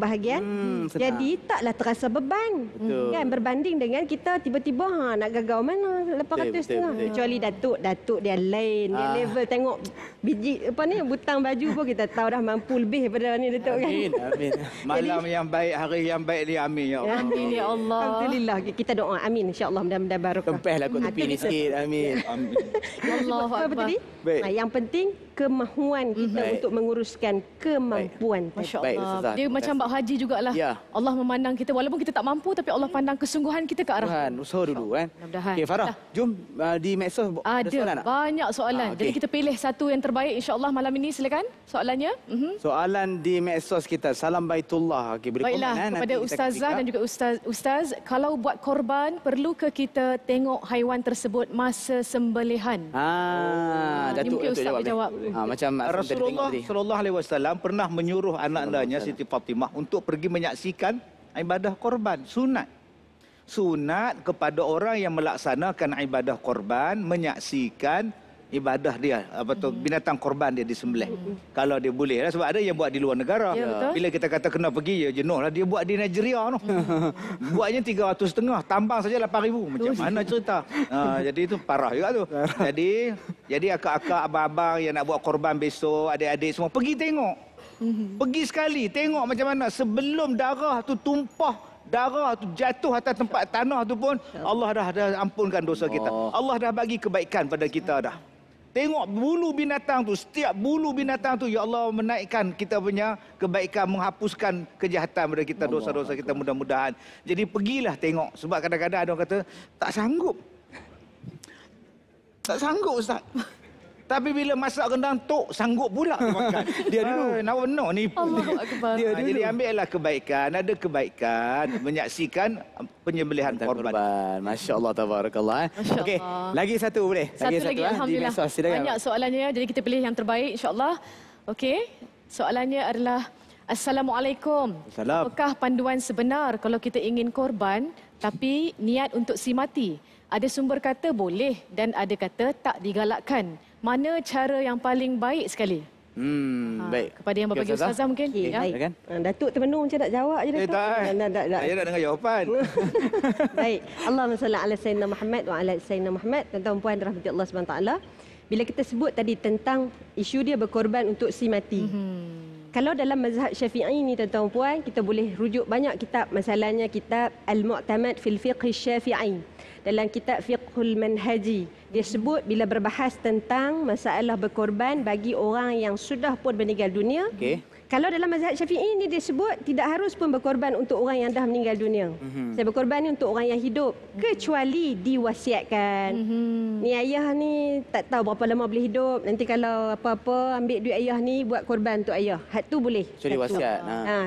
bahagian. Jadi taklah terasa beban. Kan berbanding dengan kita tiba-tiba nak gagal mana 800 tu. Kecuali datuk dia lain, dia level tengok biji butang baju pun kita tahu dah mampu lebih daripada ni datuk kan. Amin. Malam yang baik, hari yang baik ni, amin ya Allah. Amin ya Allah. Alhamdulillah, kita doa amin insya-Allah mudah-mudahan barakah. Kempeslah kot tepi ni sikit. Amin. Allahu Akbar. Yang penting kemahuan kita untuk menguruskan kemampuan. Masya-Allah. Dia macam bab haji jugalah. Allah memandang kita walaupun kita tak mampu tapi Allah pandang kesungguhan kita ke arah. Tuhan, usaha dulu kan. Mudah-mudahan. Okey Farah, jom di medsos ada soalan tak? Banyak soalan. Jadi kita pilih satu yang terbaik insya-Allah malam ini, silakan soalannya. Soalan di medsos kita, Salam Baitullah. Okey, beri baiklah, komen kepada ustazah dan juga ustaz, kalau buat korban perlu ke kita tengok haiwan tersebut masa sembelihan? Datuk jawab. Macam Rasulullah sallallahu alaihi wasallam pernah menyuruh anak-anaknya Siti Fatimah untuk pergi menyaksikan ibadah korban, sunat. Sunat kepada orang yang melaksanakan ibadah korban menyaksikan ibadah dia, binatang korban dia disembelih. Kalau dia boleh lah, sebab ada yang buat di luar negara. Bila kita kata kena pergi, jenuh lah. Dia buat di Nigeria tu. Buatnya 350, tambang saja 8,000. Macam mana cerita? Jadi itu parah juga tu. Jadi akak-akak, abang-abang yang nak buat korban besok, adik-adik semua pergi tengok. Pergi sekali tengok macam mana sebelum darah tu tumpah, darah tu jatuh atas tempat tanah tu pun Allah dah ampunkan dosa kita. Allah dah bagi kebaikan pada kita dah. Tengok bulu binatang tu, setiap bulu binatang tu, ya Allah menaikkan kita punya kebaikan, menghapuskan kejahatan pada kita, dosa-dosa kita mudah-mudahan. Jadi pergilah tengok. Sebab kadang-kadang ada orang kata, tak sanggup. Tak sanggup Ustaz. Tapi bila masak rendang tok, sanggup pula makan. Dia dulu. Nak nipu. Dia dulu. Jadi ambillah kebaikan. Ada kebaikan menyaksikan penyembelihan korban. Masya Allah, tabarakallah. Okey, lagi satu boleh? Satu lagi alhamdulillah. Banyak soalannya, jadi kita pilih yang terbaik insya-Allah. Okey. Soalannya adalah Assalamualaikum. Apakah panduan sebenar kalau kita ingin korban tapi niat untuk si mati? Ada sumber kata boleh dan ada kata tak digalakkan. Mana cara yang paling baik sekali? Baik. Kepada yang berbagi ustazah mungkin. Baik. Datuk termenung macam nak jawab je Datuk. Tak. Saya nak dengar jawapan. Baik. Allahumma salli ala sayyidina Muhammad wa ala sayyidina Muhammad. Tuan-tuan puan dirahmati Allah SWT. Bila kita sebut tadi tentang isu dia berkorban untuk si mati. Kalau dalam mazhab Syafi'i ni tuan-tuan puan, kita boleh rujuk banyak kitab. Masalahnya kitab Al-Mu'tamad fil Fiqh Syafi'i. Dalam kitab Fiqhul Manhaji, dia sebut bila berbahas tentang masalah berkorban bagi orang yang sudah pun meninggal dunia. Kalau dalam mazhab Syafi'i ni dia sebut tidak harus pun berkorban untuk orang yang dah meninggal dunia. Saya berkorban ni untuk orang yang hidup kecuali diwasiatkan. Ni ayah ni tak tahu berapa lama boleh hidup. Nanti kalau apa-apa ambil duit ayah ni buat korban untuk ayah. Hak tu boleh. Kecuali wasiat.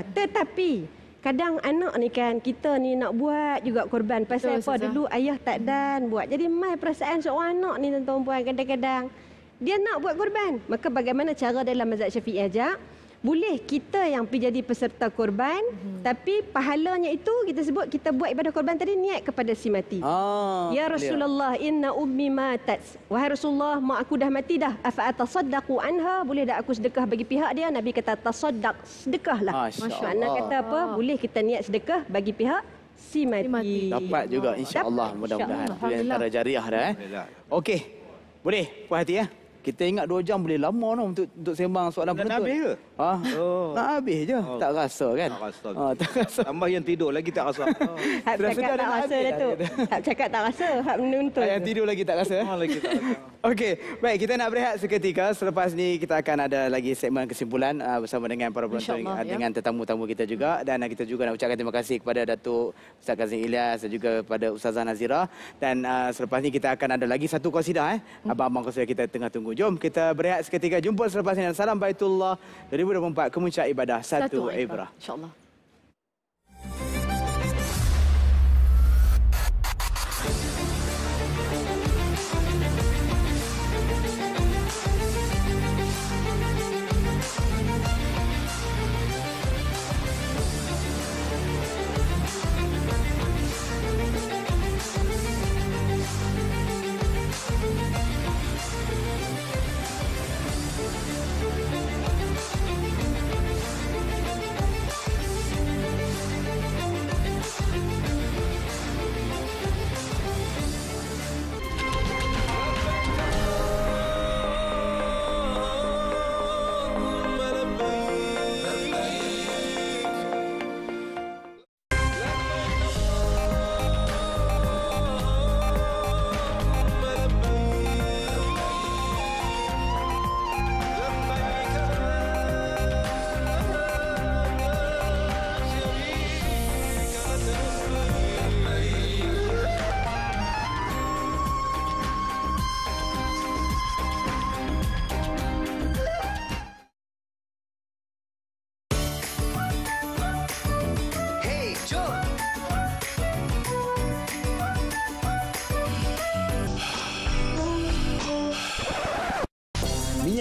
Tetapi kadang anak ni kan, kita ni nak buat juga korban. Pasal apa? Dulu ayah tak dan buat. Jadi mai perasaan seorang anak ni tuan-tuan puan, kadang-kadang dia nak buat korban. Maka bagaimana cara dalam mazhab Syafi'i ajak? Boleh kita yang pergi jadi peserta korban, tapi pahalanya itu kita sebut kita buat ibadah korban tadi niat kepada si mati. Ya Rasulullah, inna ummi matat. Wahai Rasulullah, mak aku dah mati dah. Afa atasaddaqu anha? Boleh tak aku sedekah bagi pihak dia? Nabi kata tasaddaq, sedekahlah. Makna kata apa? Boleh kita niat sedekah bagi pihak si mati. Dapat juga insya-Allah, mudah-mudahan. Itu antara jariah dah. Okey. Boleh puas hati ya. Kita ingat 2 jam boleh lama untuk sembang soalan penonton. Nak habis ke? Nak habis je. Tak rasa kan? Tak rasa. Tambah yang tidur lagi tak rasa. Hak cakap tak rasa Datuk. Hak cakap tak rasa, hak menonton. Yang tidur lagi tak rasa. Lagi tak rasa. Okey, baik, kita nak berehat seketika. Selepas ni kita akan ada lagi segmen kesimpulan bersama dengan para penonton, dengan tetamu-tamu kita juga, dan kita juga nak ucapkan terima kasih kepada Datuk Ustaz Kazim Ilyas dan juga kepada Ustazah Nazira. Dan selepas ni kita akan ada lagi satu qasidah abang-abang qasidah kita tengah tunggu. Jom kita berehat seketika. Jumpa selepas ini. Salam Baitullah 2024, Kemuncak Ibadah Satu Ibrah. InsyaAllah.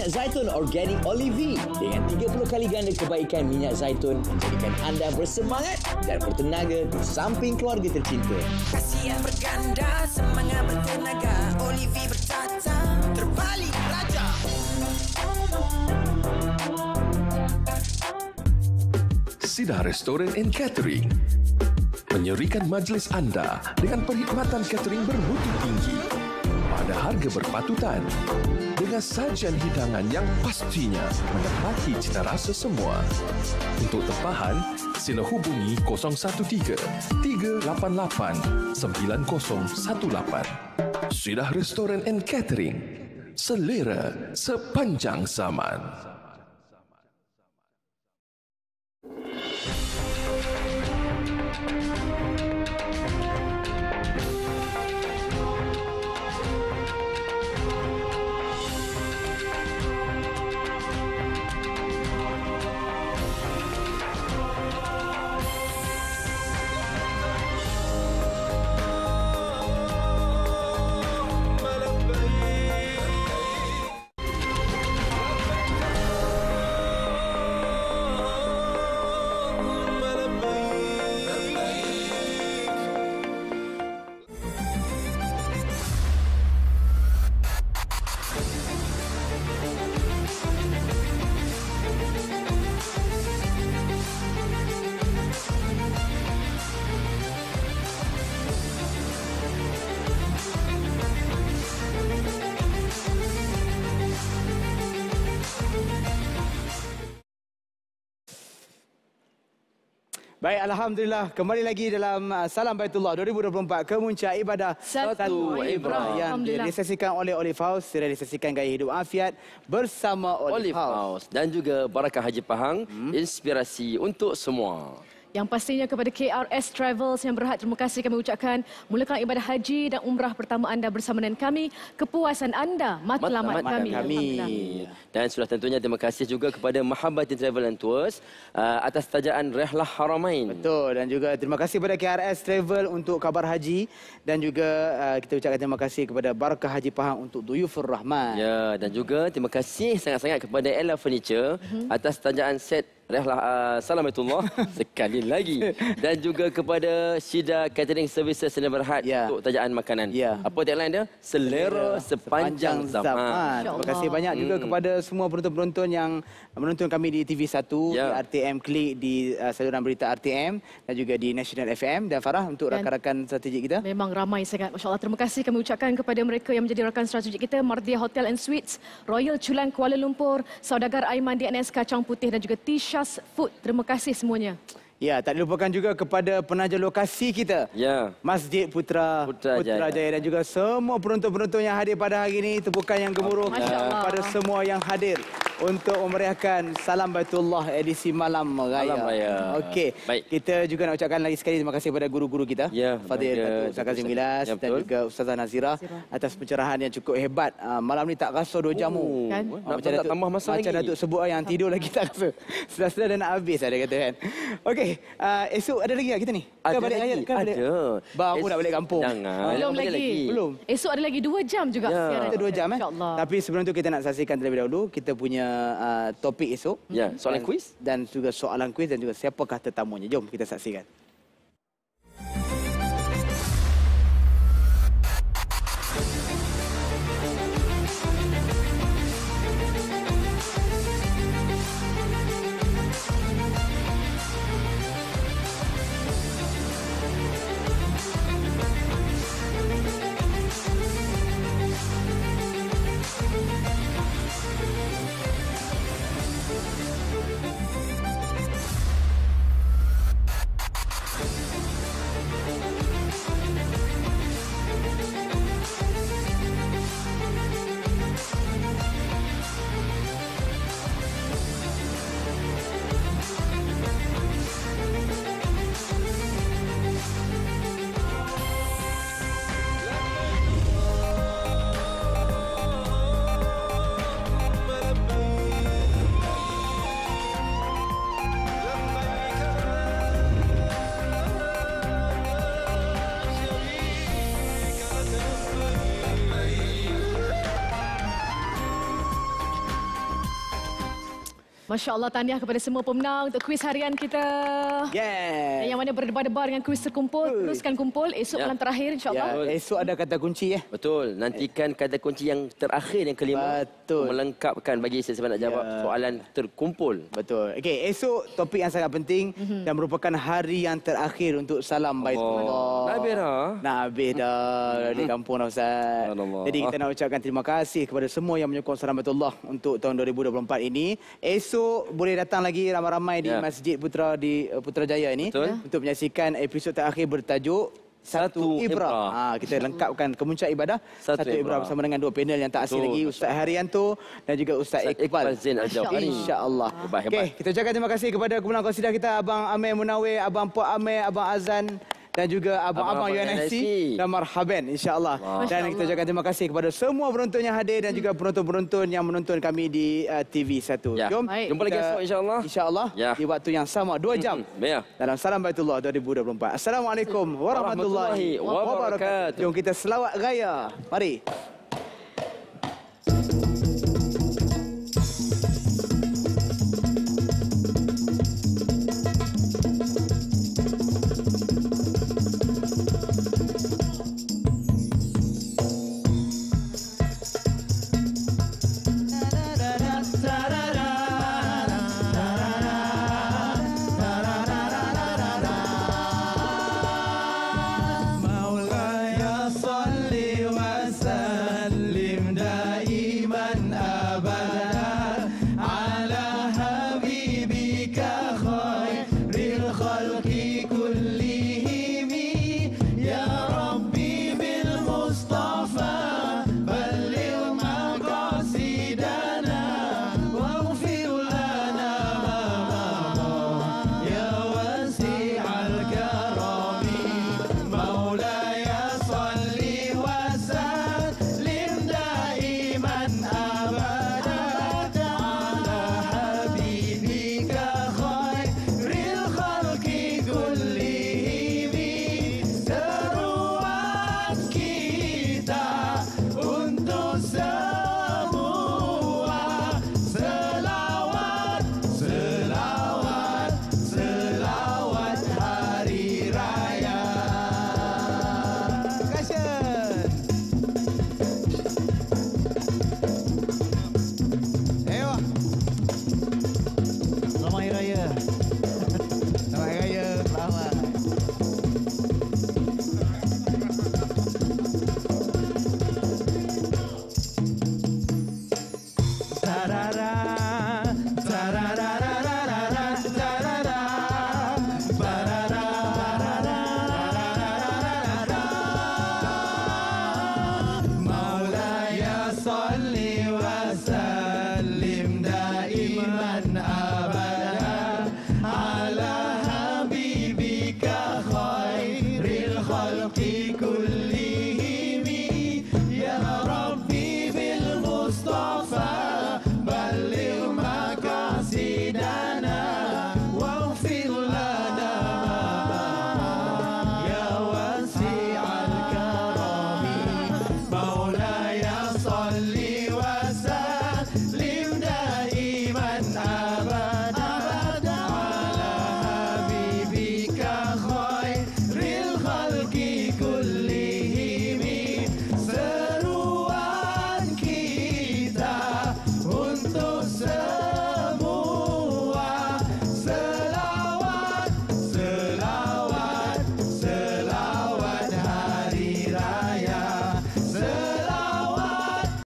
minyak zaitun organik Olive dengan 30 kali ganda kebaikan minyak zaitun menjadikan anda bersemangat dan bertenaga di samping keluarga tercinta. Kasih yang berganda, semangat bertenaga. Olive bertata, terbalik raja. Sidah Restoran and Catering menyerikan majlis anda dengan perkhidmatan catering bermutu tinggi pada harga berpatutan dengan sajian hidangan yang pastinya menepati cita rasa semua. Untuk tempahan, sila hubungi 013 388 9018. Sidah Restoran and Catering, selera sepanjang zaman. Baik, Alhamdulillah. Kembali lagi dalam Salam Baitullah 2024, Kemuncak Ibadah Satu Ibrah. yang direalisasikan oleh Olive House, direalisasikan Gaya Hidup Afiat bersama Olive House. Dan juga Barakah Haji Pahang, inspirasi untuk semua. Yang pastinya kepada KRS Travels yang berhad, terima kasih kami ucapkan. Mulakan ibadah haji dan umrah pertama anda bersama dengan kami. Kepuasan anda matlamat kami. Dan sudah tentunya terima kasih juga kepada Mahabbatin Travel and Tours atas tajaan Rehlah Haramain. Betul, dan juga terima kasih kepada KRS Travel untuk kabar haji, dan juga kita ucapkan terima kasih kepada Barakah Haji Pahang untuk Duyufur Rahman. Ya, dan juga terima kasih sangat-sangat kepada Ella Furniture atas tajaan set Rehlah Salamatullah sekali lagi, dan juga kepada Syida Catering Services yang berhad untuk tajaan makanan. Apa tagline dia? Selera sepanjang zaman. Terima kasih banyak juga kepada semua penonton-penonton yang menonton kami di TV1, di RTM Klik, di saluran berita RTM, dan juga di National FM. Dan Farah, untuk rakan-rakan strategik kita. Memang ramai sangat, Masya Allah. Terima kasih kami ucapkan kepada mereka yang menjadi rakan strategik kita. Mardia Hotel and Suites, Royal Chulang Kuala Lumpur, Saudagar Aiman DNS Kacang Putih, dan juga Tisha's Food. Terima kasih semuanya. Ya, tak dilupakan juga kepada penaja lokasi kita. Masjid Putrajaya, dan juga semua penonton-penonton yang hadir pada hari ini. Tepukan yang gemuruh kepada semua yang hadir untuk memeriahkan Salam Baitullah edisi Malam Raya. Okey, kita juga nak ucapkan lagi sekali terima kasih kepada guru-guru kita. Fadil Datuk Ustaz Kazim Milas dan juga Ustazah Nazira atas pencerahan yang cukup hebat. Malam ni tak rasa 2 jam. Macam nak tambah masa lagi. Macam Datuk sebut yang tidur lagi tak rasa. Sudah-sudah dah nak habis ada kata kan. Okey. Esok ada lagi tak kita ni? Ada balik lagi. Ada. Baru nak balik kampung. Belum lagi. Esok ada lagi 2 jam juga. Kita 2 jam Tapi sebelum tu kita nak saksikan terlebih dahulu. Kita punya topik esok. Soalan kuis. Dan juga soalan kuis, dan juga siapakah tetamunya. Jom kita saksikan. Masya Allah, tahniah kepada semua pemenang untuk kuis harian kita. Yeah. Yang mana berdebar-debar dengan kuis terkumpul, teruskan kumpul. Esok malam terakhir insya-Allah. Esok ada kata kunci Betul. Nantikan kata kunci yang terakhir yang kelima. Betul. Melengkapkan bagi sesiapa nak jawab soalan terkumpul. Betul. Okey, esok topik yang sangat penting dan merupakan hari yang terakhir untuk salam Baitullah. Habis dah di kampung dah Ustaz. Jadi kita nak ucapkan terima kasih kepada semua yang menyokong salam Baitullah untuk tahun 2024 ini. Esok boleh datang lagi ramai-ramai di Masjid Putra di Putrajaya ini untuk menyaksikan episod terakhir bertajuk Satu Ibrah. Kita lengkapkan kemuncak ibadah Satu Ibrah bersama dengan dua panel yang tak asing lagi, Ustaz Haryanto dan juga Ustaz Iqbal Zain Al-Jawhari. InsyaAllah. Okey, kita ucapkan terima kasih kepada kemenang konsidah kita Abang Amir Munawir, Abang Puak Amir, Abang Azan dan juga Abang-Abang UNSC dan marhaban insya-Allah. Dan kita ucapkan terima kasih kepada semua penonton yang hadir dan juga penonton-penonton yang menonton kami di TV1. Jom jumpa lagi esok insya-Allah. Insya-Allah di waktu yang sama 2 jam. Dalam Salam Baitullah 2024. Assalamualaikum warahmatullahi wabarakatuh. Jom kita selawat raya. Mari.